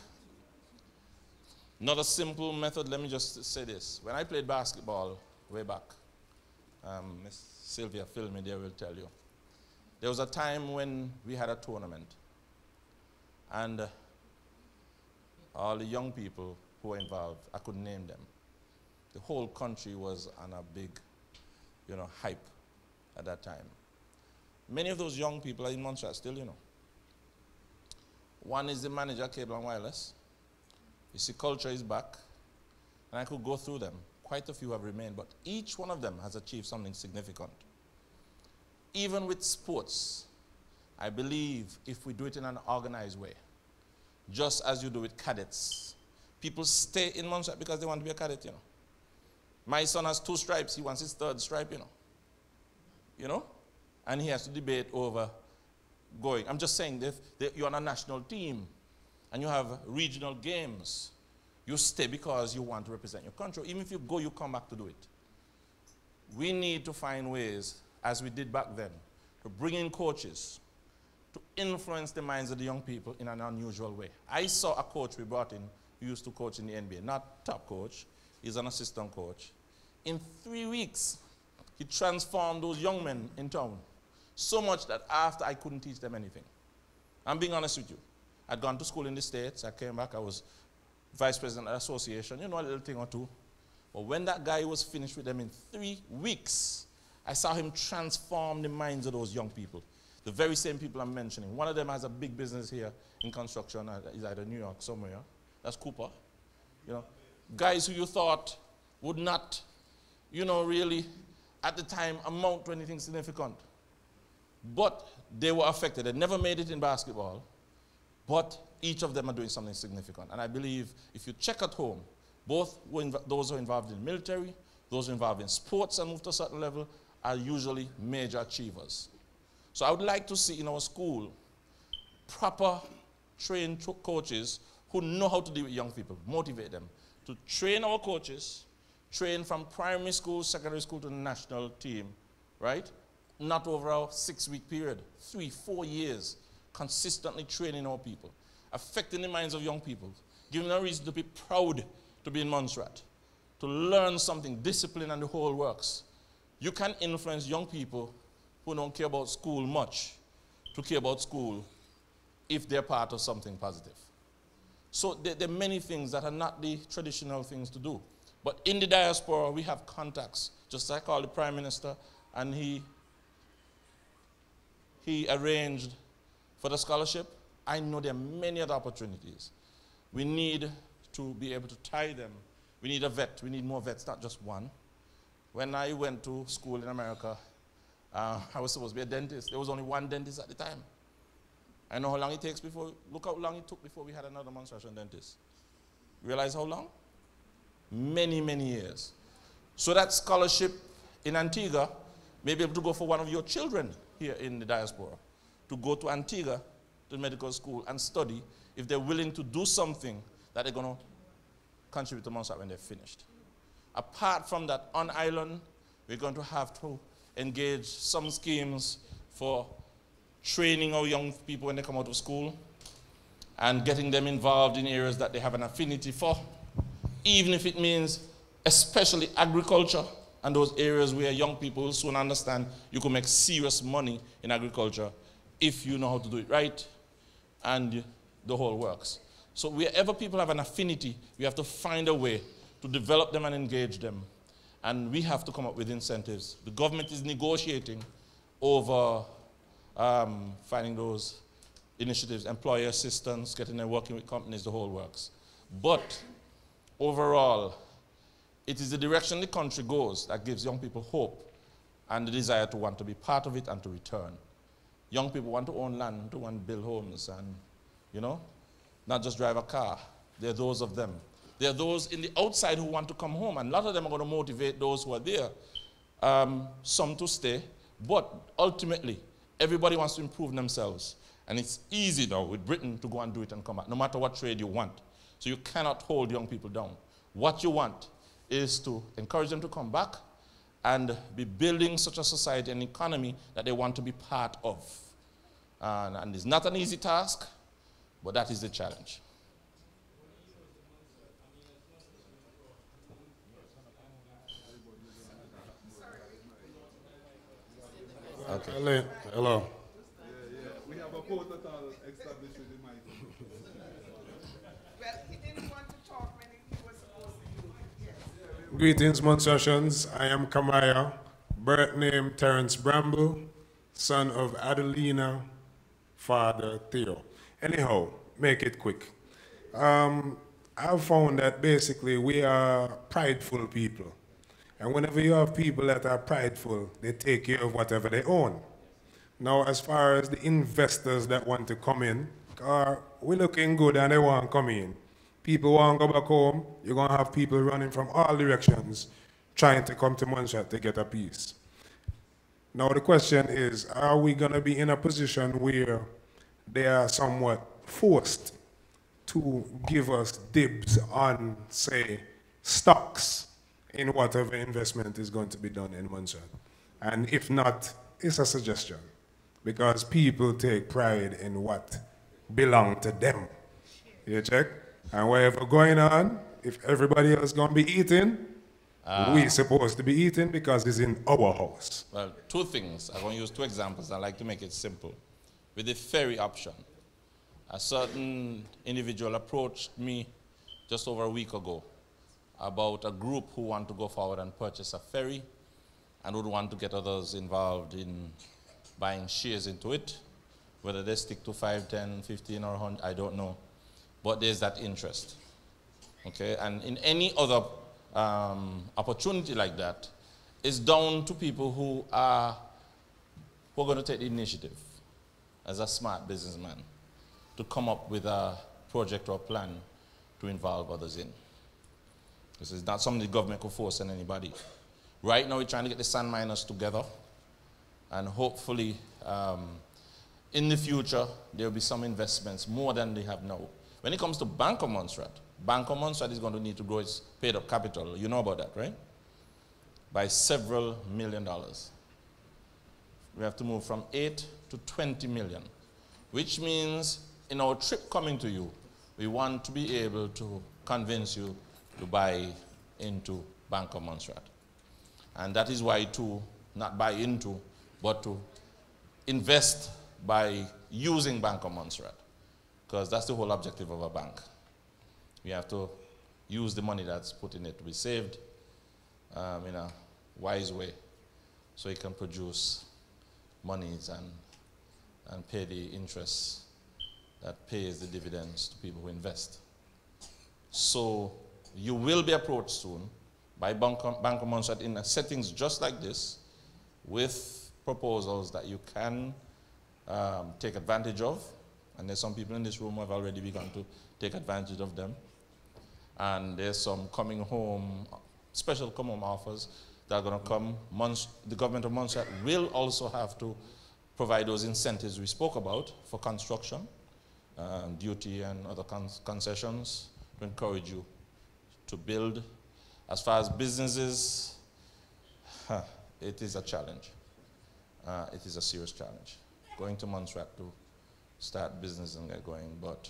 Not a simple method. Let me just say this. When I played basketball way back, um, Miss Sylvia Filmy there will tell you, there was a time when we had a tournament. And uh, all the young people who were involved, I could name them. The whole country was on a big, you know, hype at that time. Many of those young people are in Montserrat still, you know. One is the manager, Cable and Wireless. You see, culture is back. And I could go through them. Quite a few have remained, but each one of them has achieved something significant. Even with sports, I believe if we do it in an organized way, just as you do with cadets, people stay in Montserrat because they want to be a cadet, you know. My son has two stripes. He wants his third stripe, you know. You know? And he has to debate over going. I'm just saying, if you're on a national team and you have regional games, you stay because you want to represent your country. Even if you go, you come back to do it. We need to find ways, as we did back then, to bring in coaches, to influence the minds of the young people in an unusual way. I saw a coach we brought in who used to coach in the N B A, not top coach. He's an assistant coach. In three weeks, he transformed those young men in town. So much that after I couldn't teach them anything. I'm being honest with you. I'd gone to school in the States. I came back. I was vice president of the association. You know, a little thing or two. But when that guy was finished with them in three weeks, I saw him transform the minds of those young people. The very same people I'm mentioning. One of them has a big business here in construction. He's either New York somewhere. That's Cooper. You know, guys who you thought would not, you know, really, at the time, amount to anything significant. But they were affected. They never made it in basketball. But each of them are doing something significant. And I believe if you check at home, both who those who are involved in the military, those who are involved in sports and move to a certain level, are usually major achievers. So I would like to see in our school proper trained coaches who know how to deal with young people, motivate them. To train our coaches, train from primary school, secondary school to the national team, right? Not over a six-week period, three, four years, consistently training our people, affecting the minds of young people, giving them a reason to be proud to be in Montserrat, to learn something, discipline and the whole works. You can influence young people who don't care about school much to care about school if they're part of something positive. So there, there are many things that are not the traditional things to do. But in the diaspora, we have contacts. Just like I called the Prime Minister, and he, he arranged for the scholarship. I know there are many other opportunities. We need to be able to tie them. We need a vet. We need more vets, not just one. When I went to school in America, uh, I was supposed to be a dentist. There was only one dentist at the time. I know how long it takes before, look how long it took before we had another Montserrat dentist. Realize how long? Many, many years. So that scholarship in Antigua may be able to go for one of your children here in the diaspora, to go to Antigua, to medical school, and study if they're willing to do something that they're going to contribute to Montserrat when they're finished. Apart from that, on island, we're going to have to engage some schemes for training our young people when they come out of school and getting them involved in areas that they have an affinity for, even if it means especially agriculture and those areas where young people will soon understand you can make serious money in agriculture if you know how to do it right and the whole works. So wherever people have an affinity, we have to find a way to develop them and engage them. And we have to come up with incentives. The government is negotiating over um, finding those initiatives, employer assistance, getting them working with companies, the whole works. But overall, it is the direction the country goes that gives young people hope and the desire to want to be part of it and to return. Young people want to own land, to want to build homes and, you know, not just drive a car. There are those of them. There are those in the outside who want to come home, and a lot of them are going to motivate those who are there, um, some to stay, but ultimately, everybody wants to improve themselves. And it's easy now with Britain to go and do it and come back, no matter what trade you want. So you cannot hold young people down. What you want is to encourage them to come back and be building such a society and economy that they want to be part of. And, and it's not an easy task, but that is the challenge. Okay. Hello. Hello. Yeah, yeah. We have a protocol established with the mic. Well, he didn't want to talk when he was supposed to do it. Yes. Greetings, Montserratians. I am Kamaya, birth name Terence Bramble, son of Adelina, father Theo. Anyhow, make it quick. Um, I've found that basically we are prideful people. And whenever you have people that are prideful, they take care of whatever they own. Now, as far as the investors that want to come in, uh, we're looking good and they want to come in. People want to go back home, you're going to have people running from all directions trying to come to Montserrat to get a piece. Now, the question is, are we going to be in a position where they are somewhat forced to give us dibs on, say, stocks in whatever investment is going to be done in Montserrat? And if not, it's a suggestion, because people take pride in what belongs to them. You check? And whatever going on, if everybody else going to be eating, uh, we're supposed to be eating because it's in our house. Well, two things. I'm going to use two examples. I like to make it simple. With the ferry option, a certain individual approached me just over a week ago about a group who want to go forward and purchase a ferry and would want to get others involved in buying shares into it. Whether they stick to five, ten, fifteen, or one hundred, I don't know. But there's that interest. Okay? And in any other um, opportunity like that, it's down to people who are, who are going to take the initiative as a smart businessman to come up with a project or plan to involve others in. This is not something the government could force on anybody. Right now, we're trying to get the sand miners together, and hopefully, um, in the future, there will be some investments, more than they have now. When it comes to Bank of Montserrat, Bank of Montserrat is going to need to grow its paid-up capital. You know about that, right? By several million dollars. We have to move from eight to twenty million, which means in our trip coming to you, we want to be able to convince you to buy into Bank of Montserrat. And that is why to not buy into, but to invest by using Bank of Montserrat, because that's the whole objective of a bank. We have to use the money that's put in it to be saved um, in a wise way, so it can produce monies and, and pay the interest that pays the dividends to people who invest. So you will be approached soon by Bank of, Bank of Montserrat in settings just like this, with proposals that you can um, take advantage of. And there's some people in this room who have already begun to take advantage of them. And there's some coming home, special come home offers that are going to come. Mons the government of Montserrat will also have to provide those incentives we spoke about for construction, um, duty and other con concessions to encourage you to build. As far as businesses, huh, it is a challenge. Uh, it is a serious challenge. Going to Montserrat to start business and get going, but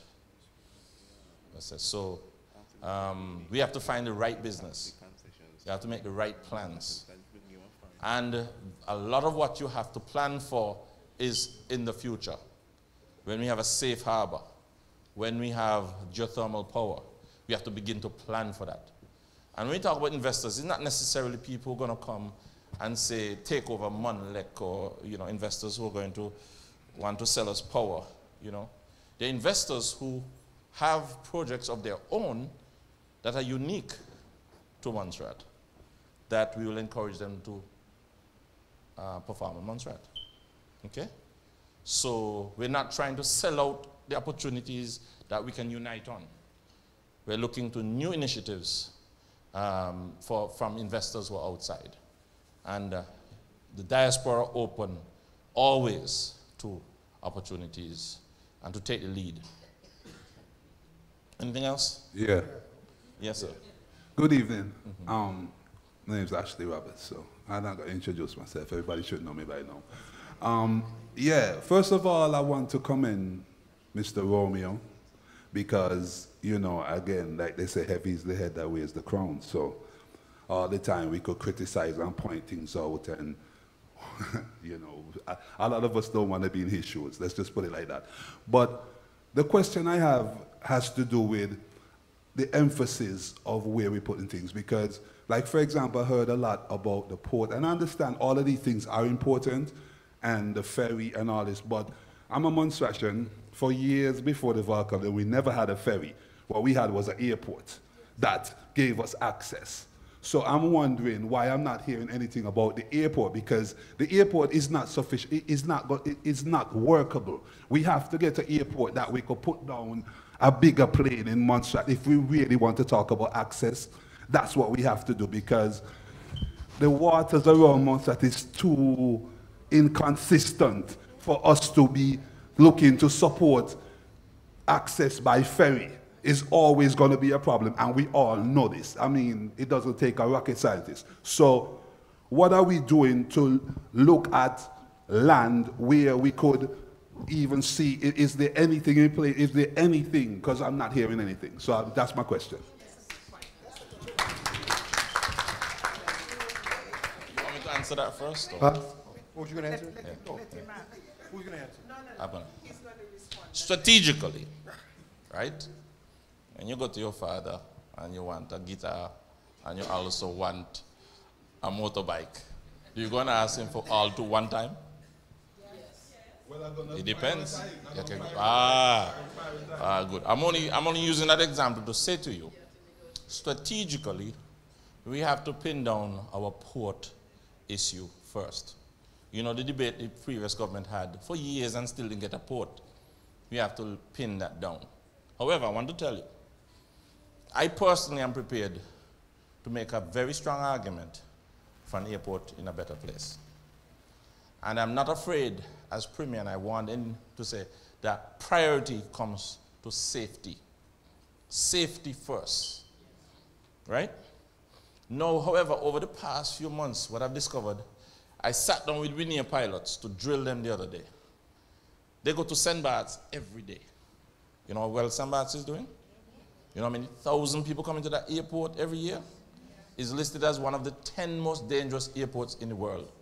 that's it. So um, we have to find the right business. You have to make the right plans. And a lot of what you have to plan for is in the future. When we have a safe harbor, when we have geothermal power, we have to begin to plan for that. And when we talk about investors, it's not necessarily people who are going to come and say, take over Monlek, or you know, investors who are going to want to sell us power. You know, they're investors who have projects of their own that are unique to Montserrat, that we will encourage them to uh, perform in Montserrat. Okay? So we're not trying to sell out the opportunities that we can unite on. We're looking to new initiatives um, for, from investors who are outside. And uh, the diaspora open always to opportunities and to take the lead. Anything else? Yeah. Yes, sir. Good evening. Mm-hmm. um, my name is Ashley Roberts, so I'm not going to introduce myself. Everybody should know me by now. Um, yeah, first of all, I want to commend Mister Romeo, because, you know, again, like they say, heavy is the head that wears the crown. So all the time we could criticize and point things out, and you know, a, a lot of us don't want to be in his shoes. Let's just put it like that. But the question I have has to do with the emphasis of where we're putting things, because, like, for example, I heard a lot about the port, and I understand all of these things are important, and the ferry and all this, but I'm a Montserratian. For years before the Volcano, we never had a ferry. What we had was an airport that gave us access. So I'm wondering why I'm not hearing anything about the airport, because the airport is not sufficient, it is not, it is not workable. We have to get an airport that we could put down a bigger plane in Montserrat. If we really want to talk about access, that's what we have to do, because the waters around Montserrat is too inconsistent for us to be looking to support access by ferry. Is always going to be a problem, and we all know this. I mean, it doesn't take a rocket scientist. So what are we doing to look at land where we could even see, is there anything in place, is there anything, because I'm not hearing anything. So that's my question. You want me to answer that first? Or? Huh? What you going to answer? Let, let, Yeah. let, let him answer. Who's going to answer? No, no, I'm no. gonna. He's going to respond. Strategically, right? When you go to your father and you want a guitar and you also want a motorbike, do you going to ask him for all to one time? Yes. Well, I'm gonna It depends. Okay. Ah, ah, good. I'm only, I'm only using that example to say to you, strategically, we have to pin down our port issue first. You know, the debate the previous government had for years and still didn't get a port. We have to pin that down. However, I want to tell you, I personally am prepared to make a very strong argument for an airport in a better place. And I'm not afraid, as Premier, and I want him to say, that priority comes to safety. Safety first, right? Now, however, over the past few months, what I've discovered, I sat down with Winnie pilots to drill them the other day. They go to Sandbars every day. You know how well Sandbars is doing? You know how many thousand people come into that airport every year? is listed as one of the ten most dangerous airports in the world.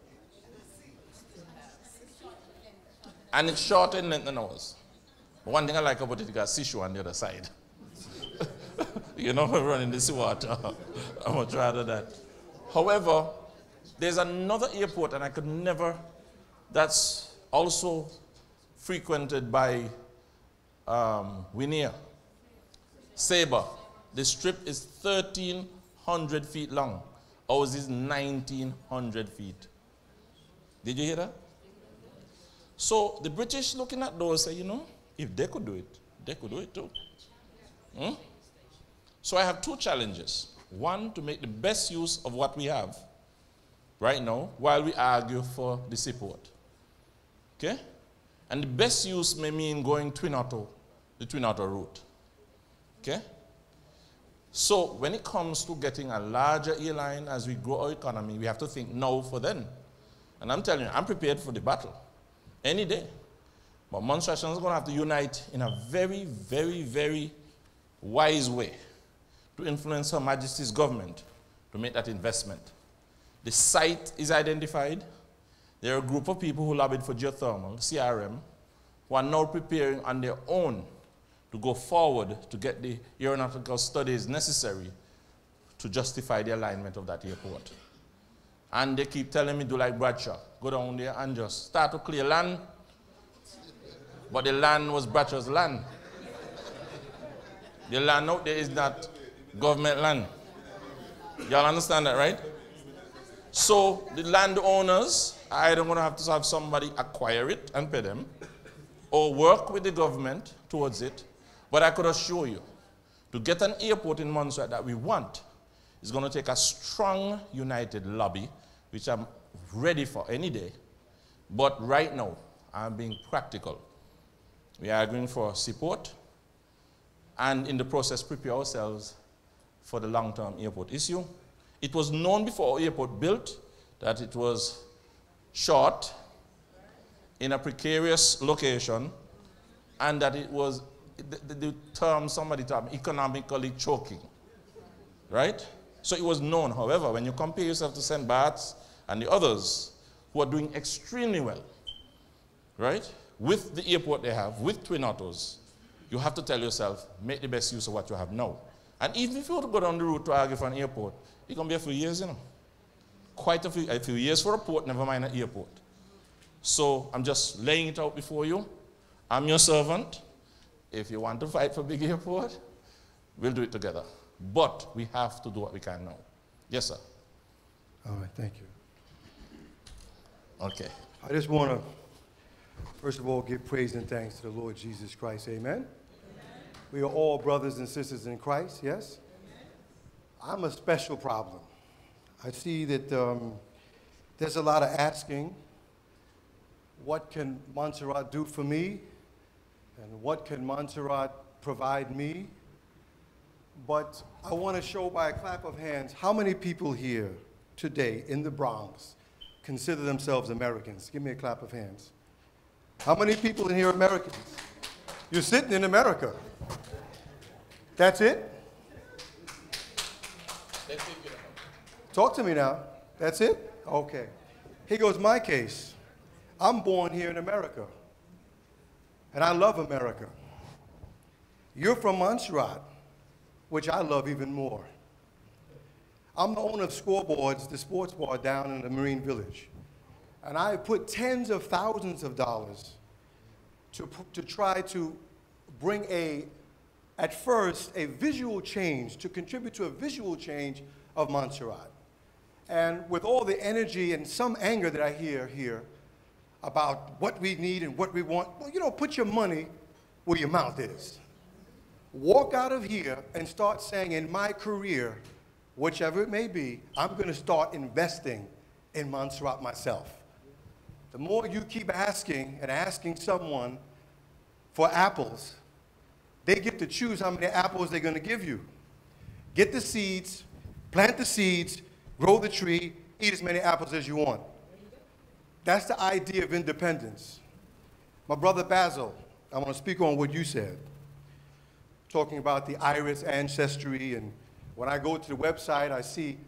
And it's shorter in length than ours. But one thing I like about it, you got seashore on the other side. You know, running the seawater. I'm much rather that. However, there's another airport, and I could never, that's also frequented by um, Winear. Sabre. The strip is thirteen hundred feet long. Ours is nineteen hundred feet. Did you hear that? So the British looking at those say, you know, if they could do it, they could do it too. Hmm? So I have two challenges. One, to make the best use of what we have right now while we argue for the seaport. Okay? And the best use may mean going twin auto, the twin auto route. Okay? So when it comes to getting a larger airline as we grow our economy, we have to think now for then. And I'm telling you, I'm prepared for the battle any day. But Montserrat is going to have to unite in a very, very, very wise way to influence Her Majesty's government to make that investment. The site is identified. There are a group of people who lobbied for geothermal, C R M, who are now preparing on their own to go forward to get the aeronautical studies necessary to justify the alignment of that airport. And they keep telling me, do like Bradshaw, go down there and just start to clear land. But the land was Bradshaw's land. The land out there is not government land. Y'all understand that, right? So the landowners are either going to have to have somebody acquire it and pay them, or work with the government towards it. But I could assure you, to get an airport in Montserrat that we want, is going to take a strong, united lobby, which I'm ready for any day. But right now, I'm being practical. We are arguing for support, and in the process, prepare ourselves for the long-term airport issue. It was known before our airport built that it was short, in a precarious location, and that it was, the, the, the term somebody told me, economically choking, right? So it was known. However, when you compare yourself to Saint Bart's and the others who are doing extremely well, right, with the airport they have, with twin autos, you have to tell yourself, make the best use of what you have now. And even if you were to go down the route to argue for an airport, it's going to be a few years, you know. Quite a few, a few years for a port, never mind an airport. So I'm just laying it out before you. I'm your servant. If you want to fight for big airport, we'll do it together. But we have to do what we can now. Yes, sir. All right, thank you. Okay. I just want to, first of all, give praise and thanks to the Lord Jesus Christ. Amen? Amen. We are all brothers and sisters in Christ, yes? Amen. I'm a special problem. I see that um, there's a lot of asking, what can Montserrat do for me? And what can Montserrat provide me? But I want to show by a clap of hands how many people here today in the Bronx consider themselves Americans. Give me a clap of hands. How many people in here are Americans? You're sitting in America. That's it? Talk to me now. That's it? Okay. Here goes my case. I'm born here in America, and I love America. You're from Montserrat, which I love even more. I'm the owner of Scoreboards, the sports bar down in the Marine Village. And I put tens of thousands of dollars to, to try to bring a, at first, a visual change, to contribute to a visual change of Montserrat. And with all the energy and some anger that I hear here about what we need and what we want, well, you know, put your money where your mouth is. Walk out of here and start saying, in my career, whichever it may be, I'm going to start investing in Montserrat myself. The more you keep asking and asking someone for apples, they get to choose how many apples they're going to give you. Get the seeds, plant the seeds, grow the tree, eat as many apples as you want. That's the idea of independence. My brother Basil, I want to speak on what you said, talking about the Irish ancestry, and when I go to the website, I see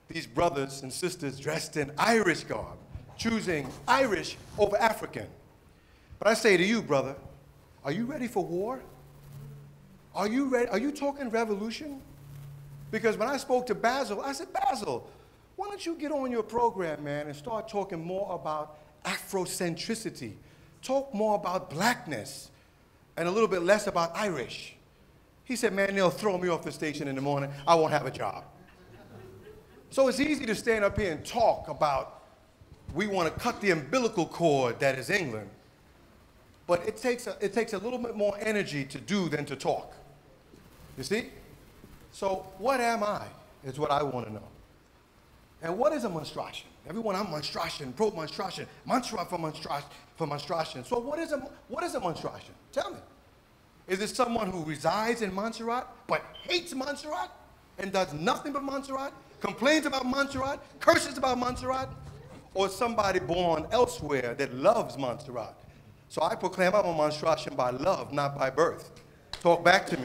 these brothers and sisters dressed in Irish garb, choosing Irish over African. But I say to you, brother, are you ready for war? Are you ready? Are you talking revolution? Because when I spoke to Basil, I said, Basil, why don't you get on your program, man, and start talking more about Afrocentricity. Talk more about blackness and a little bit less about Irish. He said, man, they'll throw me off the station in the morning. I won't have a job. So it's easy to stand up here and talk about we want to cut the umbilical cord that is England. But it takes a, it takes a little bit more energy to do than to talk. You see? So what am I is what I want to know. And what is a monstration? Everyone, I'm monstration, pro-monstration, Montserrat for monstration, for monstration. So what is a, what is a monstration? Tell me. Is it someone who resides in Montserrat but hates Montserrat and does nothing but Montserrat, complains about Montserrat, curses about Montserrat? Or somebody born elsewhere that loves Montserrat? So I proclaim I'm a monstration by love, not by birth. Talk back to me.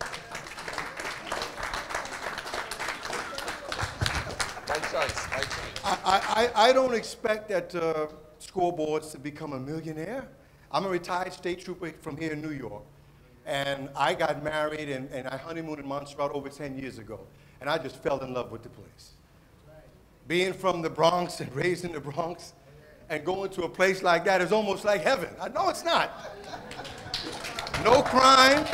I, I, I don't expect that uh, scoreboards to become a millionaire. I'm a retired state trooper from here in New York. And I got married and, and I honeymooned in Montserrat over ten years ago. And I just fell in love with the place. Being from the Bronx and raised in the Bronx and going to a place like that is almost like heaven. I know it's not. No crime.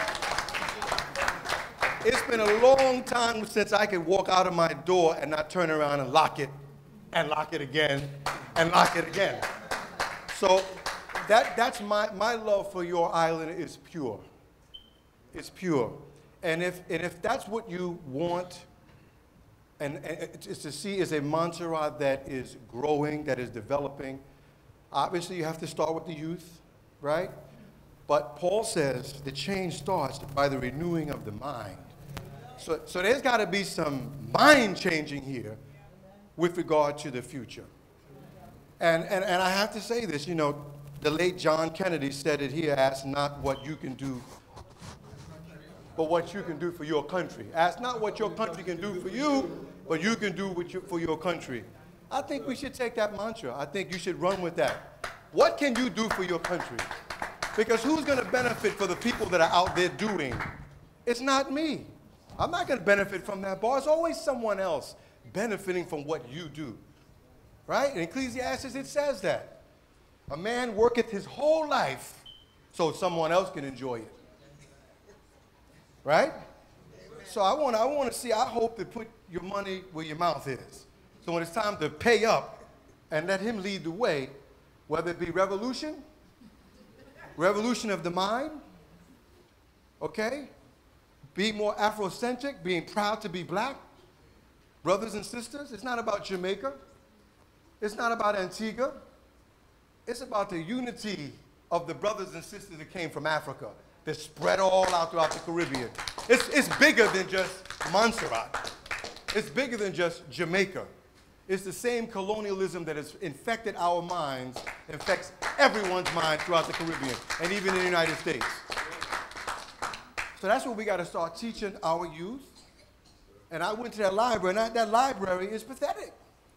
It's been a long time since I could walk out of my door and not turn around and lock it, and lock it again, and lock it again. So that, that's my, my love for your island is pure. It's pure. And if, and if that's what you want, and, and it's to see is a Montserrat that is growing, that is developing, obviously you have to start with the youth, right? But Paul says the change starts by the renewing of the mind. So, so there's got to be some mind changing here with regard to the future. And, and, and I have to say this, you know, the late John Kennedy said it here, ask not what you can do, but what you can do for your country. Ask not what your country can do for you, but you can do what you, for your country. I think we should take that mantra. I think you should run with that. What can you do for your country? Because who's going to benefit for the people that are out there doing? It's not me. I'm not going to benefit from that bar. It's always someone else benefiting from what you do. Right? In Ecclesiastes, it says that. A man worketh his whole life so someone else can enjoy it. Right? So I want to I want to see, I hope to put your money where your mouth is. So when it's time to pay up and let him lead the way, whether it be revolution, revolution of the mind, okay? Be more Afrocentric, being proud to be black. Brothers and sisters, it's not about Jamaica. It's not about Antigua. It's about the unity of the brothers and sisters that came from Africa, that spread all out throughout the Caribbean. It's, it's bigger than just Montserrat. It's bigger than just Jamaica. It's the same colonialism that has infected our minds, infects everyone's mind throughout the Caribbean, and even in the United States. So that's what we got to start teaching our youth. And I went to that library, and that, that library is pathetic.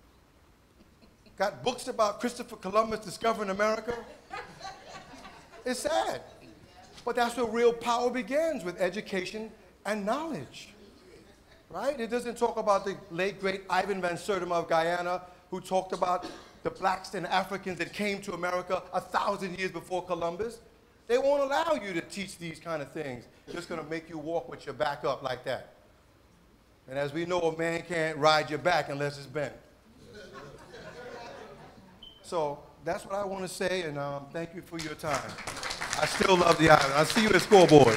Got books about Christopher Columbus discovering America. It's sad. But that's where real power begins, with education and knowledge. Right? It doesn't talk about the late, great Ivan Van Sertima of Guyana, who talked about the blacks and Africans that came to America a thousand years before Columbus. They won't allow you to teach these kind of things. They're just going to make you walk with your back up like that. And as we know, a man can't ride your back unless it's bent. So that's what I want to say, and um, thank you for your time. I still love the island. I'll see you at scoreboard.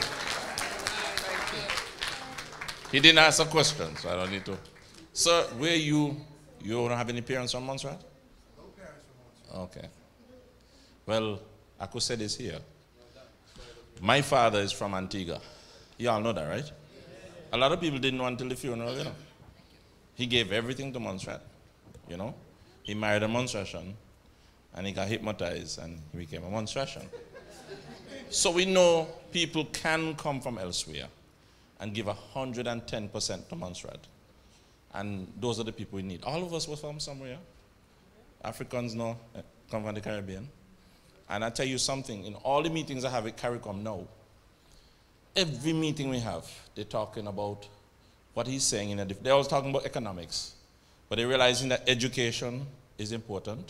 He didn't ask a question, so I don't need to. Sir, where you, you don't have any parents from Montserrat? No parents from Montserrat. Okay. Well, I could say this here. My father is from Antigua. You all know that, right? A lot of people didn't know until the funeral, you know. He gave everything to Montserrat, you know. He married a Montserratian, and he got hypnotized, and he became a Montserratian. So we know people can come from elsewhere and give one hundred ten percent to Montserrat. And those are the people we need. All of us were from somewhere. Africans now eh, come from the Caribbean. And I tell you something, in all the meetings I have at CARICOM now, every meeting we have, they're talking about what he's saying. In a diff- they're always talking about economics, but they're realizing that education is important.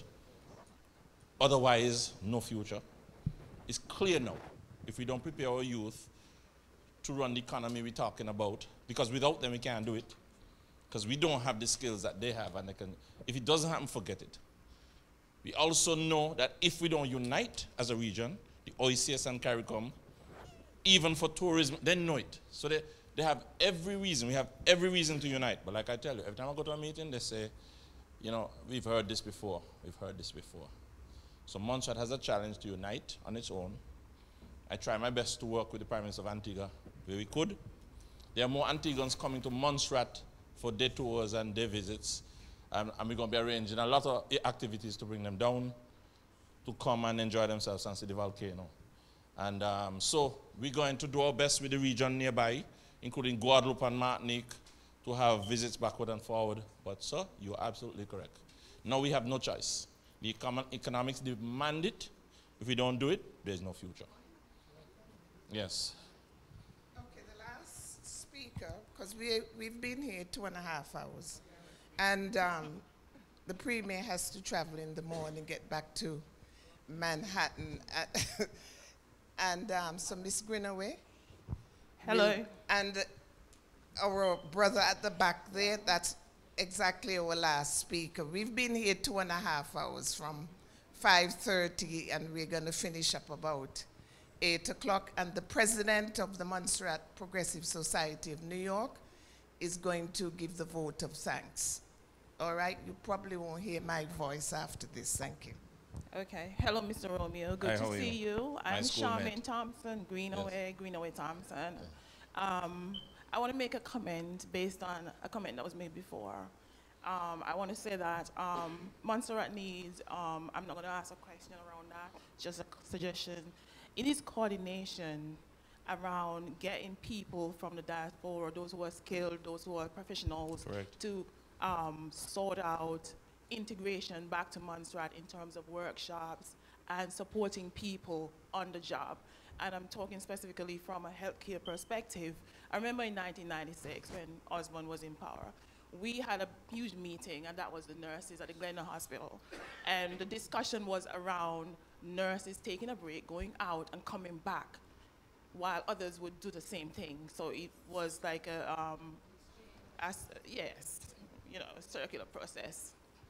Otherwise, no future. It's clear now, if we don't prepare our youth to run the economy we're talking about, because without them we can't do it, because we don't have the skills that they have, and they can, if it doesn't happen, forget it. We also know that if we don't unite as a region, the O E C S and CARICOM, even for tourism, they know it. So they, they have every reason, we have every reason to unite. But like I tell you, every time I go to a meeting, they say, you know, we've heard this before, we've heard this before. So Montserrat has a challenge to unite on its own. I try my best to work with the Prime Minister of Antigua where we could. There are more Antiguans coming to Montserrat for day tours and day visits. Um, and we're going to be arranging a lot of activities to bring them down, to come and enjoy themselves and see the volcano. And um, so we're going to do our best with the region nearby, including Guadeloupe and Martinique, to have visits backward and forward. But sir, you're absolutely correct. Now we have no choice. The econ economics demand it. If we don't do it, there's no future. Yes. Okay, the last speaker, because we, we've been here two and a half hours. And um, the Premier has to travel in the morning, get back to Manhattan. and um, so Miss Greenaway. Hello. Will, and our brother at the back there, that's exactly our last speaker. We've been here two and a half hours from five thirty, and we're going to finish up about eight o'clock. And the president of the Montserrat Progressive Society of New York is going to give the vote of thanks. All right, you probably won't hear my voice after this. Thank you. Okay. Hello, Mister Romeo. Good Hi, to how are see you? you. I'm Nice schoolmate. Charmaine Thompson, Greenaway, Yes. Greenaway Thompson. Um, I want to make a comment based on a comment that was made before. Um, I want to say that um, Montserrat needs, um, I'm not going to ask a question around that, just a suggestion. It needs coordination around getting people from the diaspora, those who are skilled, those who are professionals, Correct. to um, sort out integration back to Montserrat in terms of workshops and supporting people on the job. And I'm talking specifically from a healthcare perspective. I remember in nineteen ninety-six when Osborne was in power, we had a huge meeting, and that was the nurses at the Glenna Hospital. And the discussion was around nurses taking a break, going out and coming back, while others would do the same thing. So it was like a, um, as, yes, you know, a circular process.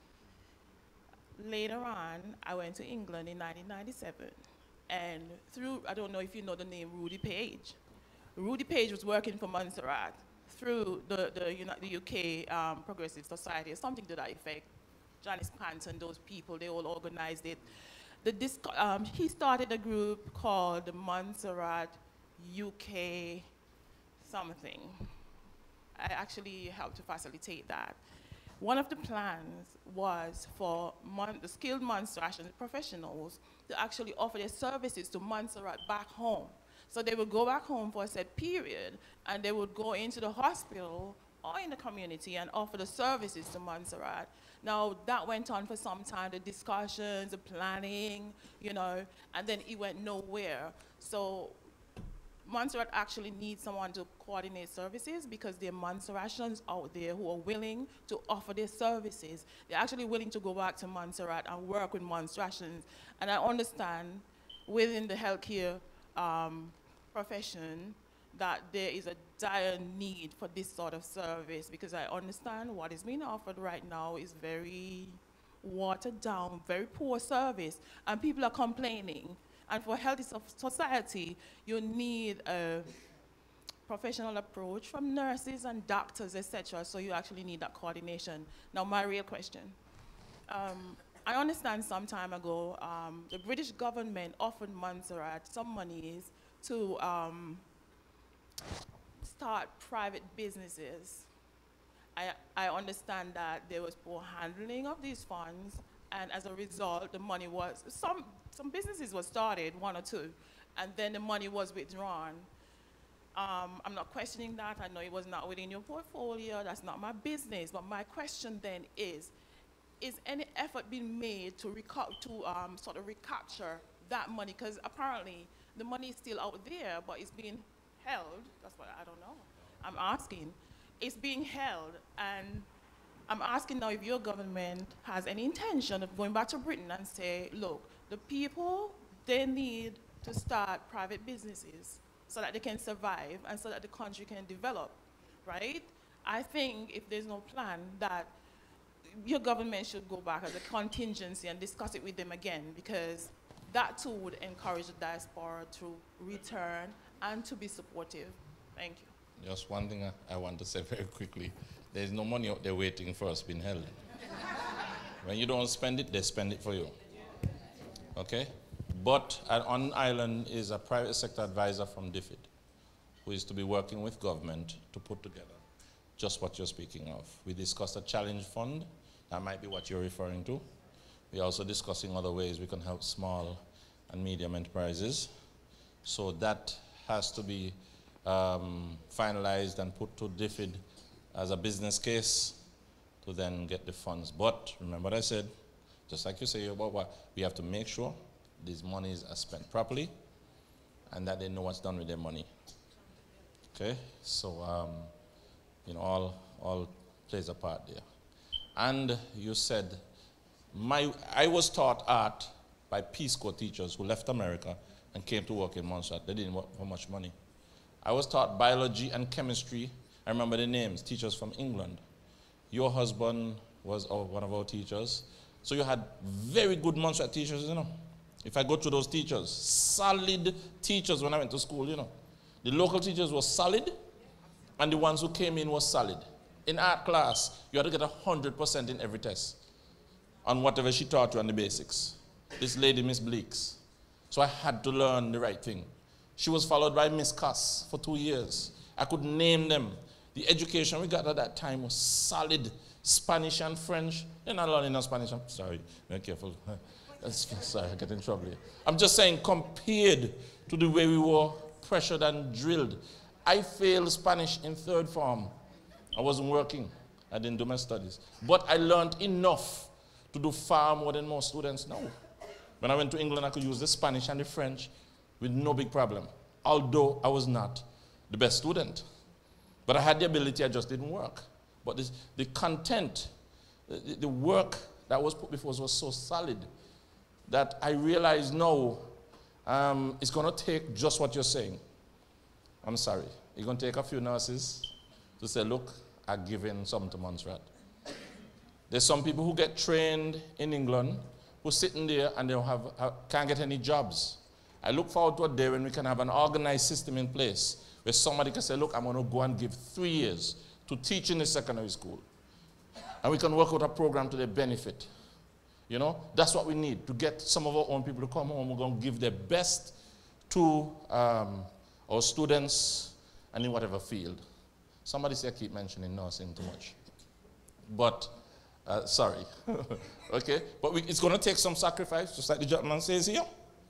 Later on, I went to England in nineteen ninety-seven, and through, I don't know if you know the name Rudy Page. Rudy Page was working for Montserrat through the, the, the U K um, Progressive Society, or something to that effect. Janice Panton, those people, they all organized it. The disc, um, he started a group called the Montserrat U K something. I actually helped to facilitate that. One of the plans was for Mon the skilled Montserratian professionals to actually offer their services to Montserrat back home. So they would go back home for a set period, and they would go into the hospital or in the community and offer the services to Montserrat. Now, that went on for some time, the discussions, the planning, you know, and then it went nowhere. So Montserrat actually needs someone to coordinate services, because there are Montserratians out there who are willing to offer their services. They're actually willing to go back to Montserrat and work with Montserratians. And I understand within the healthcare um, profession that there is a dire need for this sort of service, because I understand what is being offered right now is very watered down, very poor service, and people are complaining. And for a healthy society, you need a professional approach from nurses and doctors, et cetera. So you actually need that coordination. Now, my real question. Um, I understand some time ago, um, the British government offered Montserrat some monies to um, start private businesses. I, I understand that there was poor handling of these funds, and as a result, the money was, some, some businesses were started, one or two, and then the money was withdrawn. Um, I'm not questioning that. I know it was not within your portfolio. That's not my business. But my question then is, is any effort being made to, reco- to um, sort of recapture that money? Because apparently the money is still out there, but it's being held. That's what I don't know. I'm asking. It's being held, and I'm asking now if your government has any intention of going back to Britain and say, look, the people, they need to start private businesses so that they can survive and so that the country can develop, right? I think if there's no plan, that your government should go back as a contingency and discuss it with them again, because that too would encourage the diaspora to return and to be supportive. Thank you. Just one thing I, I want to say very quickly. There's no money out there waiting for us being held. When you don't spend it, they spend it for you. Okay? But on island is a private sector advisor from D F I D, who is to be working with government to put together just what you're speaking of. We discussed a challenge fund. That might be what you're referring to. We're also discussing other ways we can help small and medium enterprises. So that has to be um, finalized and put to D F I D as a business case to then get the funds. But remember what I said, just like you say about what, we have to make sure these monies are spent properly and that they know what's done with their money. Okay, so um, you know, all, all plays a part there. And you said, my, I was taught art by Peace Corps teachers who left America and came to work in Montserrat. They didn't work for much money. I was taught biology and chemistry. I remember the names, teachers from England. Your husband was our, one of our teachers. So you had very good Montserrat teachers, you know. If I go to those teachers, solid teachers when I went to school, you know. The local teachers were solid, and the ones who came in were solid. In art class, you had to get one hundred percent in every test on whatever she taught you on the basics. This lady, Miss Bleeks. So I had to learn the right thing. She was followed by Miss Cuss for two years. I could name them. The education we got at that time was solid. Spanish and French. You're not learning no Spanish. I'm sorry, be careful. Sorry, I get in trouble here. I'm just saying, compared to the way we were pressured and drilled, I failed Spanish in third form. I wasn't working. I didn't do my studies. But I learned enough to do far more than most students know. When I went to England, I could use the Spanish and the French with no big problem, although I was not the best student. But I had the ability, I just didn't work. But this, the content, the, the work that was put before us was so solid that I realize now um, it's going to take just what you're saying. I'm sorry. It's going to take a few nurses to say, look, I'm giving something to Montserrat. There's some people who get trained in England who sitting there and they don't have, have, can't get any jobs. I look forward to a day when we can have an organized system in place where somebody can say, look, I'm going to go and give three years to teach in the secondary school. And we can work out a program to their benefit. You know, that's what we need, to get some of our own people to come home. We're going to give their best to um, our students and in whatever field. Somebody say I keep mentioning nursing too much. But, uh, sorry. Okay? But we, it's going to take some sacrifice, just like the gentleman says here.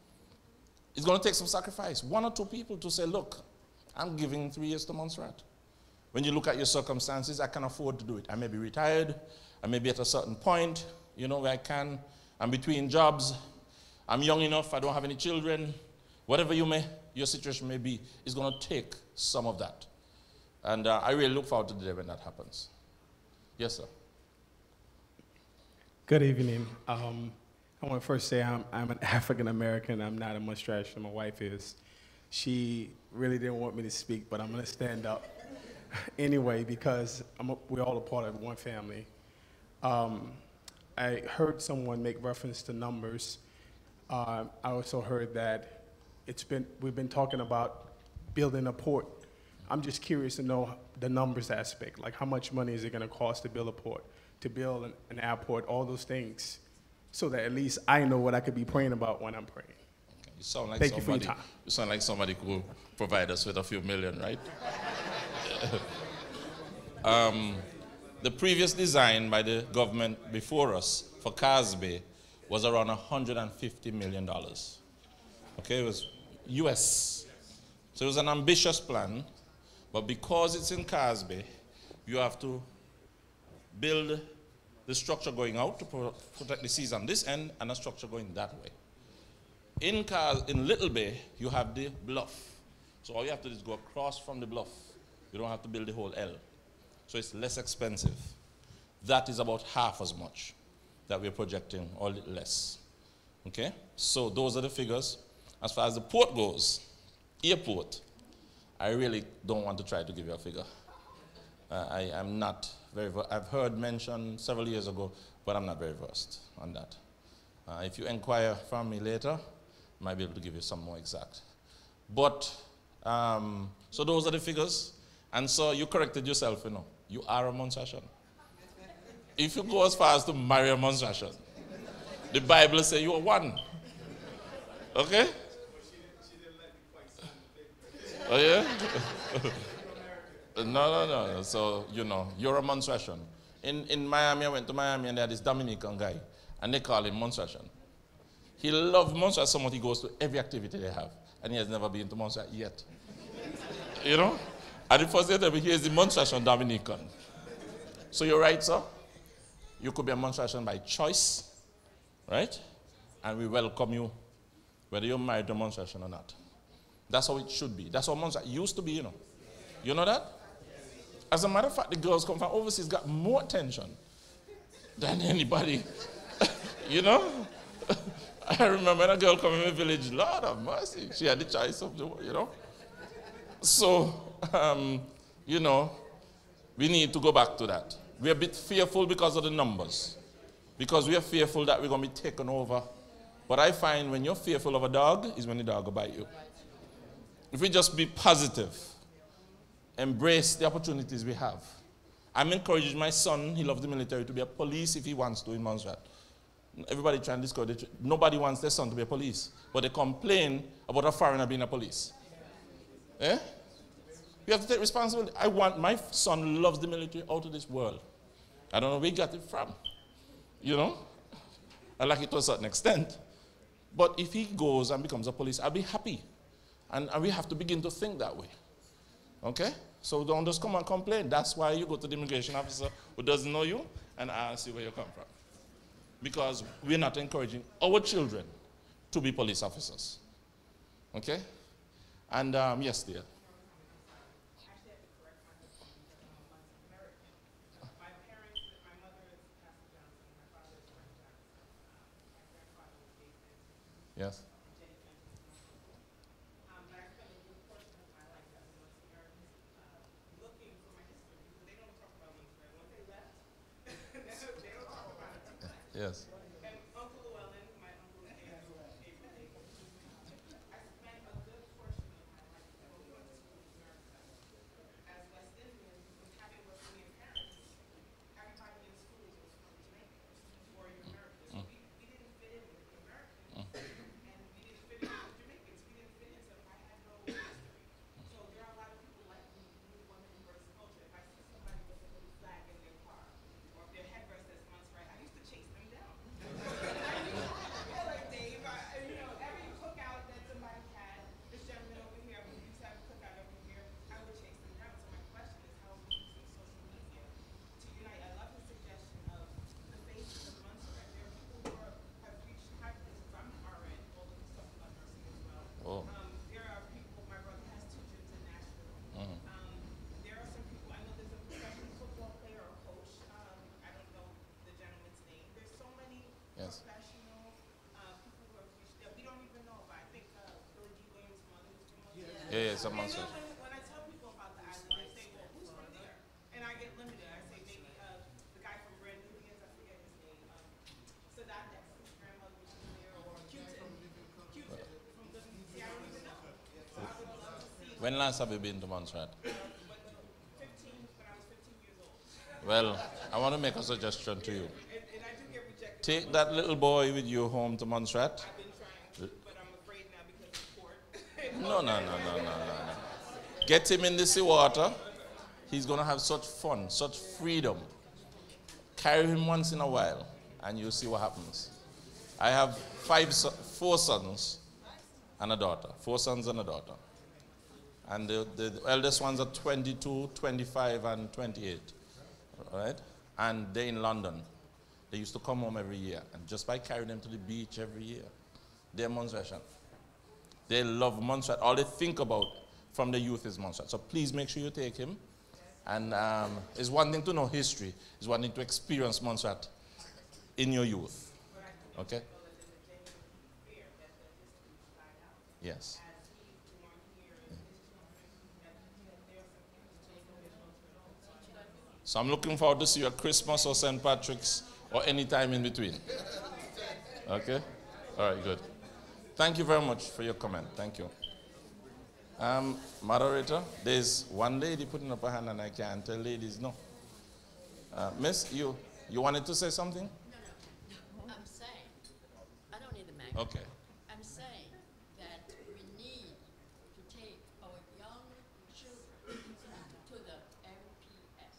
It's going to take some sacrifice. One or two people to say, look, I'm giving three years to Montserrat. When you look at your circumstances, I can afford to do it. I may be retired. I may be at a certain point, you know, where I can. I'm between jobs. I'm young enough. I don't have any children. Whatever you may, your situation may be, it's going to take some of that. And uh, I really look forward to the day when that happens. Yes, sir. Good evening. Um, I want to first say I'm, I'm an African-American. I'm not a Montserratian. My wife is. She really didn't want me to speak, but I'm going to stand up anyway because I'm a, we're all a part of one family. Um, I heard someone make reference to numbers. Uh, I also heard that it's been, we've been talking about building a port. I'm just curious to know the numbers aspect, like how much money is it going to cost to build a port, to build an, an airport, all those things, so that at least I know what I could be praying about when I'm praying. Okay. You sound like Thank somebody, you for your time. You sound like somebody who could provide us with a few million, right? um, the previous design by the government before us for Casbay was around one hundred fifty million dollars. Okay, it was U S. So it was an ambitious plan. But because it's in Casby, you have to build the structure going out to pro protect the seas on this end and a structure going that way. In, Cas in Little Bay, you have the bluff. So all you have to do is go across from the bluff. You don't have to build the whole L. So it's less expensive. That is about half as much that we're projecting, or a little less. Okay? So those are the figures. As far as the port goes, airport, I really don't want to try to give you a figure. Uh, I am not very, I've heard mentioned several years ago, but I'm not very versed on that. Uh, if you inquire from me later, I might be able to give you some more exact. But, um, so those are the figures. And so you corrected yourself, you know. You are a Montserrat. If you go as far as to marry a Montserrat, the Bible says you are one. Okay? Oh, yeah? no, no, no. So, you know, you're a Montserrat. In, in Miami, I went to Miami and they had this Dominican guy, and they call him Montserrat. He loves Montserrat so much he goes to every activity they have, and he has never been to Montserrat yet. You know? And the first day that he is the Montserrat Dominican. So you're right, sir. You could be a Montserrat by choice, right? And we welcome you, whether you're married to a Montserrat or not. That's how it should be. That's how Montserrat used to be, you know. You know that? As a matter of fact, the girls come from overseas got more attention than anybody. You know? I remember when a girl came in my village, Lord have mercy, she had the choice of the, you know. So, um, you know, we need to go back to that. We're a bit fearful because of the numbers. Because we are fearful that we're going to be taken over. But I find when you're fearful of a dog is when the dog will bite you. If we just be positive, embrace the opportunities we have. I'm encouraging my son, he loves the military, to be a police if he wants to in Montserrat. Everybody trying to discourage it. Nobody wants their son to be a police. But they complain about a foreigner being a police. Eh? You have to take responsibility. I want, my son loves the military out of this world. I don't know where he got it from. You know? I like it to a certain extent. But if he goes and becomes a police, I'll be happy. And, and we have to begin to think that way. Okay? So don't just come and complain. That's why you go to the immigration officer who doesn't know you and ask you where you come from. Because we're not encouraging our children to be police officers. Okay? And um, yes, dear. Yes. Yes. Yes. Yeah, yeah, some months. When I tell people about the island, they say, well, who's from there? And I get limited. I say, maybe uh, the guy from Brand New Years, I forget his name. Um, Sadat Jackson's grandmother was from there, or Q-Tip. Q-Tip from the, see, I don't even know. So I would love to see. When last have you been to Montserrat? fifteen, when I was fifteen years old. Well, I want to make a suggestion to you. And, and I do get rejected. Take that little boy with you home to Montserrat. I've been trying, but I'm afraid now because of court. No, no, no, no, no, no, no. Get him in the sea water. He's going to have such fun, such freedom. Carry him once in a while, and you'll see what happens. I have five, four sons and a daughter. Four sons and a daughter. And the, the eldest ones are twenty-two, twenty-five, and twenty-eight, all right? And they're in London. They used to come home every year, and just by carrying them to the beach every year, they're Montserratian. They love Montserrat. All they think about from the youth is Montserrat. So please make sure you take him. And um, it's one thing to know history. It's one thing to experience Montserrat in your youth. Okay? Yes. So I'm looking forward to see you at Christmas or Saint Patrick's or any time in between. Okay? All right, good. Thank you very much for your comment. Thank you. Um, moderator, there's one lady putting up her hand and I can't tell ladies no. Uh, miss, you, you wanted to say something? No, no. I'm saying, I don't need a mic. Okay. I'm saying that we need to take our young children to the M P S.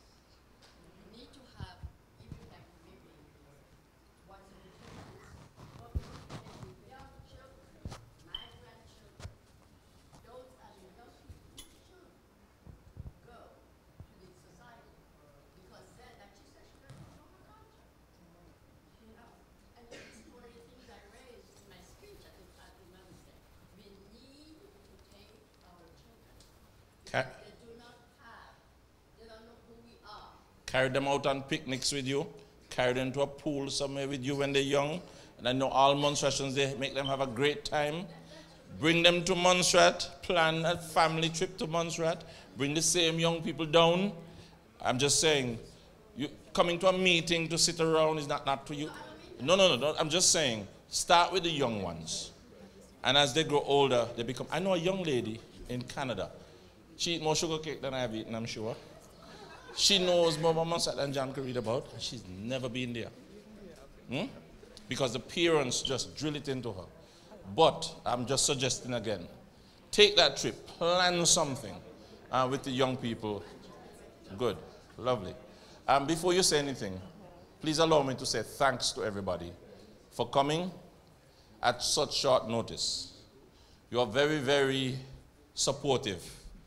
We need to have, even like maybe once in a two months, but we need to take the young children, my grandchildren, those are the young people who should go to the society, because then, like she said, she learns from her culture. You know, and this is one of the things I raised in my speech at the, at the Mother's Day. We need to take our children. Ca- They do not have, they don't know who we are. Carry them out on picnics with you. Carry them to a pool somewhere with you when they're young. And I know all Montserratians, they make them have a great time. Bring them to Montserrat. Plan a family trip to Montserrat. Bring the same young people down. I'm just saying, you coming to a meeting to sit around is not, not to you. No, no, no, no. I'm just saying, start with the young ones. And as they grow older, they become... I know a young lady in Canada. She eats more sugar cake than I've eaten, I'm sure. She knows more about Montserrat than John can read about. She's never been there. Hmm? Because the parents just drill it into her. But I'm just suggesting again, take that trip, plan something uh, with the young people. Good, lovely. Um, before you say anything, please allow me to say thanks to everybody for coming at such short notice. You are very, very supportive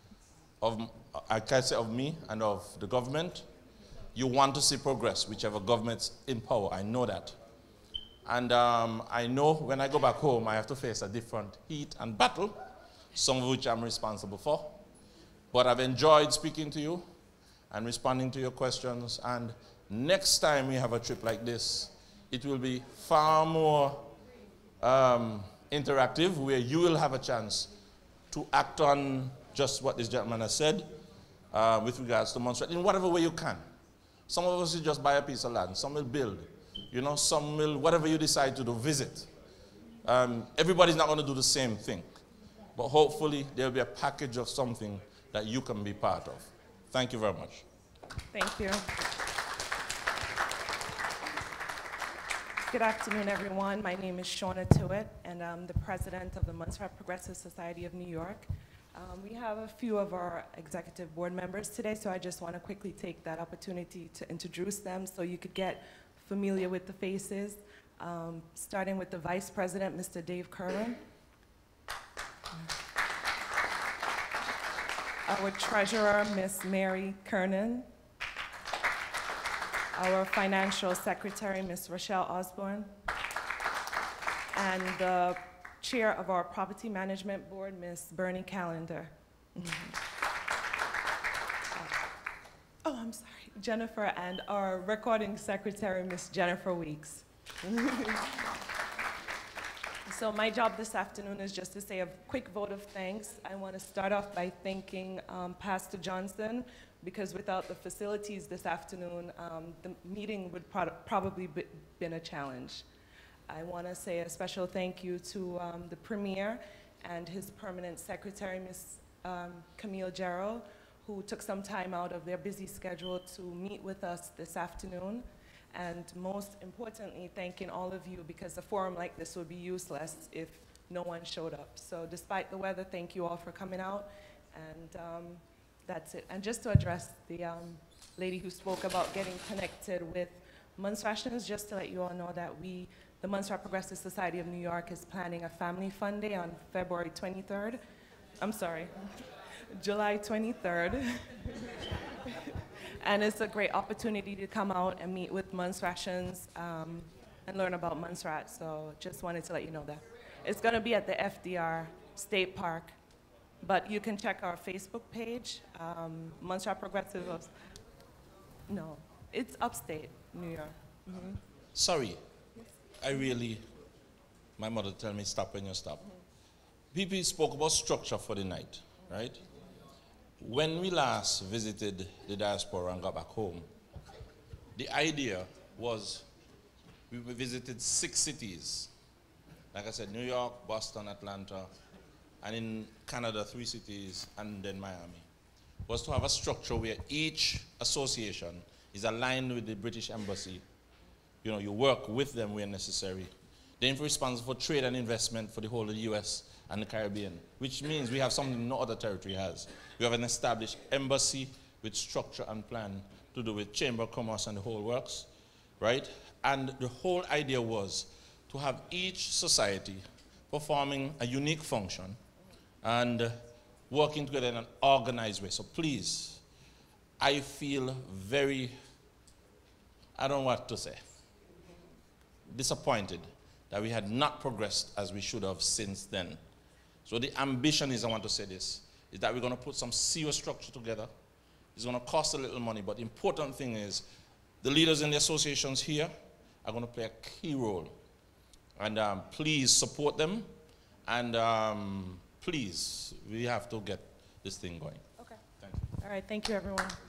of, I can say, of me and of the government. You want to see progress, whichever government's in power. I know that. And um, I know when I go back home, I have to face a different heat and battle, some of which I'm responsible for. But I've enjoyed speaking to you and responding to your questions. And next time we have a trip like this, it will be far more um, interactive, where you will have a chance to act on just what this gentleman has said uh, with regards to Montserrat in whatever way you can. Some of us will just buy a piece of land. Some will build. You know, some will, whatever you decide to do, visit. Um, everybody's not going to do the same thing. But hopefully there'll be a package of something that you can be part of. Thank you very much. Thank you. Good afternoon, everyone. My name is Shauna Tewitt, and I'm the president of the Montserrat Progressive Society of New York. Um, we have a few of our executive board members today, so I just want to quickly take that opportunity to introduce them so you could get familiar with the faces, um, starting with the Vice President, Mister Dave Kerwin. Our Treasurer, Miss Mary Kernan. Our Financial Secretary, Miss Rochelle Osborne. And the Chair of our Property Management Board, Miss Bernie Callender. Oh, I'm sorry, Jennifer, and our Recording Secretary, Miss Jennifer Weeks. So my job this afternoon is just to say a quick vote of thanks. I want to start off by thanking um, Pastor Johnson, because without the facilities this afternoon, um, the meeting would pro probably be been a challenge. I want to say a special thank you to um, the Premier and his permanent secretary, Miz Um, Camille Jarrell, who took some time out of their busy schedule to meet with us this afternoon. And most importantly, thanking all of you, because a forum like this would be useless if no one showed up. So despite the weather, thank you all for coming out. And um, that's it. And just to address the um, lady who spoke about getting connected with Montserratians, just to let you all know that we, the Montserrat Progressive Society of New York, is planning a family fun day on February twenty-third. I'm sorry, July twenty-third. And it's a great opportunity to come out and meet with Montserratians um, and learn about Montserrat. So just wanted to let you know that. It's going to be at the F D R State Park, but you can check our Facebook page, um, Montserrat Progressive. Of, no, it's upstate New York. Mm-hmm. Sorry, I really, my mother told me stop when you stop. P P spoke about structure for the night, right? When we last visited the diaspora and got back home, the idea was we visited six cities. Like I said, New York, Boston, Atlanta, and in Canada, three cities, and then Miami. Was to have a structure where each association is aligned with the British Embassy. You know, you work with them where necessary. They're responsible for trade and investment for the whole of the U S and the Caribbean, which means we have something no other territory has. We have an established embassy with structure and plan to do with Chamber of Commerce and the whole works, right? And the whole idea was to have each society performing a unique function and working together in an organized way. So please, I feel very, I don't know what to say, disappointed that we had not progressed as we should have since then. So the ambition is, I want to say this, is that we're going to put some serious structure together. It's going to cost a little money, but the important thing is the leaders in the associations here are going to play a key role. And um, please support them, and um, please, we have to get this thing going. Okay. Thank you. All right, thank you, everyone.